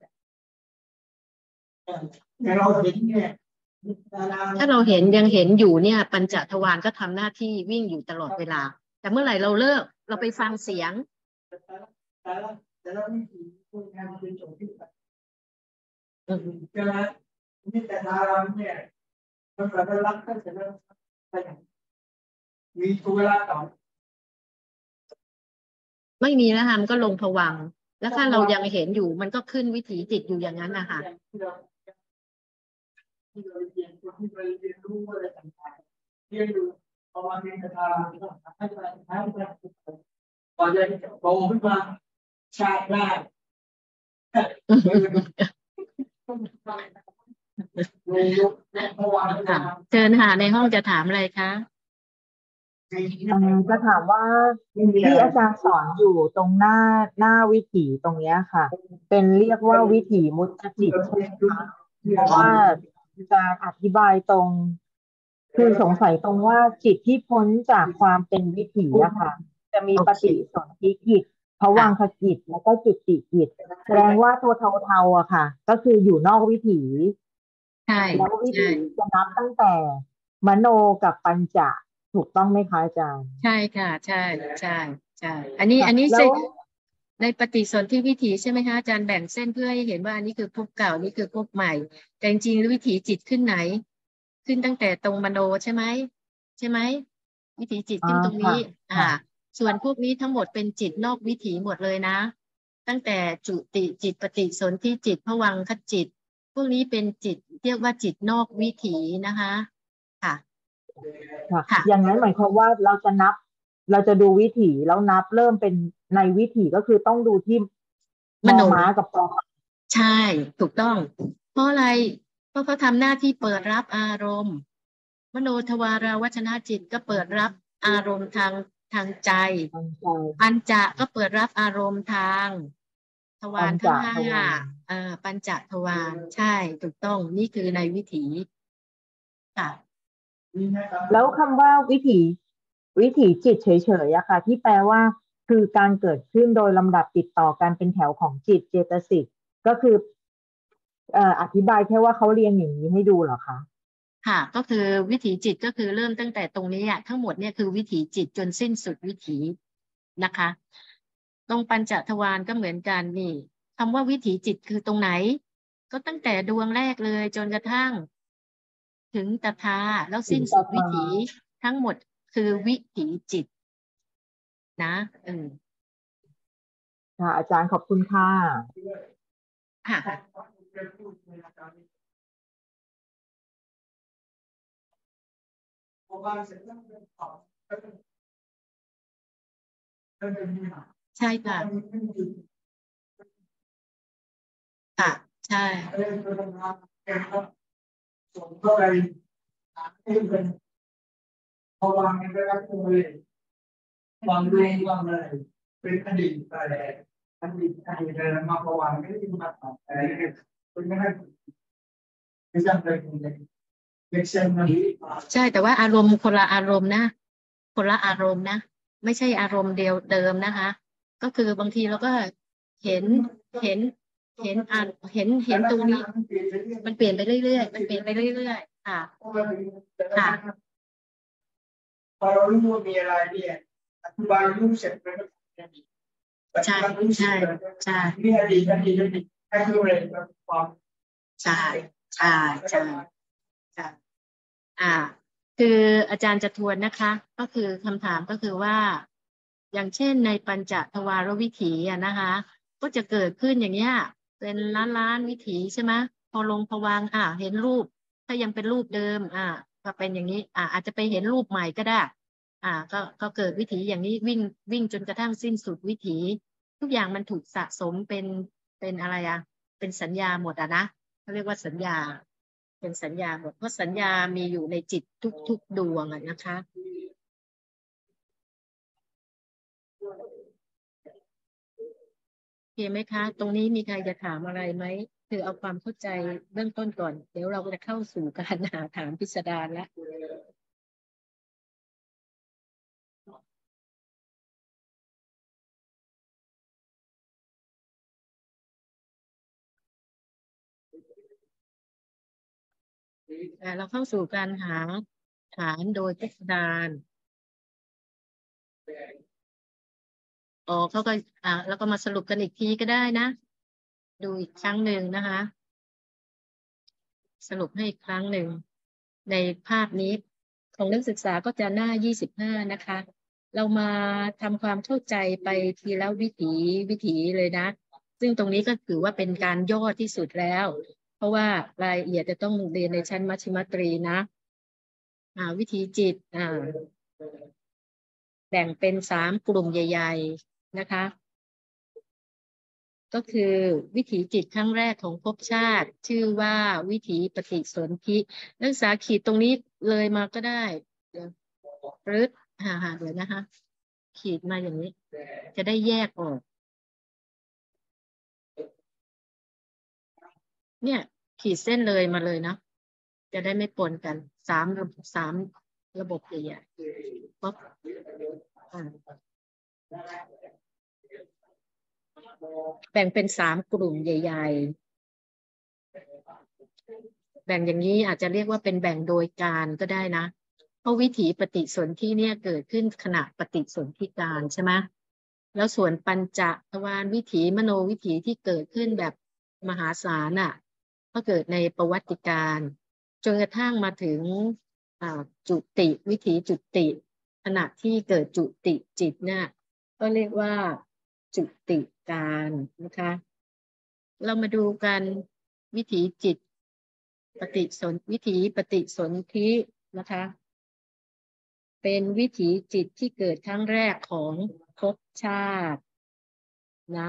แต่เราเห็นเนี่ยถ้าเราเห็นยังเห็นอยู่เนี่ยปัญจทวารก็ทำหน้าที่วิ่งอยู่ตลอดเวลาแต่เมื่อไหร่เราเลิกเราไปฟังเสียงแต่ละแต่ละวิธีคุณงานเป็นโจทย์ที่แบบใช่ไหมนี่แต่อารมณ์เนี่ยมันแบบรักก็จะเริ่มไปมีตัวเวลาต่อไม่มีแล้วค่ะมันก็ลงภวังค์แล้วถ้าเรายังเห็นอยู่มันก็ขึ้นวิถีจิตอยู่อย่างนั้นนะคะที่เราเรียนที่เราเรียนรู้อะไรต่างๆเรียนรู้พอมาเรียนคาถาให้ไปให้ไปพอจะโตขึ้นมาชาติหน้าเชิญค่ะในห้องจะถามอะไรคะจะถามว่าที่อาจารย์สอนอยู่ตรงหน้าหน้าวิถีตรงนี้ค่ะเป็นเรียกว่าวิถีมุตจิตใช่ไหมคะเพราะว่าการอธิบายตรงคือสงสัยตรงว่าจิตที่พ้นจากความเป็นวิถีอะค่ะจะมีปฏิสนธิกิจภวังคจิตแล้วก็จุติกิจแสดงว่าตัวเทาๆอะค่ะก็คืออยู่นอกวิถีใช่แล้ววิถีจะนับตั้งแต่มโนกับปัญจถูกต้องไหมคะอาจารย์ใช่ค่ะใช่ใช่ใช่อันนี้อันนี้ในปฏิสนธิวิถีใช่ไหมคะอาจารย์แบ่งเส้นเพื่อให้เห็นว่าอันนี้คือภพเก่านี่คือภพใหม่แต่จริงๆวิถีจิตขึ้นไหนขึ้นตั้งแต่ตรงมโนใช่ไหมใช่ไหมวิถีจิตขึ้นตรงนี้อ่าส่วนพวกนี้ทั้งหมดเป็นจิตนอกวิถีหมดเลยนะตั้งแต่จุติจิตปฏิสนธิจิตภวังคจิตพวกนี้เป็นจิตเรียกว่าจิตนอกวิถีนะคะค่ะค่ะอย่างนั้นหมายความว่าเราจะนับเราจะดูวิถีแล้วนับเริ่มเป็นในวิถีก็คือต้องดูที่มโนม้ากับปอใช่ถูกต้องเพราะอะไรเพราะเขาทำหน้าที่เปิดรับอารมณ์มโนทวารวัชนะจิตก็เปิดรับอารมณ์ทางทางใจทางใจปัญจะก็เปิดรับอารมณ์ทางทวารทั้งห้าเอ่อปัญจทวารใช่ถูกต้องนี่คือในวิถีค่ะแล้วคำว่าวิถีวิถีจิตเฉยๆอะค่ะ ที่แปลว่าคือการเกิดขึ้นโดยลำดับติดต่อกันเป็นแถวของจิตเจตสิกก็คือเอ่ออธิบายแค่ว่าเขาเรียงอย่างนี้ให้ดูเหรอคะค่ะก็คือวิถีจิตก็คือเริ่มตั้งแต่ตรงนี้อ่ะทั้งหมดเนี่ยคือวิถีจิตจนสิ้นสุดวิถีนะคะ ตรงปัญจทวารก็เหมือนกันนี่คำว่าวิถีจิตคือตรงไหน ก็ตั้งแต่ดวงแรกเลยจนกระทั่ง ถึงตถาแล้วสิ้นสุดวิถีทั้งหมดคือวิถีจิตนะเออค่ะอาจารย์ขอบคุณค่ะค่ะใช่ค่ะค่ะใช่ส่งเข้าไปให้เป็นพอวางไปแล้วก็เลยวางดูวางเลยเป็นอดีตอะไรอดีตอดีตอะไรมาพอวางไม่ได้มาต่ออะไรเป็นไม่ได้ไม่จำเป็นเลยเล็กเส้นมันใช่แต่ว่าอารมณ์คนละอารมณ์นะคนละอารมณ์นะไม่ใช่อารมณ์เดียวเดิมนะคะก็คือบางทีเราก็เห็นเห็นเห็นอ่านเห็นเห็นตรงนี้มันเปลี่ยนไปเรื่อยๆมันเปลี่ยนไปเรื่อยๆค่ะค่ะพอเรารู้ว่ามีอะไรเนี่ยอธิบายรู้เสร็จแล้วก็ใช่ใช่ใช่มีอดีตอดีตอดีตให้รู้เลยความใช่ใช่ใช่ใช่อ่าคืออาจารย์จะทวนนะคะก็คือคำถามก็คือว่าอย่างเช่นในปัญจทวารวิถีอะนะคะก็จะเกิดขึ้นอย่างเงี้ยเป็นล้านล้านวิถีใช่ไหมพอลงภวังค์อ่ะเห็นรูปถ้ายังเป็นรูปเดิมอ่าก็เป็นอย่างนี้อ่าอาจจะไปเห็นรูปใหม่ก็ได้อ่าก็ก็เกิดวิถีอย่างนี้วิ่งวิ่งจนกระทั่งสิ้นสุดวิถีทุกอย่างมันถูกสะสมเป็นเป็นอะไรอะเป็นสัญญาหมดอะนะเขาเรียกว่าสัญญาเป็นสัญญาหมดเพราะสัญญามีอยู่ในจิตทุกๆดวงอะนะคะโอเคไหมคะตรงนี้มีใครจะถามอะไรไหมคือเอาความเข้าใจเบื้องต้นก่อนเดี๋ยวเราจะเข้าสู่การหาถามพิสดารแล้วเราเข้าสู่การหาฐานโดยพิสดารอ๋อเขาก็อ่าแล้วก็มาสรุปกันอีกทีก็ได้นะดูอีกครั้งหนึ่งนะคะสรุปให้อีกครั้งหนึ่งในภาพนี้ของนักศึกษาก็จะหน้ายี่สิบห้านะคะเรามาทำความเข้าใจไปทีละวิถีวิถีเลยนะซึ่งตรงนี้ก็ถือว่าเป็นการย่อที่สุดแล้วเพราะว่ารายละเอียดจะต้องเรียนในชั้นมัชฌิมตรีนะอ่าวิถีจิตอ่าแบ่งเป็นสามกลุ่มใหญ่ๆนะคะก็คือวิถีจิตครั้งแรกของภพชาติชื่อว่าวิถีปฏิสนธินักศึกษาขีดตรงนี้เลยมาก็ได้เดี๋ยวปรึ๊ดหาหาเดี๋ยวนะคะขีดมาอย่างนี้จะได้แยกออกเนี่ยขีดเส้นเลยมาเลยนะจะได้ไม่ปนกันสามระบบสามระบบใหญ่ๆป๊บอ่าแบ่งเป็นสามกลุ่มใหญ่ๆแบ่งอย่างนี้อาจจะเรียกว่าเป็นแบ่งโดยการก็ได้นะเพราะวิถีปฏิสนธิเนี่ยเกิดขึ้นขณะปฏิสนธิการใช่ไหมแล้วส่วนปัญจทวารวิถีมโนวิถีที่เกิดขึ้นแบบมหาศาลอ่ะก็เกิดในประวัติการจนกระทั่งมาถึงจุติวิถีจุติขณะที่เกิดจุติจิตเนี่ยก็เรียกว่าจุติการนะคะเรามาดูกันวิถีจิตปฏิสนวิถีปฏิสนธินะคะเป็นวิถีจิตที่เกิดครั้งแรกของภพชาตินะ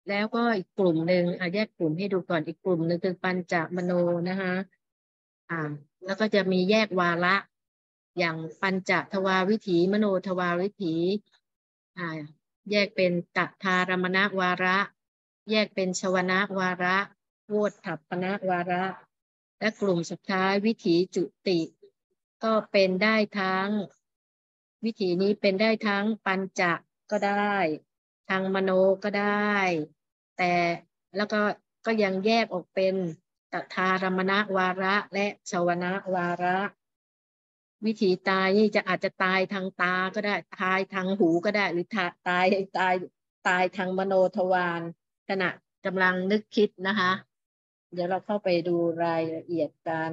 แล้วก็อีกกลุ่มหนึ่งอ่ะแยกกลุ่มให้ดูก่อนอีกกลุ่มหนึ่งคือปัญจมโนนะคะอ่าแล้วก็จะมีแยกวาระอย่างปัญจทวารวิถีมโนทวารวิถีอ่าแยกเป็นตถารมณวาระ แยกเป็นชวนะวาระโวทัปปนวาระ และกลุ่มสุดท้ายวิถีจุติ ก็เป็นได้ทั้งวิถีนี้เป็นได้ทั้งปัญจก็ได้ทางมโนก็ได้ แต่แล้วก็ก็ยังแยกออกเป็นตถารมณวาระและชวนะวาระ วิถีตายนี่จะอาจจะตายทางตาก็ได้ตายทางหูก็ได้หรือตายตายตายตายทางมโนทวารขณะกำลังนึกคิดนะคะเดี๋ยวเราเข้าไปดูรายละเอียดกัน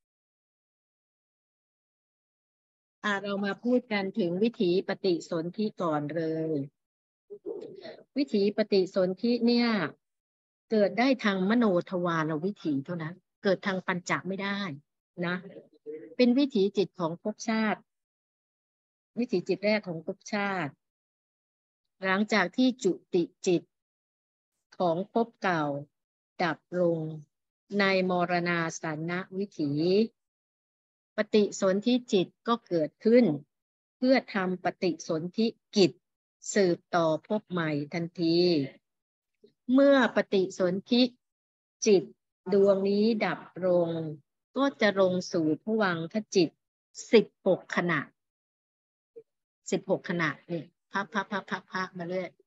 อ่าเรามาพูดกันถึงวิถีปฏิสนธิก่อนเลยวิถีปฏิสนธิเนี่ยเกิดได้ทางมโนทวารวิถีเท่านั้นเกิดทางปัญจไม่ได้นะเป็นวิถีจิตของภพชาติวิถีจิตแรกของภพชาติหลังจากที่จุติจิตของภพเก่าดับลงในมรณาสันนวิถีปฏิสนธิจิตก็เกิดขึ้นเพื่อทำปฏิสนธิกิจสืบต่อภพใหม่ทันทีเมื่อปฏิสนธิจิตดวงนี้ดับลงก็จะลงสู่ภวังคจิตสิบหกขณะสิบหกขณะนี่พับพับพับพับพับมาเรื่อย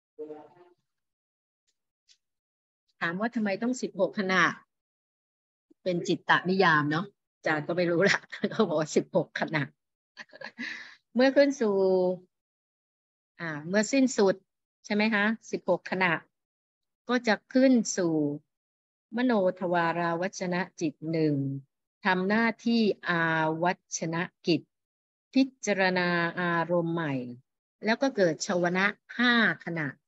ถามว่าทำไมต้องสิบหกขณะเป็นจิตตนิยามเนาะอาจารย์ก็ไม่รู้ละเขาบอกว่าสิบหกขณะเมื่อขึ้นสู่อ่าเมื่อสิ้นสุดใช่ไหมคะสิบหกขณะก็จะขึ้นสู่มโนทวาราวัชนะจิตหนึ่งทำหน้าที่อาวัชนะกิจพิจารณาอารมณ์ใหม่แล้วก็เกิดชวนะห้าขณะ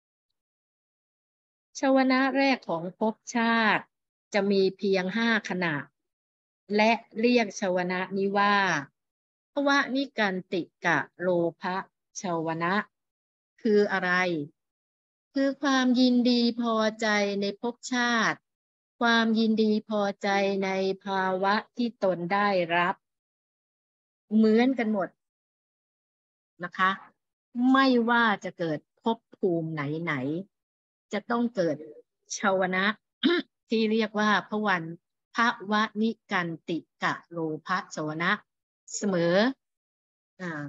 ชวนะแรกของภพชาติจะมีเพียงห้าขณะและเรียกชวนะนี้ว่าภวนิกันติกะโลภะชวนะคืออะไรคือความยินดีพอใจในภพชาติความยินดีพอใจในภาวะที่ตนได้รับเหมือนกันหมดนะคะไม่ว่าจะเกิดภพภูมิไหนๆจะต้องเกิดชวนะ ที่เรียกว่าภวันภวนิกันติกะโลภะชวนะเสมออ่า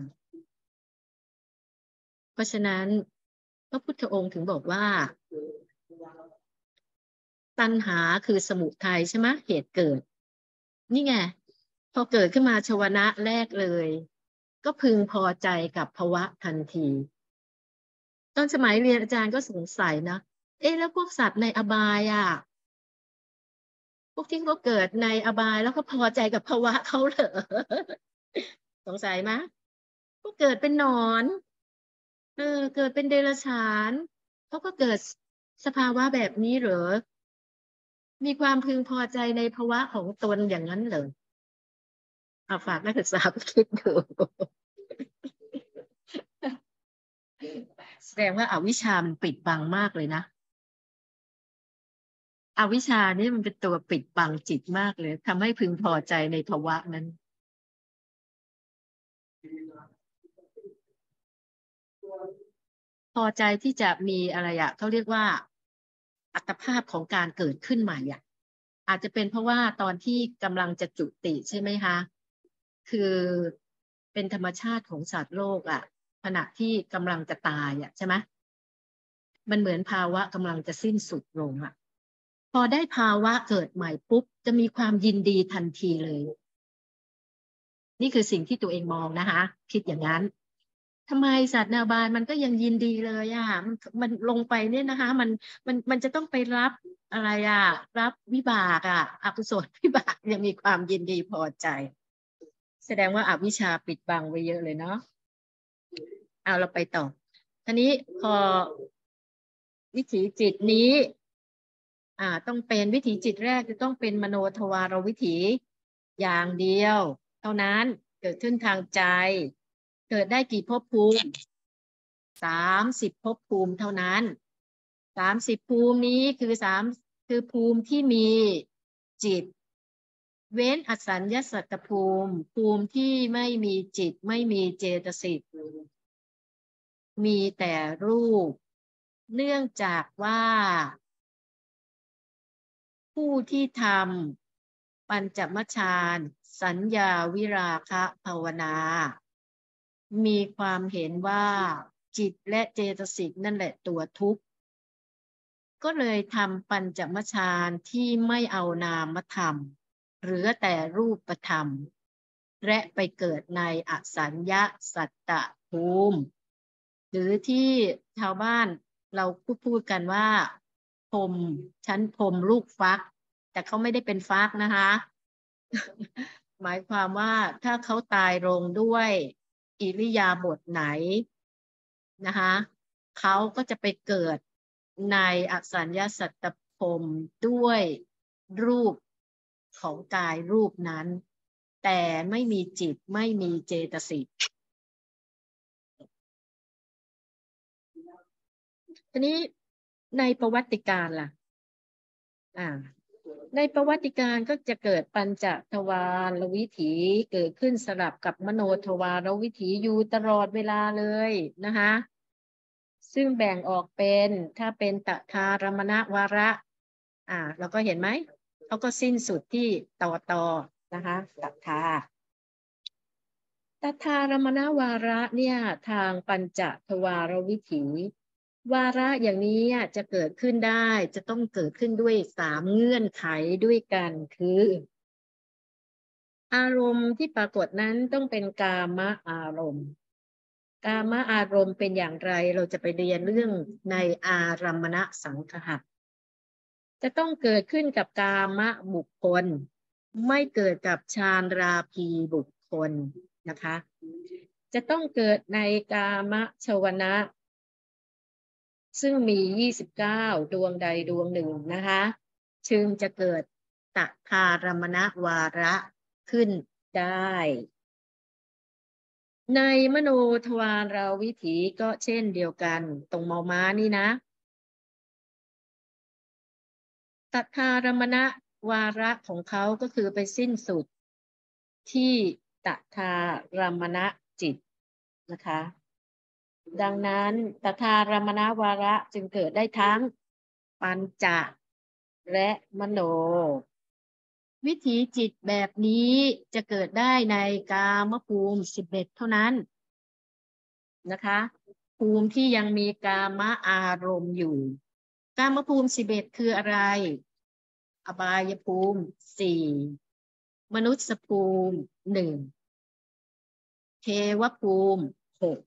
เพราะฉะนั้นพระพุทธองค์ถึงบอกว่าตัณหาคือสมุทัยใช่ไหมเหตุเกิดนี่ไงพอเกิดขึ้นมาชวนะแรกเลยก็พึงพอใจกับภวะทันทีตอนสมัยเรียนอาจารย์ก็สงสัยนะเอ๊ะแล้วพวกสัตว์ในอบายอ่ะพวกที่เขาเกิดในอบายแล้วก็พอใจกับภวะเขาเหรอสงสัยไหมพวกเกิดเป็นหนอนเออเกิดเป็นเดรัจฉานเขาก็เกิดสภาวะแบบนี้เหรอมีความพึงพอใจในภาวะของตนอย่างนั้นเหรอเอาฝากนักศึกษาไปคิดดูแสดงว่าอวิชชามันปิดบังมากเลยนะอวิชชานี่มันเป็นตัวปิดบังจิตมากเลยทำให้พึงพอใจในภาวะนั้นพอใจที่จะมีอะไรอะเขาเรียกว่าอัตภาพของการเกิดขึ้นใหม่อะอาจจะเป็นเพราะว่าตอนที่กำลังจะจุติใช่ไหมคะคือเป็นธรรมชาติของสัตว์โลกอะขณะที่กำลังจะตายอะใช่ไหมมันเหมือนภาวะกำลังจะสิ้นสุดลงอะพอได้ภาวะเกิดใหม่ปุ๊บจะมีความยินดีทันทีเลยนี่คือสิ่งที่ตัวเองมองนะคะคิดอย่างนั้นทำไมสัตว์ในอบายมันก็ยังยินดีเลยอ่ะมันมันลงไปเนี่ยนะคะมันมันมันจะต้องไปรับอะไรอ่ะรับวิบากอ่ะอกุศลวิบากยังมีความยินดีพอใจแสดงว่าอวิชชาปิดบังไว้เยอะเลยเนาะเอาเราไปต่อทีนี้พอวิถีจิตนี้อ่าต้องเป็นวิถีจิตแรกจะต้องเป็นมโนทวารวิถีอย่างเดียวเท่านั้นเกิดขึ้นทางใจเกิดได้กี่ภพภูมิสามสิบภพภูมิเท่านั้นสามสิบภูมินี้คือสามคือภูมิที่มีจิตเว้นอสัญญสัตตภูมิภูมิที่ไม่มีจิตไม่มีเจตสิกมีแต่รูปเนื่องจากว่าผู้ที่ทำปัญจมฌานสัญญาวิราคะภาวนามีความเห็นว่าจิตและเจตสิกนั่นแหละตัวทุกข์ก็เลยทำปัญจมฌานที่ไม่เอานามธรรมเหลือแต่รูปธรรมและไปเกิดในอสัญญาสัตตภูมิหรือที่ชาวบ้านเราพูดพูดกันว่าพรหมชั้นพรหมลูกฟักแต่เขาไม่ได้เป็นฟักนะคะ หมายความว่าถ้าเขาตายลงด้วยอิริยาบถไหนนะคะเขาก็จะไปเกิดในอสัญญาสัตตภูมิด้วยรูปของกายรูปนั้นแต่ไม่มีจิตไม่มีเจตสิกทีนี้ในประวัติการล่ะอ่าในประวัติการก็จะเกิดปัญจทวารวิถีเกิดขึ้นสลับกับมโนทวารวิถีอยู่ตลอดเวลาเลยนะคะซึ่งแบ่งออกเป็นถ้าเป็นตถารมณวาระอ่าเราก็เห็นไหมเขาก็สิ้นสุดที่ต่อต่อนะคะตถาตถารมณวาระเนี่ยทางปัญจทวารวิถีวาระอย่างนี้จะเกิดขึ้นได้จะต้องเกิดขึ้นด้วยสามเงื่อนไขด้วยกันคืออารมณ์ที่ปรากฏนั้นต้องเป็นกามอารมณ์กามอารมณ์เป็นอย่างไรเราจะไปเรียนเรื่องในอารัมมณสังคหะจะต้องเกิดขึ้นกับกามบุคคลไม่เกิดกับฌานราพีบุคคลนะคะจะต้องเกิดในกามชวนะซึ่งมียี่สิบเก้าดวงใดดวงหนึ่งนะคะจึงจะเกิดตถารมณวาระขึ้นได้ในมโนทวารวิถีก็เช่นเดียวกันตรงมอม้านี่นะตถารมณวาระของเขาก็คือไปสิ้นสุดที่ตถารมณจิตนะคะดังนั้นตถารมณวาระจึงเกิดได้ทั้งปัญจและมโนวิถีจิตแบบนี้จะเกิดได้ในกามภูมิสิบเอ็ดเท่านั้นนะคะภูมิที่ยังมีกามอารมณ์อยู่กามภูมิสิบเอ็ดคืออะไรอบายภูมิสี่มนุษยภูมิหนึ่งเทวภูมิหก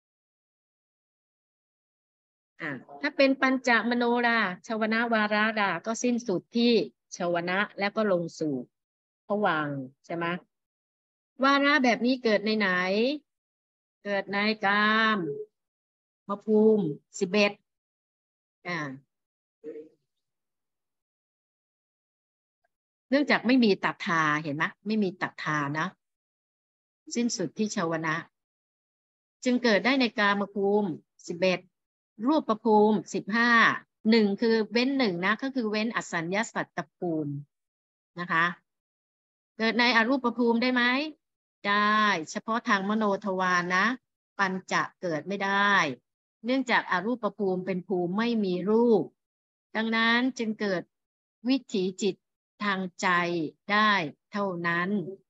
อ่ะถ้าเป็นปัญจมโนราชวนะวาระดาก็สิ้นสุดที่ชวนะแล้วก็ลงสู่ภวังค์ใช่ไหมวาระแบบนี้เกิดในไหนเกิดในกามมภูมิสิบเอ็ดอ่าเนื่องจากไม่มีตัทธาเห็นไหมไม่มีตัทธานะสิ้นสุดที่ชวนะจึงเกิดได้ในกามภูมิสิบเอ็ดรูปภูมิสิบห้าหนึ่งคือเว้นหนึ่งนะก็คือเว้นอสัญญาสัตตภูมินะคะเกิดในอรูปภูมิได้ไหมได้เฉพาะทางมโนทวารนะปัญจเกิดไม่ได้เนื่องจากอรูปภูมิเป็นภูมิไม่มีรูปดังนั้นจึงเกิดวิถีจิตทางใจได้เท่านั้น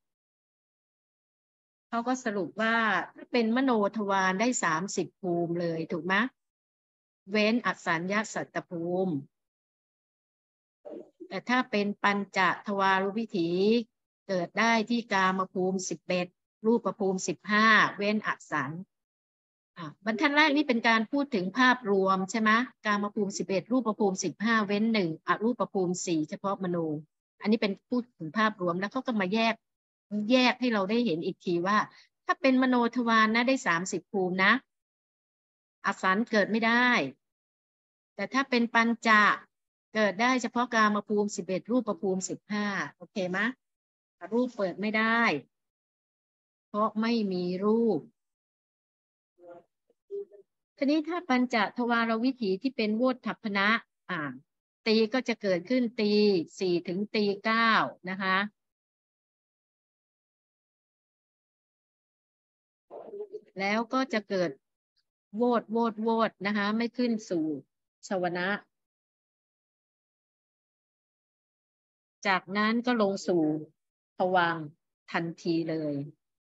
เขาก็สรุปว่าถ้าเป็นมโนทวารได้สามสิบภูมิเลยถูกไหมเว้นอสัญญาสัตตภูมิแต่ถ้าเป็นปัญจทวารวิถีเกิดได้ที่กามภูมิสิบเอ็ดรูปภูมิสิบห้าเว้นอสัญอ่ะบรรทัดแรกนี่เป็นการพูดถึงภาพรวมใช่ไหมกามภูมิสิบเอ็ดรูปภูมิสิบห้าเว้นหนึ่งอรูปภูมิสี่เฉพาะมโนอันนี้เป็นพูดถึงภาพรวมแล้วเขาก็มาแยกแยกให้เราได้เห็นอีกทีว่าถ้าเป็นมโนทวารนะได้สามสิบภูมินะอสัญเกิดไม่ได้แต่ถ้าเป็นปัญจเกิดได้เฉพาะกามภูมิสิบเอ็ดรูปภูมิสิบห้าโอเคไหมรูปเปิดไม่ได้เพราะไม่มีรูปทีนี้ถ้าปัญจทวารวิถีที่เป็นโวทัพพนะอ่าตีก็จะเกิดขึ้นตีสี่ถึงตีเก้านะคะแล้วก็จะเกิดโวดโวดโวดนะคะไม่ขึ้นสู่ชวนะจากนั้นก็ลงสู่ภวังค์ทันทีเลย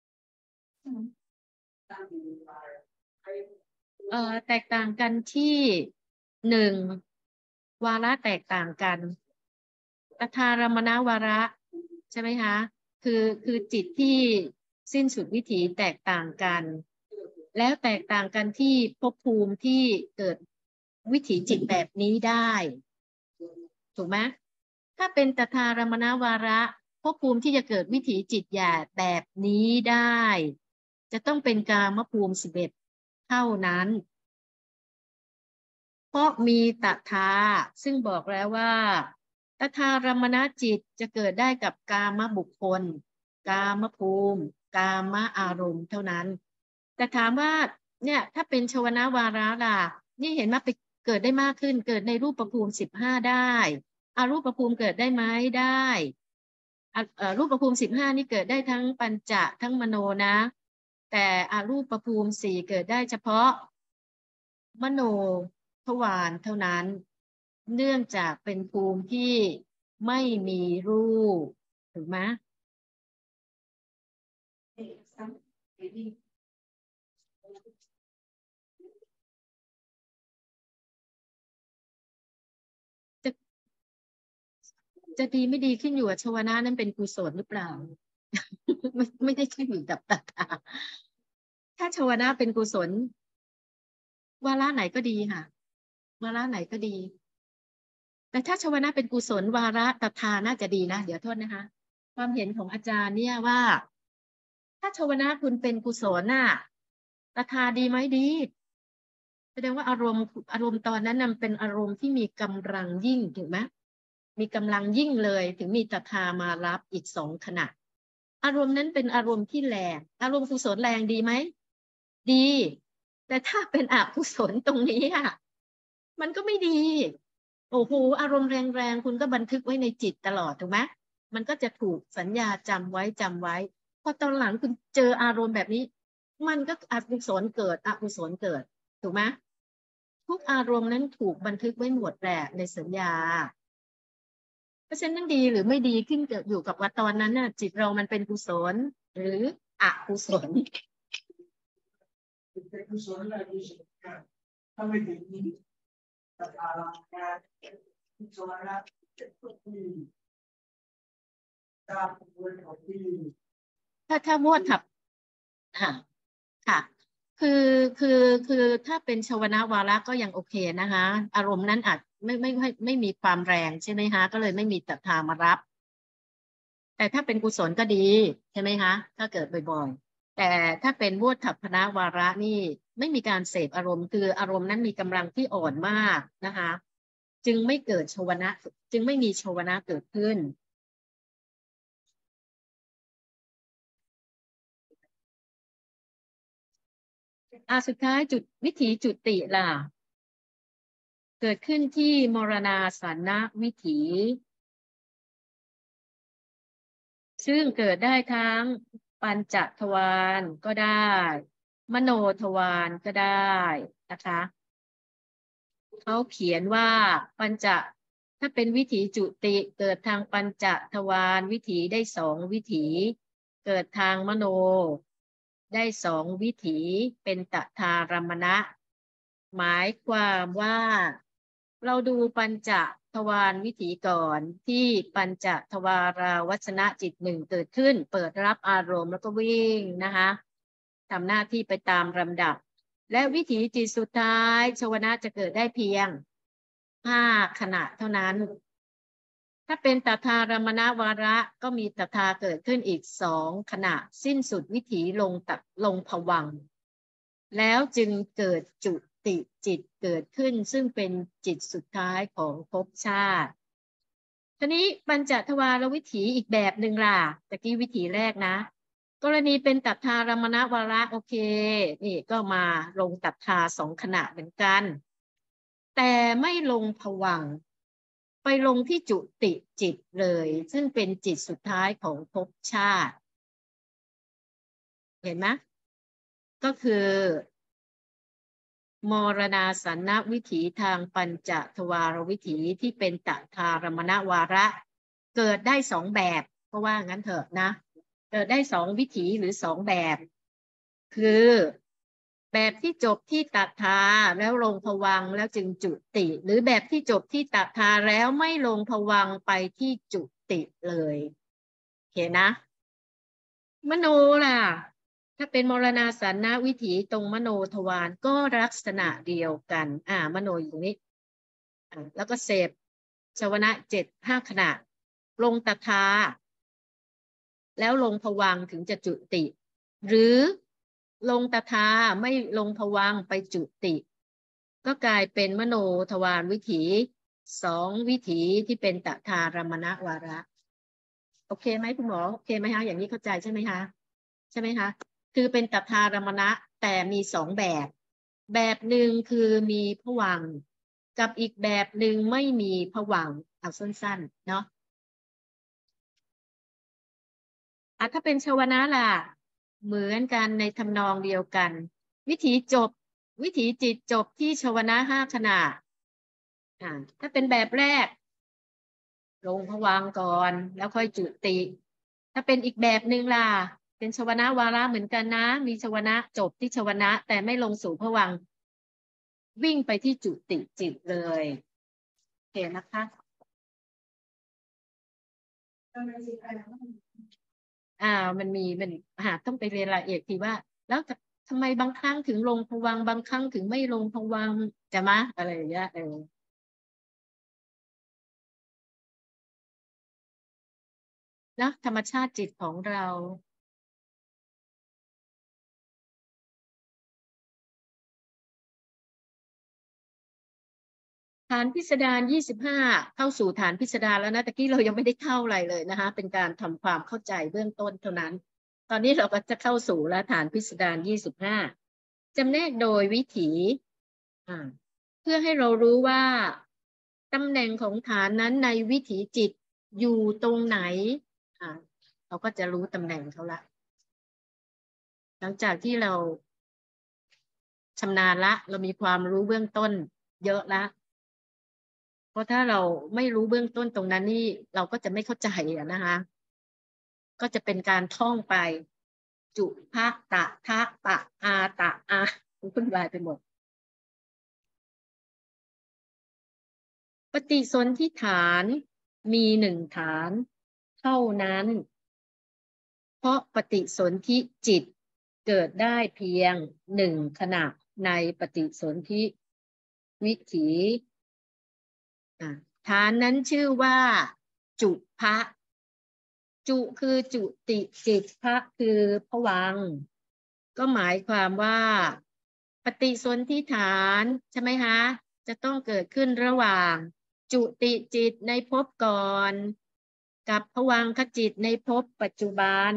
เอ่อแตกต่างกันที่หนึ่งวาระแตกต่างกันตถารมณวาระใช่ไหมคะคือคือจิตที่สิ้นสุดวิถีแตกต่างกันแล้วแตกต่างกันที่ภพภูมิที่เกิดวิถีจิตแบบนี้ได้ถูกไหมถ้าเป็นตถารมณวาระภพภูมิที่จะเกิดวิถีจิตหยาบแบบนี้ได้จะต้องเป็นกามภูมิสิบเอ็ดเท่านั้นเพราะมีตถาซึ่งบอกแล้วว่าตถารมณจิตจะเกิดได้กับกามบุคคลกามภูมิกามอารมณ์เท่านั้นแต่ถามว่าเนี่ยถ้าเป็นชวนวาระล่ะนี่เห็นว่าไปเกิดได้มากขึ้นเกิดในรูปภูมิสิบห้าได้อารูปภูมิเกิดได้ไหมได้รูปภูมิสิบห้านี่เกิดได้ทั้งปัญจทั้งมโนนะแต่อารูปภูมิสี่เกิดได้เฉพาะมโนทวารเท่านั้นเนื่องจากเป็นภูมิที่ไม่มีรูปถูกไหมจะจะดีไม่ดีขึ้นอยู่กับชวนะนั้นเป็นกุศลหรือเปล่า ไม่ไม่ได้ขึ้นอยู่กับตถาถ้าชวนะเป็นกุศลวาระไหนก็ดีค่ะวาระไหนก็ดีแต่ถ้าชวนะเป็นกุศลวาระตถาน่าจะดีนะเดี๋ยวโทษนะคะความเห็นของอาจารย์เนี่ยว่าถ้าชวนะคุณเป็นกุศลน่ะตถาดีไหมดีแสดงว่าอารมณ์อารมณ์ตอนนั้นนำเป็นอารมณ์ที่มีกำลังยิ่งถูกไหมมีกำลังยิ่งเลยถึงมีตถามารับอีกสองขณะอารมณ์นั้นเป็นอารมณ์ที่แรงอารมณ์กุศลแรงดีไหมดีแต่ถ้าเป็นอกุศลตรงนี้อ่ะมันก็ไม่ดีโอ้โหอารมณ์แรงๆคุณก็บันทึกไว้ในจิตตลอดถูกไหมมันก็จะถูกสัญญาจำไว้จำไว้พอตอนหลังคุณเจออารมณ์แบบนี้มันก็อกุศลเกิดอกุศลเกิดถูกไหมทุกอารมณ์นั้นถูกบันทึกไว้หมดแหละในสัญญาเพราะฉะนั้นดีหรือไม่ดีขึ้นอยู่กับว่าตอนนั้นน่ะจิตเรามันเป็นกุศลหรืออกุศลเป็นกุศลอะไรกุศลกันถ้าไม่ถึงนี้ตถารมณกุศลนะเป็นตัวที่ตามตัวของที่ถ้าถ้าโวทัพค่ะค่ะคือคือคือถ้าเป็นชวนวาระก็ยังโอเคนะคะอารมณ์นั้นอาจไม่ไม่ไม่ไม่มีความแรงใช่ไหมคะก็เลยไม่มีตถามารับแต่ถ้าเป็นกุศลก็ดีใช่ไหมคะถ้าเกิดบ่อยๆแต่ถ้าเป็นโวทัพพนะวาระนี่ไม่มีการเสพอารมณ์คืออารมณ์นั้นมีกำลังที่อ่อนมากนะคะจึงไม่เกิดชวนะจึงไม่มีชวนะเกิดขึ้นอ่ะสุดท้ายจุดวิถีจุติล่ะเกิดขึ้นที่มรณาสันนวิถีซึ่งเกิดได้ทั้งปัญจทวารก็ได้มโนทวารก็ได้นะคะเขาเขียนว่าปัญจถ้าเป็นวิถีจุติเกิดทางปัญจทวารวิถีได้สองวิถีเกิดทางมโนได้สองวิถีเป็นตถารมณะหมายความว่าเราดูปัญจทวารวิถีก่อนที่ปัญจทวาราวัชนะจิตหนึ่งเกิดขึ้นเปิดรับอารมณ์แล้วก็วิ่งนะคะทำหน้าที่ไปตามลำดับและวิถีจิตสุดท้ายชวนะจะเกิดได้เพียงห้าขณะเท่านั้นถ้าเป็นตถารมณวาระก็มีตถาเกิดขึ้นอีกสองขณะสิ้นสุดวิถีลงตัดลงภวังค์แล้วจึงเกิดจุติจิตเกิดขึ้นซึ่งเป็นจิตสุดท้ายของภพชาติทีนี้ปัญจทวารวิถีอีกแบบหนึ่งล่ะตะกี้วิถีแรกนะกรณีเป็นตัทธารมณวาระโอเคนี่ก็มาลงตัทธาสองขณะเหมือนกันแต่ไม่ลงภวังค์ไปลงที่จุติจิตเลยซึ่งเป็นจิตสุดท้ายของภพชาติเห็นไหมก็คือมรณาสันนวิถีทางปัญจทวารวิถีที่เป็นตัทธารมณวาระเกิดได้สองแบบก็ว่างั้นเถอะนะเกิดได้สองวิถีหรือสองแบบคือแบบที่จบที่ตัทธาแล้วลงภวังค์แล้วจึงจุติหรือแบบที่จบที่ตัทธาแล้วไม่ลงภวังค์ไปที่จุติเลยโอเคนะมโนล่ะถ้าเป็นมรณาสันนวิถีตรงมโนทวารก็ลักษณะเดียวกันอ่ามโนอยู่ตรงนี้อ่าแล้วก็เสพชวนะเจ็ดห้าขณะลงตัทธาแล้วลงภวังค์ถึงจะจุติหรือลงตัทธาไม่ลงภวังค์ไปจุติก็กลายเป็นมโนทวารวิถีสองวิถีที่เป็นตัทธารมณวาระโอเคไหมคุณหมอโอเคไหมคะอย่างนี้เข้าใจใช่ไหมคะใช่ไหมคะคือเป็นตัทธารมณะแต่มีสองแบบแบบหนึ่งคือมีภวังค์กับอีกแบบหนึ่งไม่มีภวังค์เอาสั้นๆเนาะอ่ะถ้าเป็นชวนะล่ะเหมือนกันในทำนองเดียวกันวิถีจบวิถีจิตจบที่ชวนะห้าขณะอ่าถ้าเป็นแบบแรกลงภวังค์ก่อนแล้วค่อยจุติถ้าเป็นอีกแบบหนึ่งล่ะเป็นชวนะวาระเหมือนกันนะมีชวนะจบที่ชวนะแต่ไม่ลงสู่ภวังค์วิ่งไปที่จุติจิตเลยโอเคนะคะอ่ามันมีมันหาต้องไปเรียนรายละเอียดทีว่าแล้วทำไมบางครั้งถึงลงภวังค์บางครั้งถึงไม่ลงภวังค์จะมะอะไรอย่างเงี้ยเออนะธรรมชาติจิตของเราฐานพิสดารยี่สิบห้าเข้าสู่ฐานพิสดารแล้วนะตะกี้เรายังไม่ได้เข้าอะไรเลยนะคะเป็นการทำความเข้าใจเบื้องต้นเท่านั้นตอนนี้เราก็จะเข้าสู่แล้วฐานพิสดารยี่สิบห้าจำแนกโดยวิถีอ่าเพื่อให้เรารู้ว่าตำแหน่งของฐานนั้นในวิถีจิตอยู่ตรงไหนอ่าเราก็จะรู้ตำแหน่งเขาละหลังจากที่เราชำนาญละเรามีความรู้เบื้องต้นเยอะละเพราะถ้าเราไม่รู้เบื้องต้นตรงนั้นนี่เราก็จะไม่เข้าใจอะนะคะก็จะเป็นการท่องไปจุภะตะทะปะอาตะอาคุณวายไปหมดปฏิสนธิฐานมีหนึ่งฐานเท่านั้นเพราะปฏิสนธิจิตเกิดได้เพียงหนึ่งขณะในปฏิสนธิวิถีฐานนั้นชื่อว่าจุภะจุคือจุติจิตภะคือภวังค์ก็หมายความว่าปฏิสนธิฐานใช่ไหมคะจะต้องเกิดขึ้นระหว่างจุติจิตในภพก่อนกับภวังคจิตในภพปัจจุบัน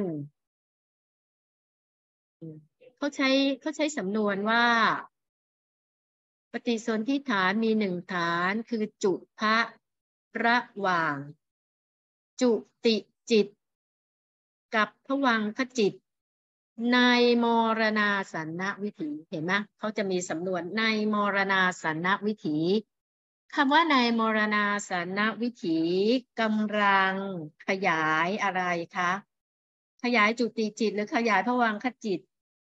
เขาใช้เขาใช้สำนวนว่าปฏิสนธิฐานมีหนึ่งฐานคือจุภะระหว่างจุติจิตกับภวังคจิตในมรณาสันนวิถีเห็นไหมเขาจะมีสำนวนในมรณาสันนวิถีคำว่าในมรณาสันนวิถีกำลังขยายอะไรคะขยายจุติจิตหรือขยายภวังคจิต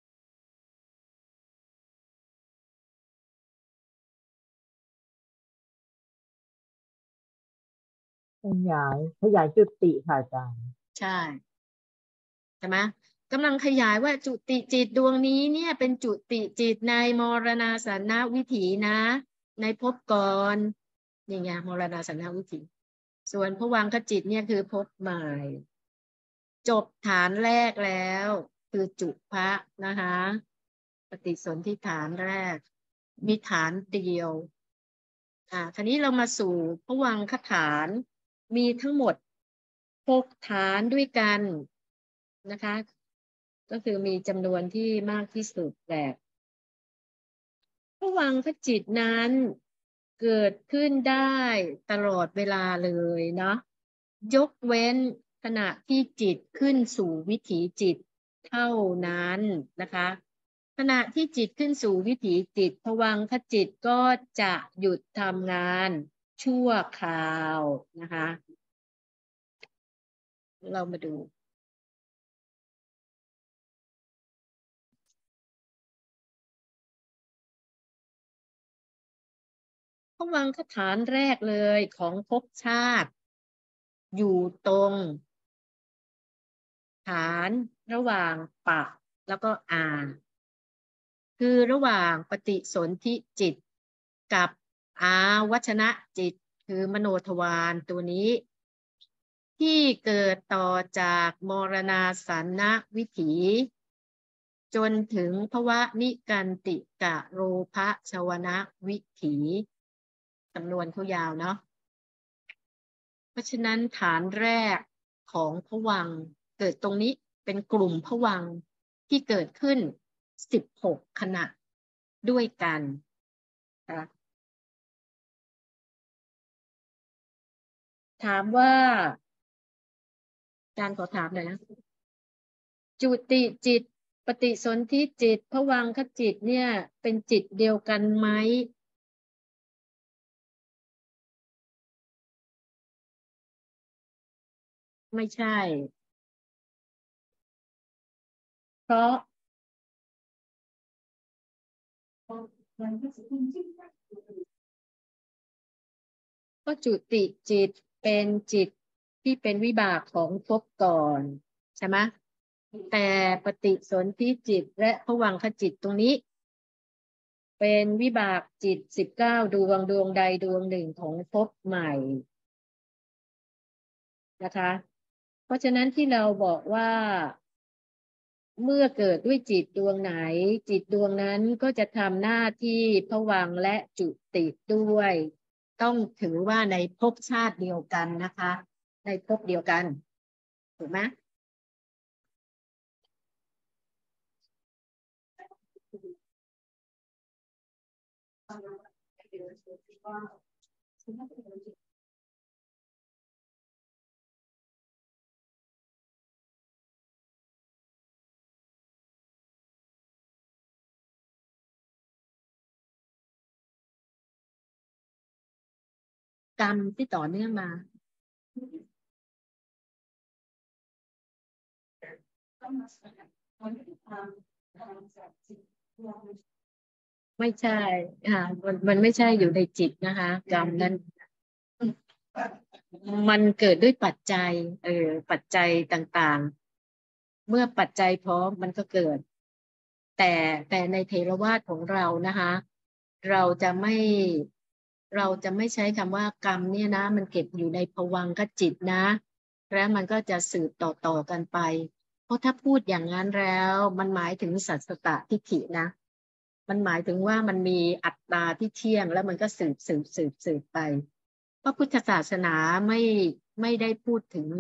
ขยายขยายจุติค่ะอาจารย์ใช่ใช่ไหมกำลังขยายว่าจุติจิตดวงนี้เนี่ยเป็นจุติจิตในมรณาสันนวิถีนะในภพก่อนนี่ไงมรณาสันนวิถีส่วนภวังคจิตเนี่ยคือภพใหม่จบฐานแรกแล้วคือจุภะนะคะปฏิสนธิฐานแรกมีฐานเดียวอ่าทีนี้เรามาสู่ภวังคฐานมีทั้งหมดหกฐานด้วยกันนะคะก็คือมีจำนวนที่มากที่สุดแหละภวังคจิตนั้นเกิดขึ้นได้ตลอดเวลาเลยเนาะยกเว้นขณะที่จิตขึ้นสู่วิถีจิตเท่านั้นนะคะขณะที่จิตขึ้นสู่วิถีจิตภวังคจิตก็จะหยุดทำงานชั่วคราวนะคะเรามาดูภวังคฐานแรกเลยของภพชาติอยู่ตรงฐานระหว่างปะแล้วก็อาคือระหว่างปฏิสนธิจิตกับอาวัชนะจิตคือมโนทวารตัวนี้ที่เกิดต่อจากมรณาสันนวิถีจนถึงภวนิกันติกะโรภชวนะวิถีจำนวนเขายาวเนาะเพราะฉะนั้นฐานแรกของภวังค์เกิดตรงนี้เป็นกลุ่มภวังค์ที่เกิดขึ้นสิบหกขณะด้วยกันนะถามว่าการขอถามหน่อยนะจุติจิตปฏิสนธิจิตภวังคจิตเนี่ยเป็นจิตเดียวกันไหมไม่ใช่เพราะก็จุติจิตเป็นจิตที่เป็นวิบากของภพก่อนใช่ไหมแต่ปฏิสนธิจิตและภวังคจิตตรงนี้เป็นวิบากจิตสิบเก้าดวงดวงใดดวงหนึ่งของภพใหม่นะคะเพราะฉะนั้นที่เราบอกว่าเมื่อเกิดด้วยจิตดวงไหนจิตดวงนั้นก็จะทำหน้าที่ภวังค์และจุติด้วยต้องถือว่าในภพชาติเดียวกันนะคะในภพเดียวกันถูกไหมกรรมที่ต่อเนื่องมาไม่ใช่ค่ะมันมันไม่ใช่อยู่ในจิตนะคะกรรมนั้นมันเกิดด้วยปัจจัยเออปัจจัยต่างๆเมื่อปัจจัยพร้อมมันก็เกิดแต่แต่ในเทรวาทของเรานะคะเราจะไม่เราจะไม่ใช้คำว่ากรรมเนี่ยนะมันเก็บอยู่ในภวังคจิตนะแล้วมันก็จะสืบต่อๆกันไปเพราะถ้าพูดอย่างนั้นแล้วมันหมายถึงสัสสตทิฏฐินะมันหมายถึงว่ามันมีอัตตาที่เที่ยงแล้วมันก็สืบสืบสืบสืบไปพระพุทธศาสนาไม่ไม่ได้พูดถึง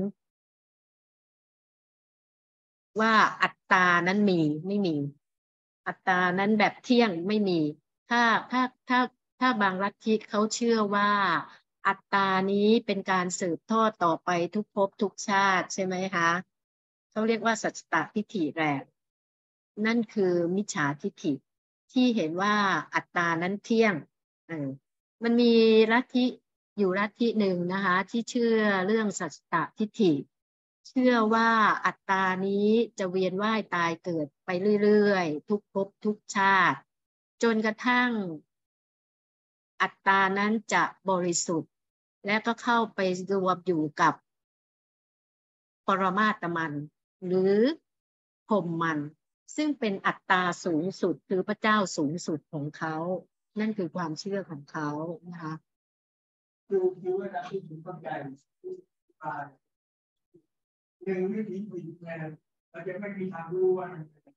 ว่าอัตตานั้นมีไม่มีอัตตานั้นแบบเที่ยงไม่มีถ้าถ้าถ้าถ้าบางลัทธิเขาเชื่อว่าอัตตานี้เป็นการสืบทอดต่อไปทุกภพทุกชาติใช่ไหมคะเขาเรียกว่าสัจตทิฏฐิแรกนั่นคือมิจฉาทิฏฐิที่เห็นว่าอัตตานั้นเที่ยงเออมันมีลัทธิอยู่ลัทธิหนึ่งนะคะที่เชื่อเรื่องสัจตทิฏฐิเชื่อว่าอัตตานี้จะเวียนว่ายตายเกิดไปเรื่อยๆทุกภพทุกชาติจนกระทั่งอัตตานั้นจะบริสุทธิ์และก็เข้าไปรวมอยู่กับปรมาตมันหรือพรหมมันซึ่งเป็นอัตตาสูงสุดคือพระเจ้าสูงสุดของเขานั่นคือความเชื่อของเขานะคะดูดูว่าเราถึงต้องใจหนึ่งวิถีชีวิตเนี่ยเราจะไม่มีทางรู้ว่า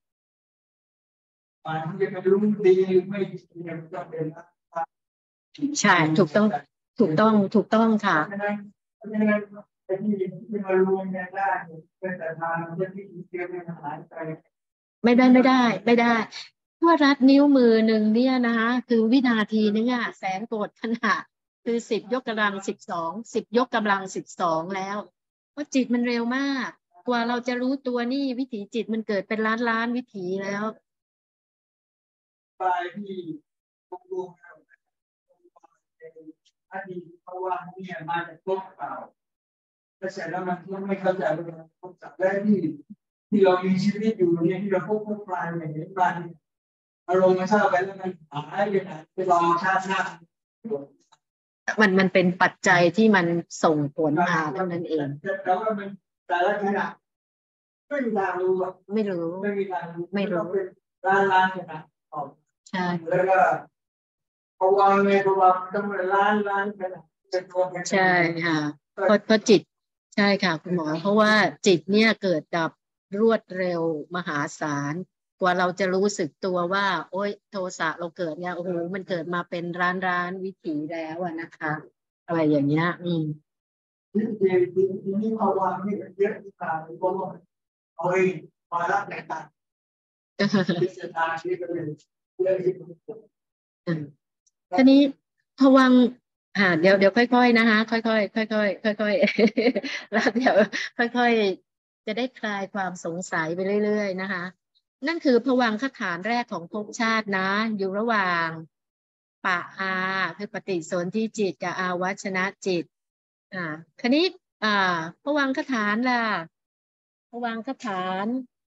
มันจะเป็นรู้ดีไม่ดีเนี่ยมันจะเป็นใช่ถูกต้องถูกต้องถูกต้องค่ะเพราะฉะนั้นเพราะฉะนั้นไอ้ที่ที่มารวมกันได้เป็นแต่ทางที่ที่เกี่ยวกับหายไปไม่ได้ไม่ได้ไม่ได้ทั่วรัดนิ้วมือหนึ่งเนี่ยนะคะคือวินาทีนึงอะแสนโกรธขณะคือสิบยกกำลังสิบสองสิบยกกำลังสิบสองแล้วเพราะจิตมันเร็วมากกว่าเราจะรู้ตัวนี่วิถีจิตมันเกิดเป็นล้านล้านวิถีแล้วปลายที่รวมๆแล้วอดีตเพราะว่าเนี่ยมาจากโลกเก่าแต่เสร็จแล้วมันไม่เข้าใจว่ามันจากแรกที่ที่เรามีชีวิตอยู่เนี่ยที่เราพบพบปลายอย่างนี้ปลายอารมณ์มันเข้าไปแล้วมันหายไปไหนไปรอชาติหน้ามันมันเป็นปัจจัยที่มันส่งผลมาเท่านั้นเองแต่ว่ามันแต่ละขณะไม่มีทางรู้ไม่รู้ไม่มีทางรู้ไม่รู้เป็นล้านล้านขณะใช่แล้วก็พอวางไงพอวางต้องล้านล้านขณะใช่ค่ะเพราะเพราะจิตใช่ค่ะคุณหมอเพราะว่าจิตเนี่ยเกิดดับรวดเร็วมหาศาลกว่าเราจะรู้สึกตัวว่าโอ๊ยโทสะเราเกิดเนี่ยโอ้โหมันเกิดมาเป็นร้านร้านวิถีแล้วอะนะคะอะไรอย่างเงี้ยอืมนี่เดี๋ยวทีนี้พอวางนี่เยอะที่ตาเลยก็โอ้ยมาละแต่ตาที่จะตาที่ก็เลยเรื่องที่ทีนี้พวังค์อ่าเดี๋ยวเดี๋ยวค่อยๆนะคะค่อยๆค่อยๆค่อยๆแล้วเดี๋ยวค่อยๆจะได้คลายความสงสัยไปเรื่อยๆนะคะนั่นคือภวังคฐานแรกของภพชาตินะอยู่ระหว่างปะอาคือปฏิสนธิจิตกับอาวัชนะจิตอ่าคราวนี้อ่าภวังคฐานล่ะภวังคฐาน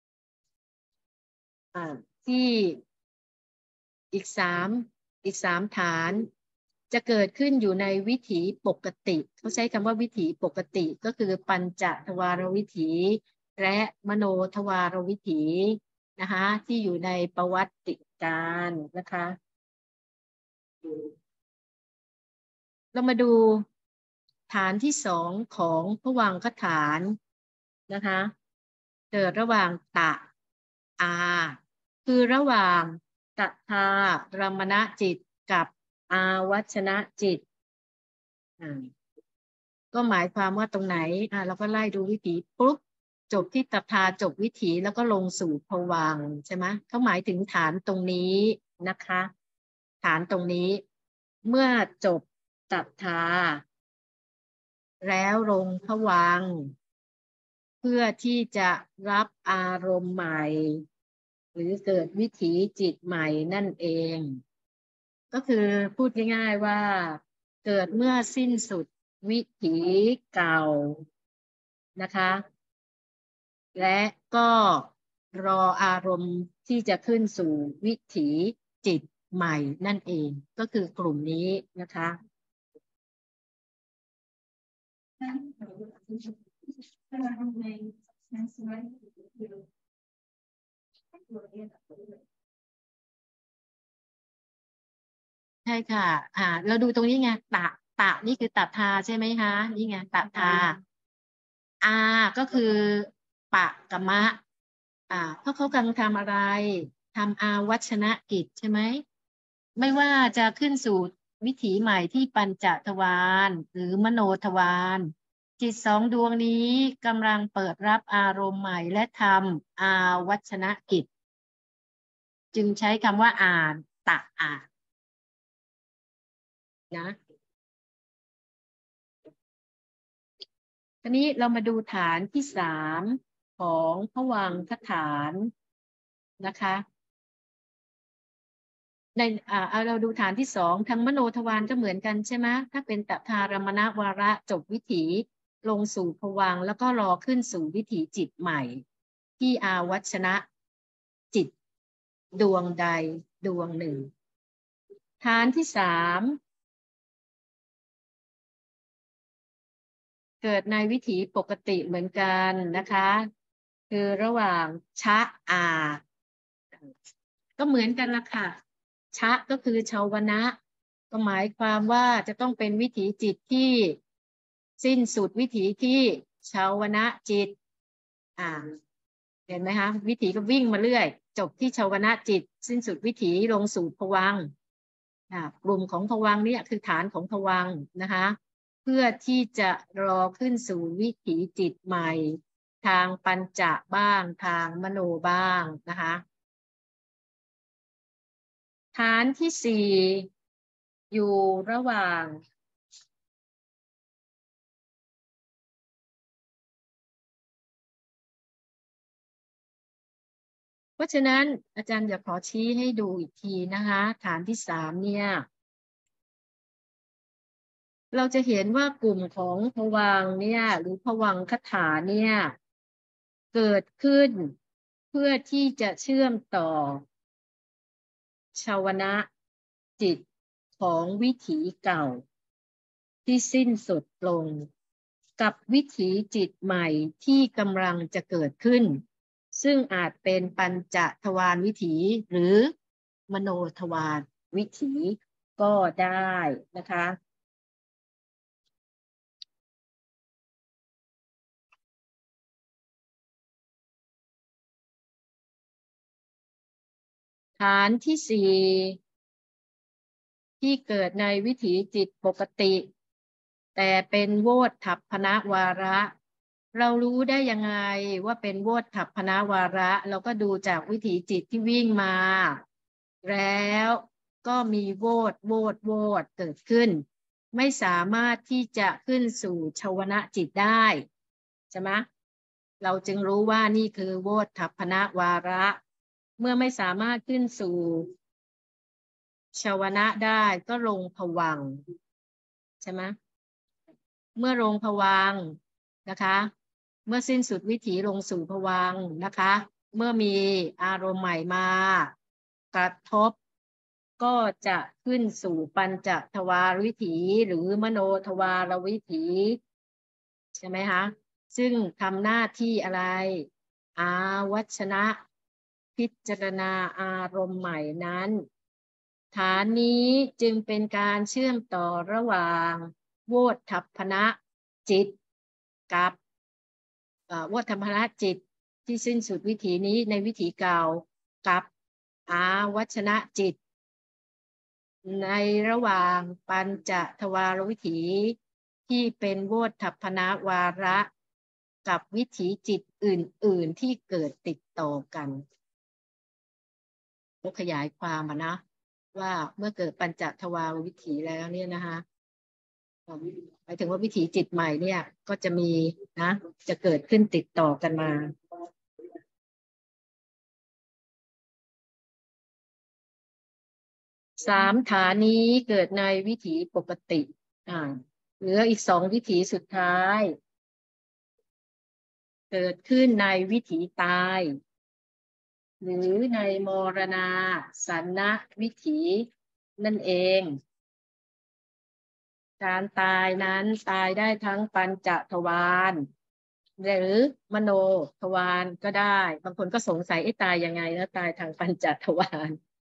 อ่าที่อีกสามอีกสามฐานจะเกิดขึ้นอยู่ในวิถีปกติเขาใช้คำว่าวิถีปกติก็คือปัญจทวารวิถีและมโนทวารวิถีนะคะที่อยู่ในประวัติการนะคะเรามาดูฐานที่สองของภวังคฐานนะคะเกิดระหว่างตะอาคือระหว่างตถารมณจิตกับอาวัชนะจิตอ่าก็หมายความว่าตรงไหนอ่าเราก็ไล่ดูวิถีปุ๊บจบที่ตถาจบวิถีแล้วก็ลงสู่ภวังค์ใช่ไหมเขาหมายถึงฐานตรงนี้นะคะฐานตรงนี้เมื่อจบตถาแล้วลงภวังค์เพื่อที่จะรับอารมณ์ใหม่หรือเกิดวิถีจิตใหม่นั่นเองก็คือพูดง่ายๆว่าเกิดเมื่อสิ้นสุดวิถีเก่านะคะและก็รออารมณ์ที่จะขึ้นสู่วิถีจิตใหม่นั่นเองก็คือกลุ่มนี้นะคะใช่ค่ะอ่าเราดูตรงนี้ไงตะตะนี่คือตัทธาใช่ไหมคะนี่ไงตัทธาอาก็คือปะกะมะอ่าเพราะเขากำลังทำอะไรทำอาวัชนะกิจใช่ไหมไม่ว่าจะขึ้นสู่วิถีใหม่ที่ปัญจทวารหรือมโนทวารจิตสองดวงนี้กำลังเปิดรับอารมณ์ใหม่และทำอาวัชนะกิจจึงใช้คำว่าอ่านตะอ่านนะทีนี้เรามาดูฐานที่สามของภวังคฐานนะคะในอ่าเราดูฐานที่สองทางมโนทวารก็เหมือนกันใช่ไหมถ้าเป็นตถารมณวาระจบวิถีลงสู่ภวังค์แล้วก็รอขึ้นสู่วิถีจิตใหม่ที่อาวัชนะจิตดวงใดดวงหนึ่งฐานที่สามเกิดในวิถีปกติเหมือนกันนะคะคือระหว่างชะอาก็เหมือนกันละค่ะชะก็คือชาวนะก็หมายความว่าจะต้องเป็นวิถีจิตที่สิ้นสุดวิถีที่ชาวนะจิตอ่าเห็นไหมคะวิถีก็วิ่งมาเรื่อยจบที่ชาวนะจิตสิ้นสุดวิถีลงสู่ภวังค์กลุ่มของภวังค์นี่คือฐานของภวังค์นะคะเพื่อที่จะรอขึ้นสู่วิถีจิตใหม่ทางปัญจะบ้างทางมโนบ้างนะคะฐานที่สี่อยู่ระหว่างเพราะฉะนั้นอาจารย์อยากขอชี้ให้ดูอีกทีนะคะฐานที่สามเนี่ยเราจะเห็นว่ากลุ่มของภวังค์เนี่ยหรือภวังคถาเนี่ยเกิดขึ้นเพื่อที่จะเชื่อมต่อชาวนะจิตของวิถีเก่าที่สิ้นสุดลงกับวิถีจิตใหม่ที่กำลังจะเกิดขึ้นซึ่งอาจเป็นปัญจทวารวิถีหรือมโนทวารวิถีก็ได้นะคะฐานที่สี่ที่เกิดในวิถีจิตปกติแต่เป็นโวฏฏัพพนวาระเรารู้ได้ยังไงว่าเป็นโวฏฏัพพนวาระเราก็ดูจากวิถีจิตที่วิ่งมาแล้วก็มีโวฏโวฏโวฏเกิดขึ้นไม่สามารถที่จะขึ้นสู่ชวนะจิตได้ใช่ไหมเราจึงรู้ว่านี่คือโวฏฏัพพนวาระเมื่อไม่สามารถขึ้นสู่ชวนะได้ก็ลงภวังค์ใช่ไหมเมื่อลงภวังค์นะคะเมื่อสิ้นสุดวิถีลงสู่ภวังค์นะคะเมื่อมีอารมณ์ใหม่มากระทบก็จะขึ้นสู่ปัญจทวารวิถีหรือมโนทวารวิถีใช่ไหมคะซึ่งทำหน้าที่อะไรอาวัชนะพิจารณาอารมณ์ใหม่นั้นฐานนี้จึงเป็นการเชื่อมต่อระหว่างโวฏฏัพพนจิตกับโวฏฏัพพนจิตที่สิ้นสุดวิถีนี้ในวิถีเก่ากับอาวัชนะจิตในระหว่างปัญจทวารวิถีที่เป็นโวฏฏัพพนวาระกับวิถีจิตอื่นๆที่เกิดติดต่อกันก็ขยายความมานะว่าเมื่อเกิดปัญจทวารวิถีแล้วเนี่ยนะคะหมายถึงว่าวิถีจิตใหม่เนี่ยก็จะมีนะจะเกิดขึ้นติดต่อกันมาสามฐานนี้เกิดในวิถีปกติอ่าเหลืออีกสองวิถีสุดท้ายเกิดขึ้นในวิถีตายหรือในมรณาสันนวิถีนั่นเองการตายนั้นตายได้ทั้งปัญจทวารหรือมโนทวารก็ได้บางคนก็สงสัยไอ้ตายยังไงแล้วตายทางปัญจทวาร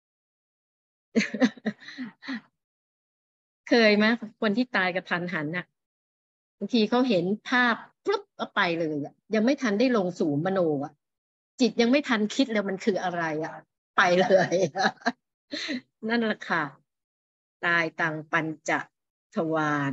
เคยไหมคนที่ตายกระทันหันน่ะบางทีเขาเห็นภาพปุ๊บก็ไปเลยอ่ะยังไม่ทันได้ลงสู่มโนอ่ะจิตยังไม่ทันคิดเลยมันคืออะไรอ่ะไปเลยนั่นแหละค่ะตายทางปัญจทวาร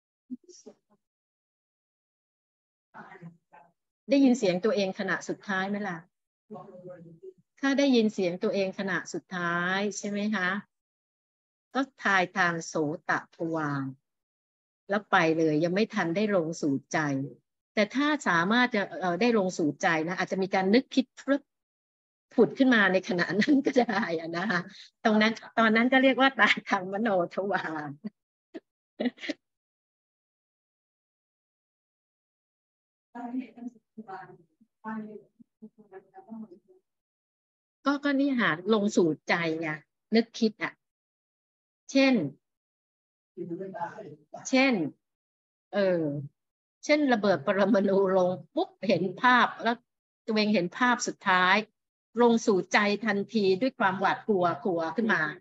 ได้ยินเสียงตัวเองขณะสุดท้ายไหมล่ะถ้าได้ยินเสียงตัวเองขณะสุดท้ายใช่ไหมคะก็ทายทางโสตทวารแล้วไปเลยยังไม่ทันได้ลงสู่ใจแต่ถ้าสามารถจะเอ่อได้ลงสู่ใจนะอาจจะมีการนึกคิดพรึบผุดขึ้นมาในขณะนั้นก็จะได้อะนะคะตรงนั้นตอนนั้นก็เรียกว่าตายทางมโนทวารก็ก็นี่หาลงสู่ใจไงนึกคิดอ่ะเช่นเช่นเออเช่นระเบิดปรมาณูลงปุ๊บเห็นภาพแล้วตัวเองเห็นภาพสุดท้ายลงสู่ใจทันทีด้วยความหวาดกลัวกลัวขึ้นมา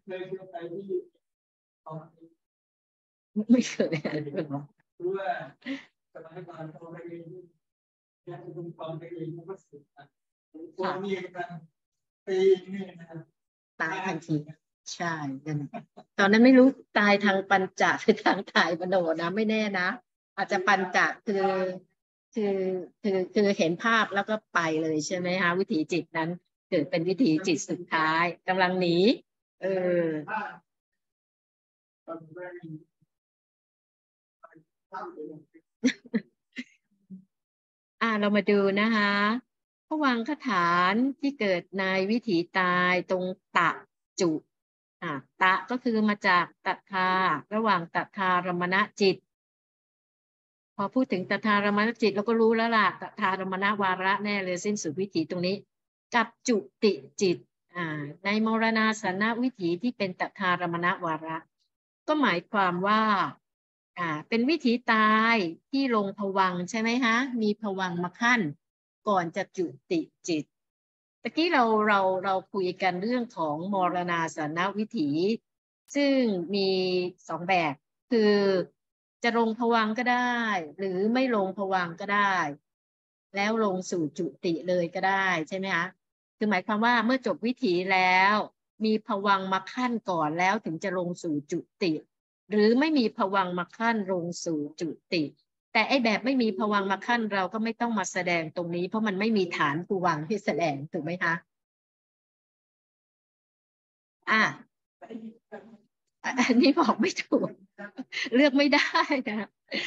ไม่เคยรู้ว่าสมัยก่อนเขาไปเรียนยังเป็นความไปเรียนเขาก็สึกตอนนี้กันปีนี่นะครับตายทันทีใช่ตอนนั้นไม่รู้ตายทางปัญจหรือทางตายมโนนะไม่แน่นะอาจจะปัญจคือคือคือคือเห็นภาพแล้วก็ไปเลยใช่ไหมคะวิถีจิตนั้นเกิดเป็นวิถีจิตสุดท้ายกำลังหนีเอออ่าเรามาดูนะคะภวังคฐานที่เกิดในวิถีตายตรงตะจุอ่าตะก็คือมาจากตัทธาระหว่างตัทธารมณจิตพอพูดถึงตัทธารมณจิตเราก็รู้แล้วล่ะตัทธารมณวาระแน่เลยสิ้นสุดวิถีตรงนี้กับจุติจิตอ่าในมรณาสนวิถีที่เป็นตัทธารมณวาระก็หมายความว่าอ่าเป็นวิถีตายที่ลงภวังค์ใช่ไหมคะมีภวังค์มาขั้นก่อนจะจุติจิตตะกี้เราเราเราคุยกันเรื่องของมรณาสนวิถีซึ่งมีสองแบบคือจะลงภวังค์ก็ได้หรือไม่ลงภวังค์ก็ได้แล้วลงสู่จุติเลยก็ได้ใช่ไหมคะคือหมายความว่าเมื่อจบวิถีแล้วมีภวังค์มาขั้นก่อนแล้วถึงจะลงสู่จุติหรือไม่มีภวังค์มาขั้นลงสู่จุติแต่ไอ้แบบไม่มีภวังค์มาขั้นเราก็ไม่ต้องมาแสดงตรงนี้เพราะมันไม่มีฐานภวังค์ที่แสดงถูกไหมคะอ่ะอันนี้บอกไม่ถูกเลือกไม่ได้นะ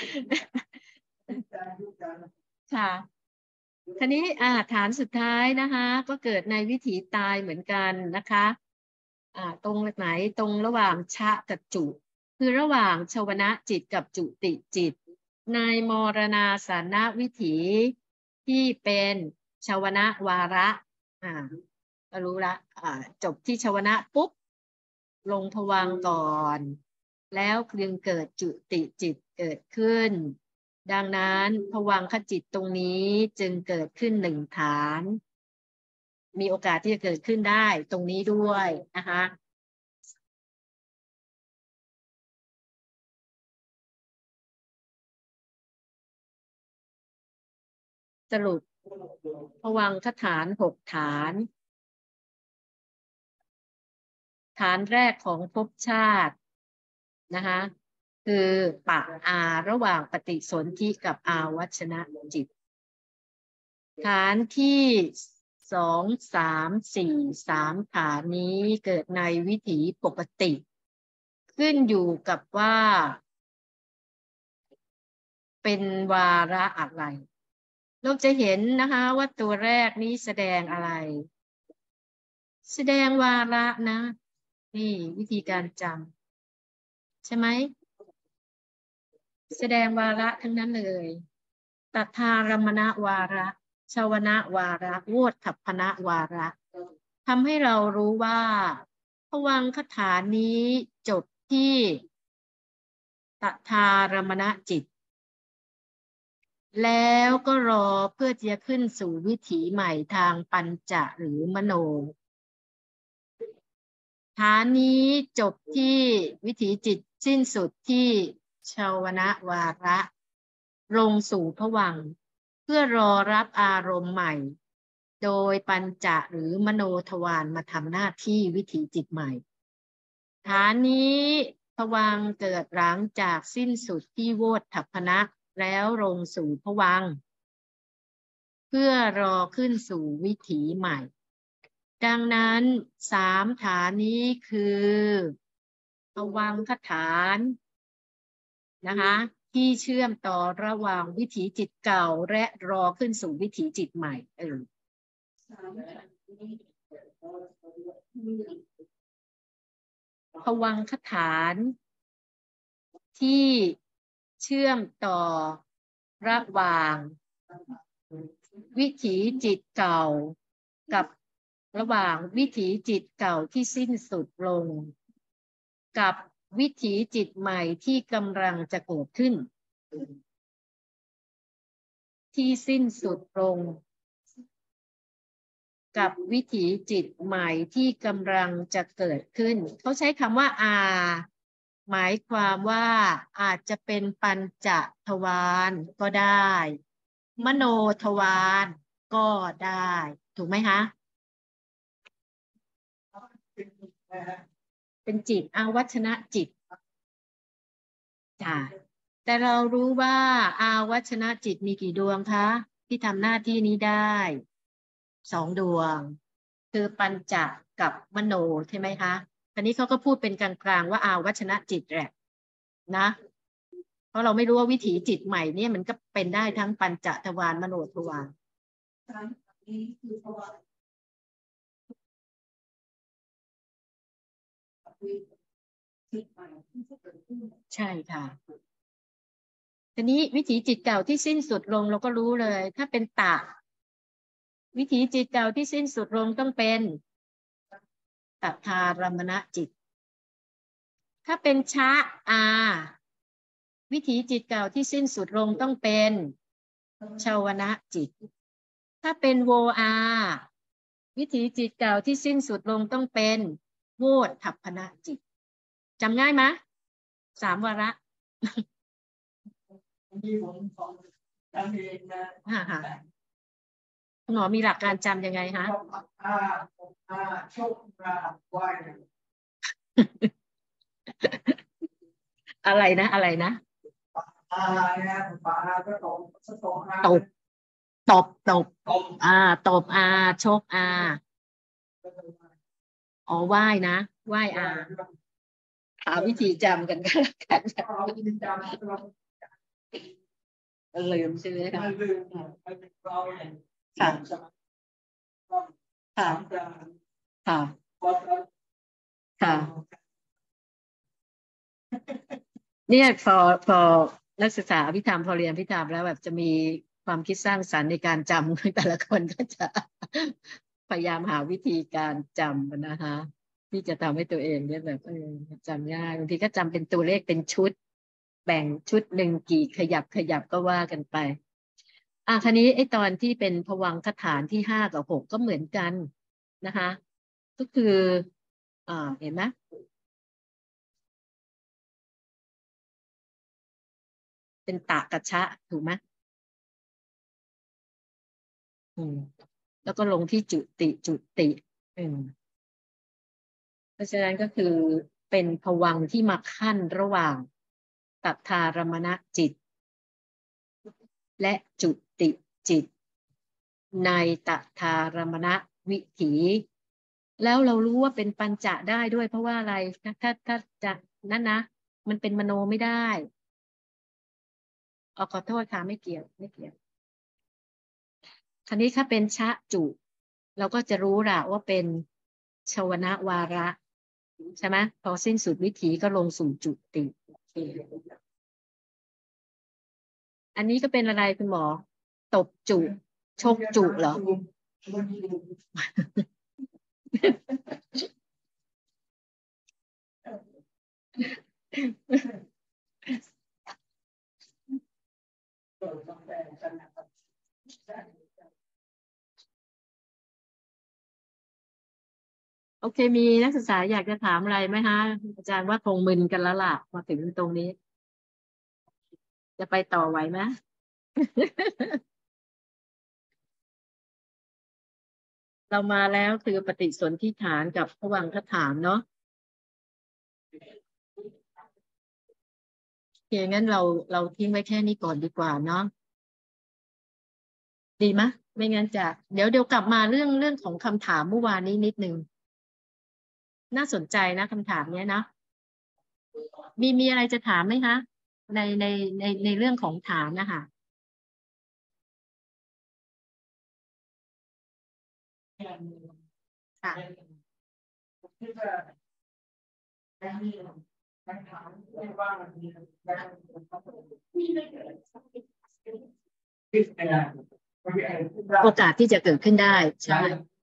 ค่ะทีนี้อ่าฐานสุดท้ายนะคะก็เกิดในวิถีตายเหมือนกันนะคะอ่าตรงไหนตรงระหว่างชะกับจุคือระหว่างชวนะจิตกับจุติจิตในมรณาสนวิถีที่เป็นชวนะวาระอ่าก็รู้ละอ่าจบที่ชวนะปุ๊บลงภวังค์ก่อนแล้วจึงเกิดจุติจิตเกิดขึ้นดังนั้นภวังคจิตตรงนี้จึงเกิดขึ้นหนึ่งฐานมีโอกาสที่จะเกิดขึ้นได้ตรงนี้ด้วยนะคะสรุปภวังคฐานหกฐานฐานแรกของภพชาตินะคะคือปะอาระหว่างปฏิสนธิกับอาวัชนะจิตฐานที่สองสามสี่สามฐานนี้เกิดในวิถีปกติขึ้นอยู่กับว่าเป็นวาระอะไรเราจะเห็นนะคะว่าตัวแรกนี้แสดงอะไรแสดงวาระนะนี่วิธีการจำใช่ไหมแสดงวาระทั้งนั้นเลยตัทธารมณวาระชวนะวาระโวทัพพนะวาระทำให้เรารู้ว่าภวังคฐานนี้จบที่ตัทธารมณจิตแล้วก็รอเพื่อจะขึ้นสู่วิถีใหม่ทางปัญจหรือมโนฐานนี้จบที่วิถีจิตสิ้นสุดที่ชาวนะวาระลงสู่ภวังค์เพื่อรอรับอารมณ์ใหม่โดยปัญจหรือมโนทวารมาทำหน้าที่วิถีจิตใหม่ฐานนี้ภวังค์เกิดหลังจากสิ้นสุดที่โวทัพพนะแล้วลงสู่ภวังค์เพื่อรอขึ้นสู่วิถีใหม่ดังนั้นสามฐานนี้คือภวังคฐานนะคะที่เชื่อมต่อระหว่างวิถีจิตเก่าและรอขึ้นสู่วิถีจิตใหม่เออภวังคฐานที่เชื่อมต่อระหว่างวิถีจิตเก่ากับระหว่างวิถีจิตเก่าที่สิ้นสุดลงกับวิถีจิตใหม่ที่กำลังจะเกิดขึ้นที่สิ้นสุดลงกับวิถีจิตใหม่ที่กำลังจะเกิดขึ้นเขาใช้คำว่าอาหมายความว่าอาจจะเป็นปัญจทวารก็ได้มโนทวารก็ได้ถูกไหมคะเป็นจิตอาวัชนะจิตจ้ะแต่เรารู้ว่าอาวัชนะจิตมีกี่ดวงคะที่ทำหน้าที่นี้ได้สองดวงคือปัญจกับมโนใช่ไหมคะทีนี้เขาก็พูดเป็นกลางๆว่าอาวัชนะจิตแหละนะเพราะเราไม่รู้ว่าวิถีจิตใหม่เนี่ยมันก็เป็นได้ทั้งปัญจทวารมโนทวารใช่ค่ะทีนี้วิถีจิตเก่าที่สิ้นสุดลงเราก็รู้เลยถ้าเป็นตะวิถีจิตเก่าที่สิ้นสุดลงต้องเป็นตัทธารมณจิตถ้าเป็นชะอาวิถีจิตเก่าที่สิ้นสุดลงต้องเป็นชาวนะจิตถ้าเป็นโวอาวิถีจิตเก่าที่สิ้นสุดลงต้องเป็นโวทัพพนะจิตจำง่ายไหมสามวาระที่ผมสอนจำเองนะหมอมีหลักการจำยังไงคะอาอาโชคราไหวอะไรนะอะไรนะอะไรนะปาก็ตบตบตบตบตบอ่าตบอาโชคอาอ๋อไหว้นะไหว้อาหาวิธีจำกันก็แล้วกันลืมใช่ไหมคะค่ะค่ะค่ะค่ะเนี่ยพอพอนักศึกษาพิธามพอเรียนพิธามแล้วแบบจะมีความคิดสร้างสรรค์ในการจำของแต่ละคนก็จะพยายามหาวิธีการจำนะคะที่จะทำให้ตัวเองเนี่ยแบบเออจำง่ายบางทีก็จำเป็นตัวเลขเป็นชุดแบ่งชุดหนึ่งกี่ขยับขยับก็ว่ากันไปอ่ะทีนี้ไอ้ตอนที่เป็นภวังคฐานที่ห้ากับหกก็เหมือนกันนะคะก็คืออ่าเห็นไหมเป็นตะกัจฉะถูกไหมอืมแล้วก็ลงที่จุติจุติอืมเพราะฉะนั้นก็คือเป็นภวังค์ที่มาขั้นระหว่างตัทธารมณจิตและจุติจิตในตัทธารมณวิถีแล้วเรารู้ว่าเป็นปัญจะได้ด้วยเพราะว่าอะไรถ้าถ้าถ้าจะนั่นนะมันเป็นมโนไม่ได้อ๋อขอโทษค่ะไม่เกี่ยวไม่เกี่ยวคราวนี้ถ้าเป็นชะจุเราก็จะรู้ละว่าเป็นชวนะวาระใช่ไหมพอสิ้นสุดวิถีก็ลงสู่จุติอันนี้ก็เป็นอะไรคุณหมอตบจุชกจุเหรอโอเคมีนักศึกษาอยากจะถามอะไรไหมคะอาจารย์ว่าคงมึนกันแล้วล่ะมาถึงตรงนี้จะไปต่อไหวไหม เรามาแล้วคือปฏิสนธิฐานกับภวังคฐานเนาะโอเคงั้นเราเราทิ้งไว้แค่นี้ก่อนดีกว่าเนาะดีไหมไม่งั้นจะเดี๋ยวเดี๋ยวกลับมาเรื่องเรื่องของคำถามเมื่อวานนี้นิดนึงน่าสนใจนะคำถามเนี้ยนะมีมีอะไรจะถามไหมคะในในในในเรื่องของฐานนะคะค่ะที่จะการที่การถามไม่ว่ามันมีการโอกาสที่จะเกิดขึ้นได้ใช่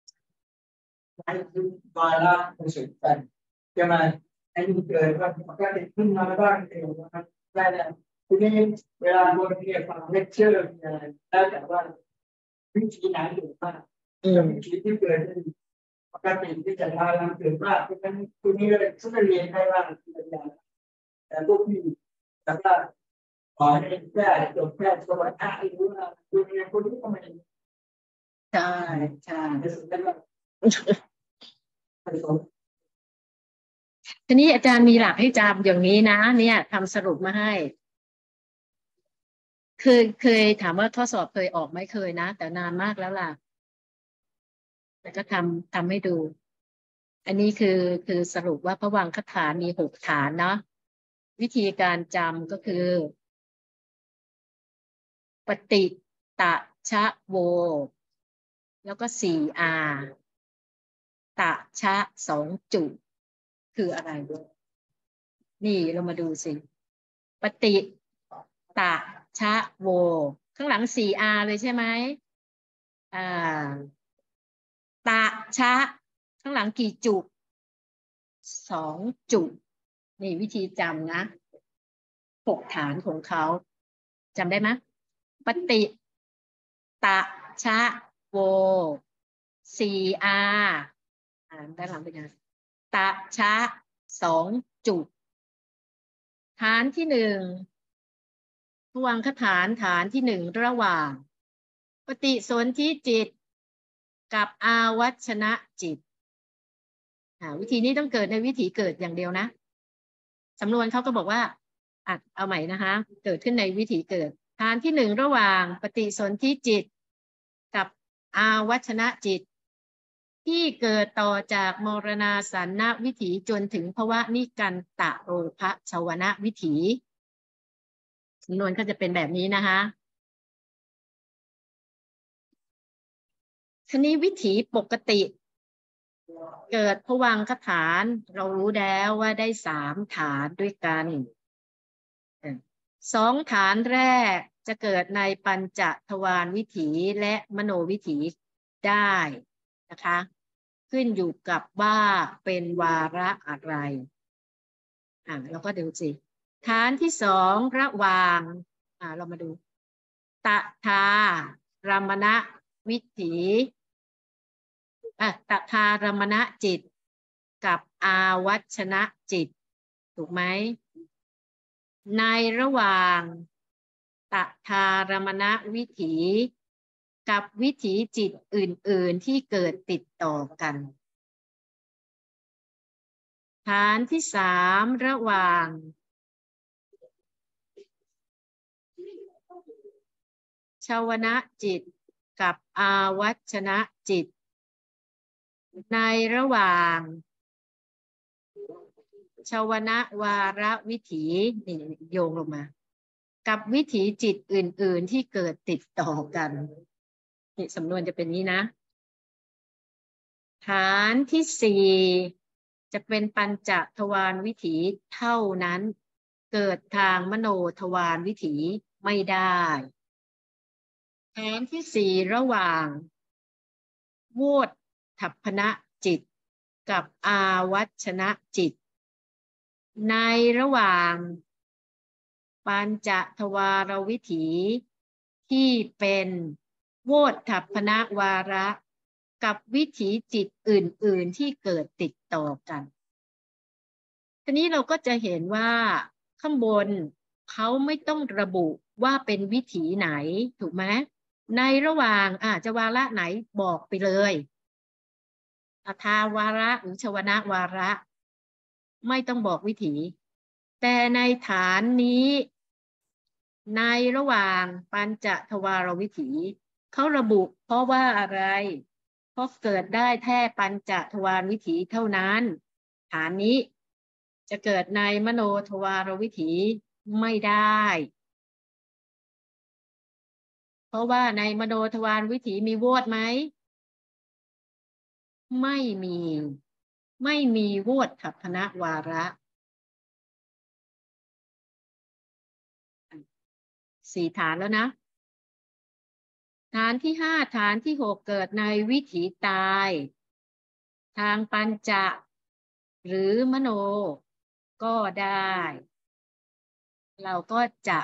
วาระเป็นสิ่งกันจะมาไอ้ที่เกิดว่ามันก็จะขึ้นมาบ้างเองนะครับได้แล้วทีนี้เวลาบนเรียนฟังเลคเชอร์อะไรได้แต่ว่าวิธีไหนหรือว่าวิธีที่เกิดปกติที่จะทำเราเกิดว่าเพราะฉะนั้นคุณนี่ก็เลยช่วยเรียนได้ว่าเป็นอย่างแต่พวกที่แต่ว่าขอให้แค่จบแค่สวัสดิ์หรือว่าคุณเรียนคนที่ก็ไม่ใช่ใช่ทีนี้อาจารย์มีหลักให้จำอย่างนี้นะเนี่ยทำสรุปมาให้เคยเคยถามว่าข้อสอบเคยออกไหมเคยนะแต่นานมากแล้วล่ะแต่ก็ทำทำให้ดู อันนี้คือคือสรุปว่าพวังคฐานมีหกฐานเนาะวิธีการจำก็คือ ปฏิตะชะโว แล้วก็สี่อาตะชะสองจุคืออะไรด้วยนี่เรามาดูสิปฏิตะชะโวข้างหลังสี่อาเลยใช่ไหมอ่าตะชะข้างหลังกี่จุสองจุนี่วิธีจำนะหกฐานของเขาจำได้ไหมปฏิตะชะโวสี่อาอ่านด้านหลังเป็นยังตะชะสองจุฐานที่หนึ่งพวังคฐานฐานที่หนึ่งระหว่างปฏิสนธิจิตกับอาวัชนะจิตวิธีนี้ต้องเกิดในวิถีเกิดอย่างเดียวนะสำนวนเขาก็บอกว่าอ่ะเอาใหม่นะคะเกิดขึ้นในวิถีเกิดฐานที่หนึ่งระหว่างปฏิสนธิจิตกับอาวัชนะจิตที่เกิดต่อจากมรณาสันนวิถีจนถึงภวะนิกันตะโรภชวนะวิถีสำนวนก็จะเป็นแบบนี้นะคะทีนี้วิถีปกติเกิดภวังคฐานเรารู้แล้วว่าได้สามฐานด้วยกันสองฐานแรกจะเกิดในปัญจทวารวิถีและมโนวิถีได้นะคะขึ้นอยู่กับว่าเป็นวาระอะไรอ่ะเราก็ดูสิฐานที่สองระหว่างอ่ะเรามาดูตถารมณวิถีอ่ะตถารมณจิตกับอาวัชนะจิตถูกไหมในระหว่างตถารมณวิถีกับวิถีจิตอื่นๆที่เกิดติดต่อกันฐานที่สามระหว่างชวนะจิตกับอาวัชนะจิตในระหว่างชวนะวาระวิถีนี่โยงลงมากับวิถีจิตอื่นๆที่เกิดติดต่อกันนี่สำนวนจะเป็นนี้นะฐานที่สี่จะเป็นปัญจทวารวิถีเท่านั้นเกิดทางมโนทวารวิถีไม่ได้ฐานที่สี่ระหว่างโวทัพพนะจิตกับอาวัชนะจิตในระหว่างปัญจทวารวิถีที่เป็นโวทัพพนะวาระกับวิถีจิตอื่นๆที่เกิดติดต่อกันทีนี้เราก็จะเห็นว่าข้างบนเขาไม่ต้องระบุว่าเป็นวิถีไหนถูกไหมในระหว่างอาจจะวาระไหนบอกไปเลยตถาวาระหรือชวนะวาระไม่ต้องบอกวิถีแต่ในฐานนี้ในระหว่างปัญจทวารวิถีเขาระบุเพราะว่าอะไรเพราะเกิดได้แค่ปัญจทวารวิถีเท่านั้นฐานนี้จะเกิดในมโนทวารวิถีไม่ได้เพราะว่าในมโนทวารวิถีมีโวทไหมไม่มีไม่มีโวทัพพนะวาระสี่ฐานแล้วนะฐานที่ห้าฐานที่หกเกิดในวิถีตายทางปัญจหรือมโนก็ได้เราก็จะ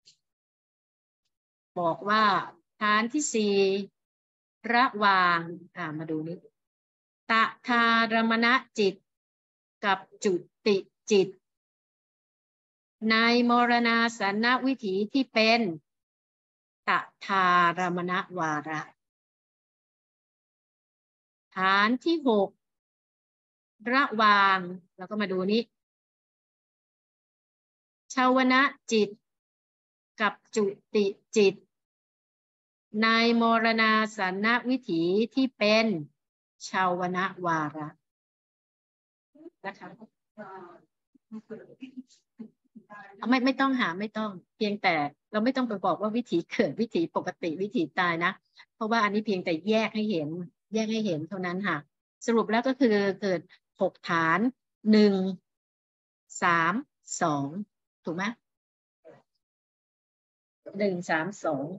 บอกว่าฐานที่สี่ระหว่างอ่ามาดูนี้ตถารมณจิตกับจุติจิตในมรณาสันนวิถีที่เป็นตถารมณวาระฐานที่หกระหว่างเราก็มาดูนี้ชาวนะจิตกับจุติจิตในมรณาสันนวิถีที่เป็นชาวนะวาระนะคะไม่ไม่ต้องหาไม่ต้องเพียงแต่เราไม่ต้องไปบอกว่าวิถีเกิดวิถีปกติวิถีตายนะเพราะว่าอันนี้เพียงแต่แยกให้เห็นแยกให้เห็นเท่านั้นค่ะสรุปแล้วก็คือเกิดหกฐานหนึ่งสามสองถูกไหมหนึ่งสามสอง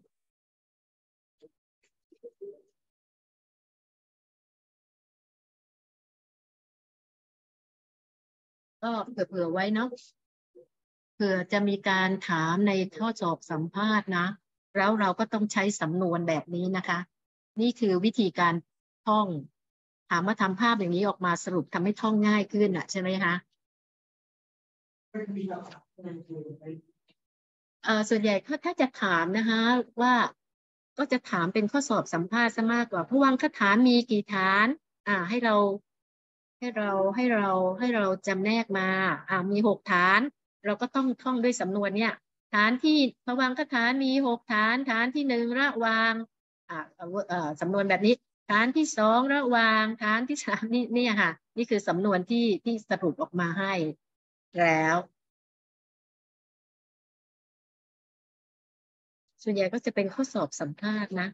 ก็เผื่อๆไว้เนาะเผื่อจะมีการถามในข้อสอบสัมภาษณ์นะแล้วเราก็ต้องใช้สำนวนแบบนี้นะคะนี่คือวิธีการท่องถามว่าทำภาพอย่างนี้ออกมาสรุปทำให้ท่องง่ายขึ้นอ่ะใช่ไหมคะเอ่อส่วนใหญ่ถ้าจะถามนะคะว่าก็จะถามเป็นข้อสอบสัมภาษณ์ซะมากกว่าพวังคฐานมีกี่ฐานอ่าให้เราให้เราให้เราให้เราจำแนกมาอ่ามีหกฐานเราก็ต้องท่องด้วยสำนวนเนี่ยฐานที่ภวังคฐานมีหกฐานฐานที่หนึ่งระวางอ่าเอ่อสำนวนแบบนี้ฐานที่สองระวางฐานที่สามนี่นี่ค่ะนี่คือสำนวนที่ที่สรุปออกมาให้แล้วส่วนใหญ่ก็จะเป็นข้อสอบสัมภาษณ์นะ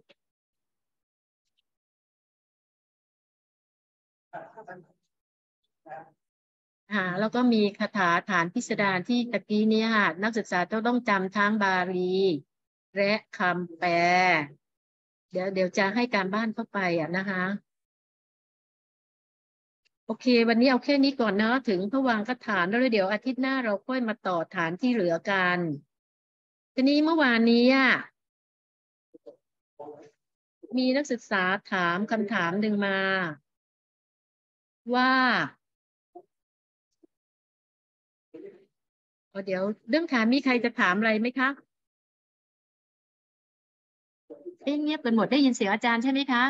ค่ะแล้วก็มีคาถาฐานพิสดารที่ตะกี้นี้ค่ะนักศึกษาต้องต้องจำทั้งบาลีและคำแปลเดี๋ยวเดี๋ยวจะให้การบ้านเข้าไปอ่ะนะคะโอเควันนี้เอาแค่นี้ก่อนเนาะถึงพระวังคฐานแล้วเดี๋ยวอาทิตย์หน้าเราค่อยมาต่อฐานที่เหลือกันทีนี้เมื่อวานนี้อ่ะมีนักศึกษาถามคำถามหนึ่งมาว่าเดี๋ยวเรื่องถามมีใครจะถามอะไรไหมคะเอ๊ะเงียบกันหมดได้ยินเสียงอาจารย์ใช่ไหมคะ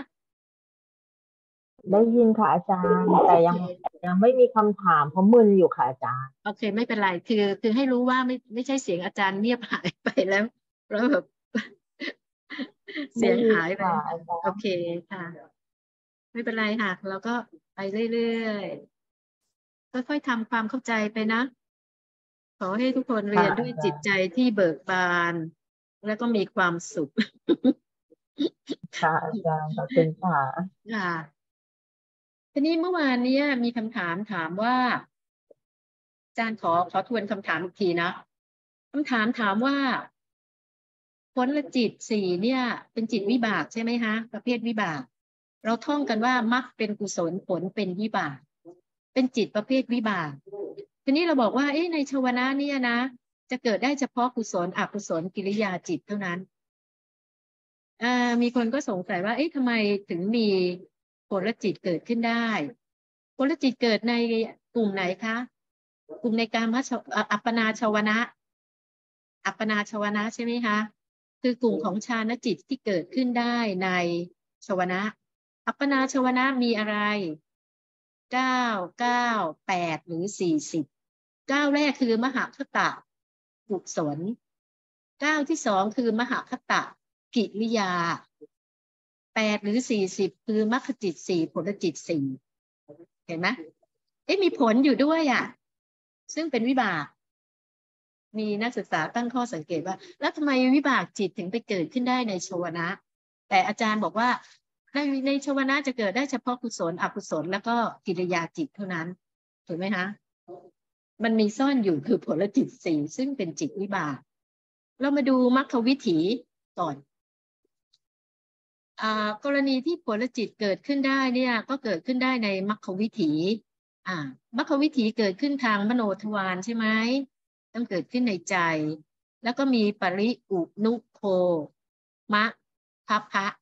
ได้ยินค่ะอาจารย์แต่ยังยังไม่มีคำถามเพราะมึนอยู่ค่ะอาจารย์โอเคไม่เป็นไรคือคือให้รู้ว่าไม่ไม่ใช่เสียงอาจารย์เงียบหายไปแล้วแล้วแบบเสียงหายไปโอเคค่ะไม่เป็นไรค่ะเราก็ไปเรื่อยๆค่อยๆทำความเข้าใจไปนะขอให้ทุกคนเรียนด้วยจิตใจที่เบิกบานแล้วก็มีความสุขค่ะอาจารย์ขอบคุณค่ะค่ะทีนี้เมื่อวานนี้มีคำถามถามว่าอาจารย์ขอขอทวนคำถามอีกทีนะคำถามถามว่าผลจิตสี่เนี่ยเป็นจิตวิบากใช่ไหมคะประเภทวิบากเราท่องกันว่ามรรคเป็นกุศลผลเป็นวิบากเป็นจิตประเภทวิบากทีนี้เราบอกว่าเอ๊ะในชวนะเนี่ยนะจะเกิดได้เฉพาะกุศลอกุศลกิริยาจิตเท่านั้นอ่ามีคนก็สงสัยว่าเอ๊ะทำไมถึงมีผลจิตเกิดขึ้นได้ผลจิตเกิดในกลุ่มไหนคะกลุ่มในการมัชอัปปนาชวนะอัปปนาชวนะใช่ไหมคะคือกลุ่มของฌานจิตที่เกิดขึ้นได้ในชวนะอัปปนาชวนะมีอะไรเก้าเก้าแปดหรือสี่สิบเก้าแรกคือมหคตะกุศลเก้าที่สองคือมหคตะกิริยาแปดหรือสี่สิบคือมรรคจิตสี่ผลจิตสี่เห็นไหมเอ๊ะมีผลอยู่ด้วยอ่ะซึ่งเป็นวิบากมีนักศึกษาตั้งข้อสังเกตว่าแล้วทำไมวิบากจิตถึงไปเกิดขึ้นได้ในชวนะแต่อาจารย์บอกว่าในในชวนะจะเกิดได้เฉพาะกุศลอกุศลแล้วก็กิริยาจิตเท่านั้นถูกไหมคะมันมีซ่อนอยู่คือผลจิตสี่ซึ่งเป็นจิตวิบากเรามาดูมรรควิถีก่อนอ่ากรณีที่ผลจิตเกิดขึ้นได้เนี่ยก็เกิดขึ้นได้ในมรรควิถีอ่ามรรควิถีเกิดขึ้นทางมโนทวารใช่ไหมต้องเกิดขึ้นในใจแล้วก็มีปริอุนุโคมะพัพพะ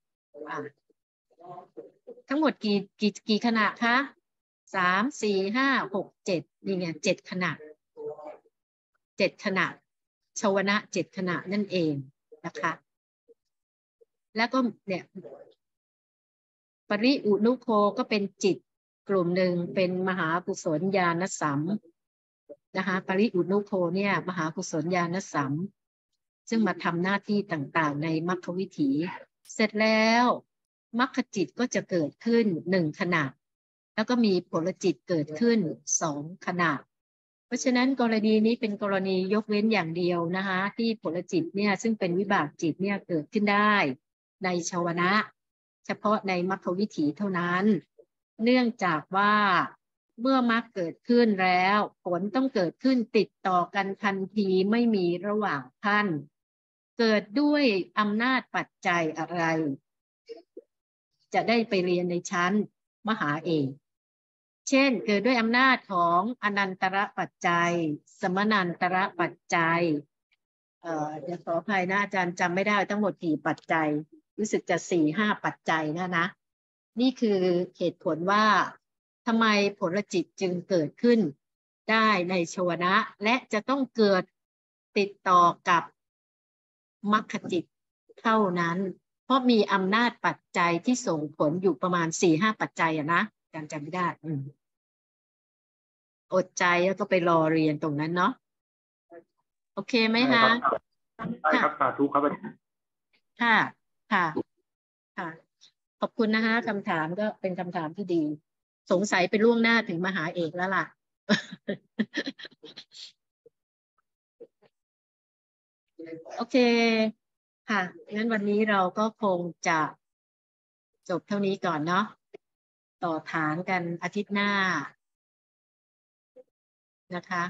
ทั้งหมดกี่กี่กี่ขณะคะสามสี่ห้าหกเจ็ดนี่ไงเจ็ดขณะเจ็ดขณะชวนะเจ็ดขณะนั่นเองนะคะแล้วก็เนี่ยปริอุนุโคก็เป็นจิตกลุ่มหนึ่งเป็นมหากุศลญาณสัมนะคะปริอุนุโคเนี่ยมหากุศลญาณสัมซึ่งมาทำหน้าที่ต่างๆในมรรควิถีเสร็จแล้วมรรคจิตก็จะเกิดขึ้นหนึ่งขณะแล้วก็มีผลจิตเกิดขึ้นสองขณะเพราะฉะนั้นกรณีนี้เป็นกรณียกเว้นอย่างเดียวนะคะที่ผลจิตเนี่ยซึ่งเป็นวิบากจิตเนี่ยเกิดขึ้นได้ในชวนะเฉพาะในมรรควิถีเท่านั้นเนื่องจากว่าเมื่อมรรคเกิดขึ้นแล้วผลต้องเกิดขึ้นติดต่อกันทันทีไม่มีระหว่างขั้นเกิดด้วยอำนาจปัจจัยอะไรจะได้ไปเรียนในชั้นมหาเอกเช่นเกิดด้วยอำนาจของอนันตระปัจจัยสมนันตระปัจจัยเอ่อเดี๋ยวขออภัยนะอาจารย์จำไม่ได้ทั้งหมดกี่ปัจจัยรู้สึกจะสี่ห้าปัจจัยนะนะนี่คือเหตุผลว่าทำไมผลจิตจึงเกิดขึ้นได้ในชวนะและจะต้องเกิดติดต่อกับมรรคจิตเท่านั้นเพราะมีอำนาจปัจจัยที่ส่งผลอยู่ประมาณสี่ห้าปัจจัยอะนะอาจารย์จำไม่ได้อืมอดใจแล้วก็ไปรอเรียนตรงนั้นเนาะโอเคไหมคะใช่ครับสาธุครับอาจารย์ค่ะค่ะค่ะขอบคุณนะคะคำถามก็เป็นคำถามที่ดีสงสัยไปล่วงหน้าถึงมหาเอกแล้วล่ะ โอเคค่ะงั้นวันนี้เราก็คงจะจบเท่านี้ก่อนเนาะต่อฐานกันอาทิตย์หน้านะคะ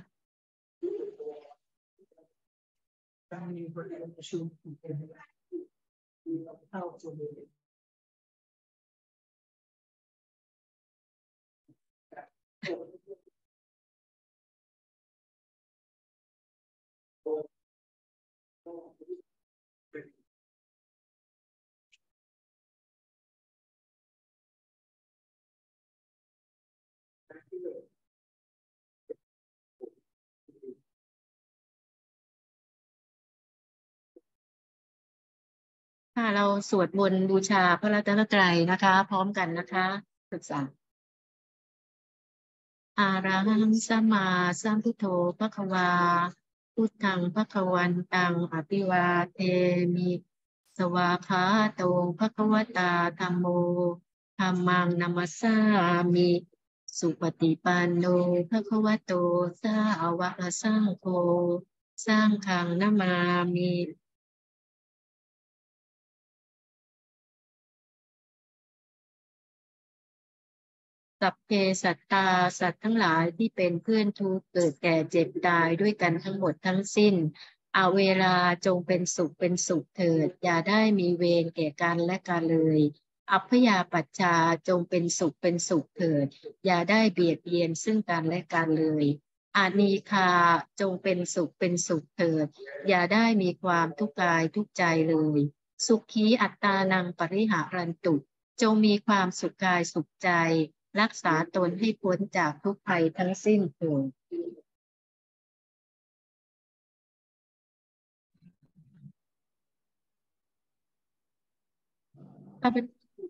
ค่ะเราสวดมนต์บูชาพระรัตนตรัยนะคะพร้อมกันนะคะศึกษาอาระหังสัมมาสัมพุทโธภควาพุทธังภควันตังอภิวาเทมิสวากขาโตภควตาธัมโมธัมมังนัมสสามิสุปฏิปันโนภควโตสาวกสังโฆสังฆังนามามิสัพเพสัตตาสัตว์ทั้งหลายที่เป็นเพื่อนทุกข์เกิดแก่เจ็บตายด้วยกันทั้งหมดทั้งสิ้นเอาเวลาจงเป็นสุขเป็นสุขเถิดอย่าได้มีเวรแก่กันและกันเลยอัพพยาปัชชาจงเป็นสุขเป็นสุขเถิดอย่าได้เบียดเบียนซึ่งกันและกันเลยอานีคาจงเป็นสุขเป็นสุขเถิดอย่าได้มีความทุกข์กายทุกข์ใจเลยสุขีอัตตานังปริหารันตุจงมีความสุขกายสุขใจรักษาตนให้พ้นจากทุกภัยทั้งสิ้นเถิดข้าพ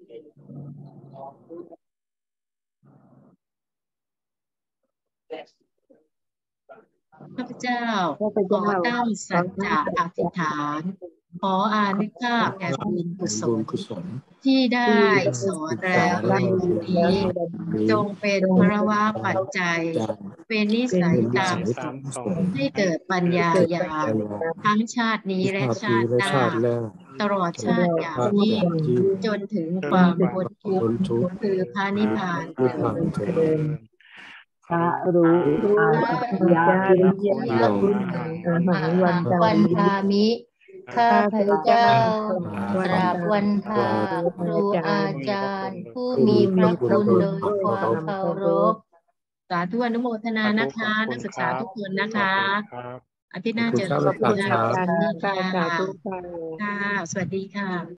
เจ้าขอตั้งสัจจะอธิษฐานขออานุภาพแห่งบุญกุศลที่ได้สอนแล้วในวันนี้จงเป็นภรวะปัจจัยเป็นนิสัยตามให้เกิดปัญญาญาณทั้งชาตินี้และชาติหน้าตลอดชาติอย่างยิ่งจนถึงความพ้นทุกข์คือพระนิพพานเถิดพระรู้อาญาวิญญาณวันทามิข้าพเจ้ากราบวันทาครูอาจารย์ผู้มีพระคุณโดยความเคารพสาธุอนุโมทนานะคะนักศึกษาทุกคนนะคะอาทิตย์หน้าเจอกันค่ะสวัสดีค่ะสวัสดีค่ะ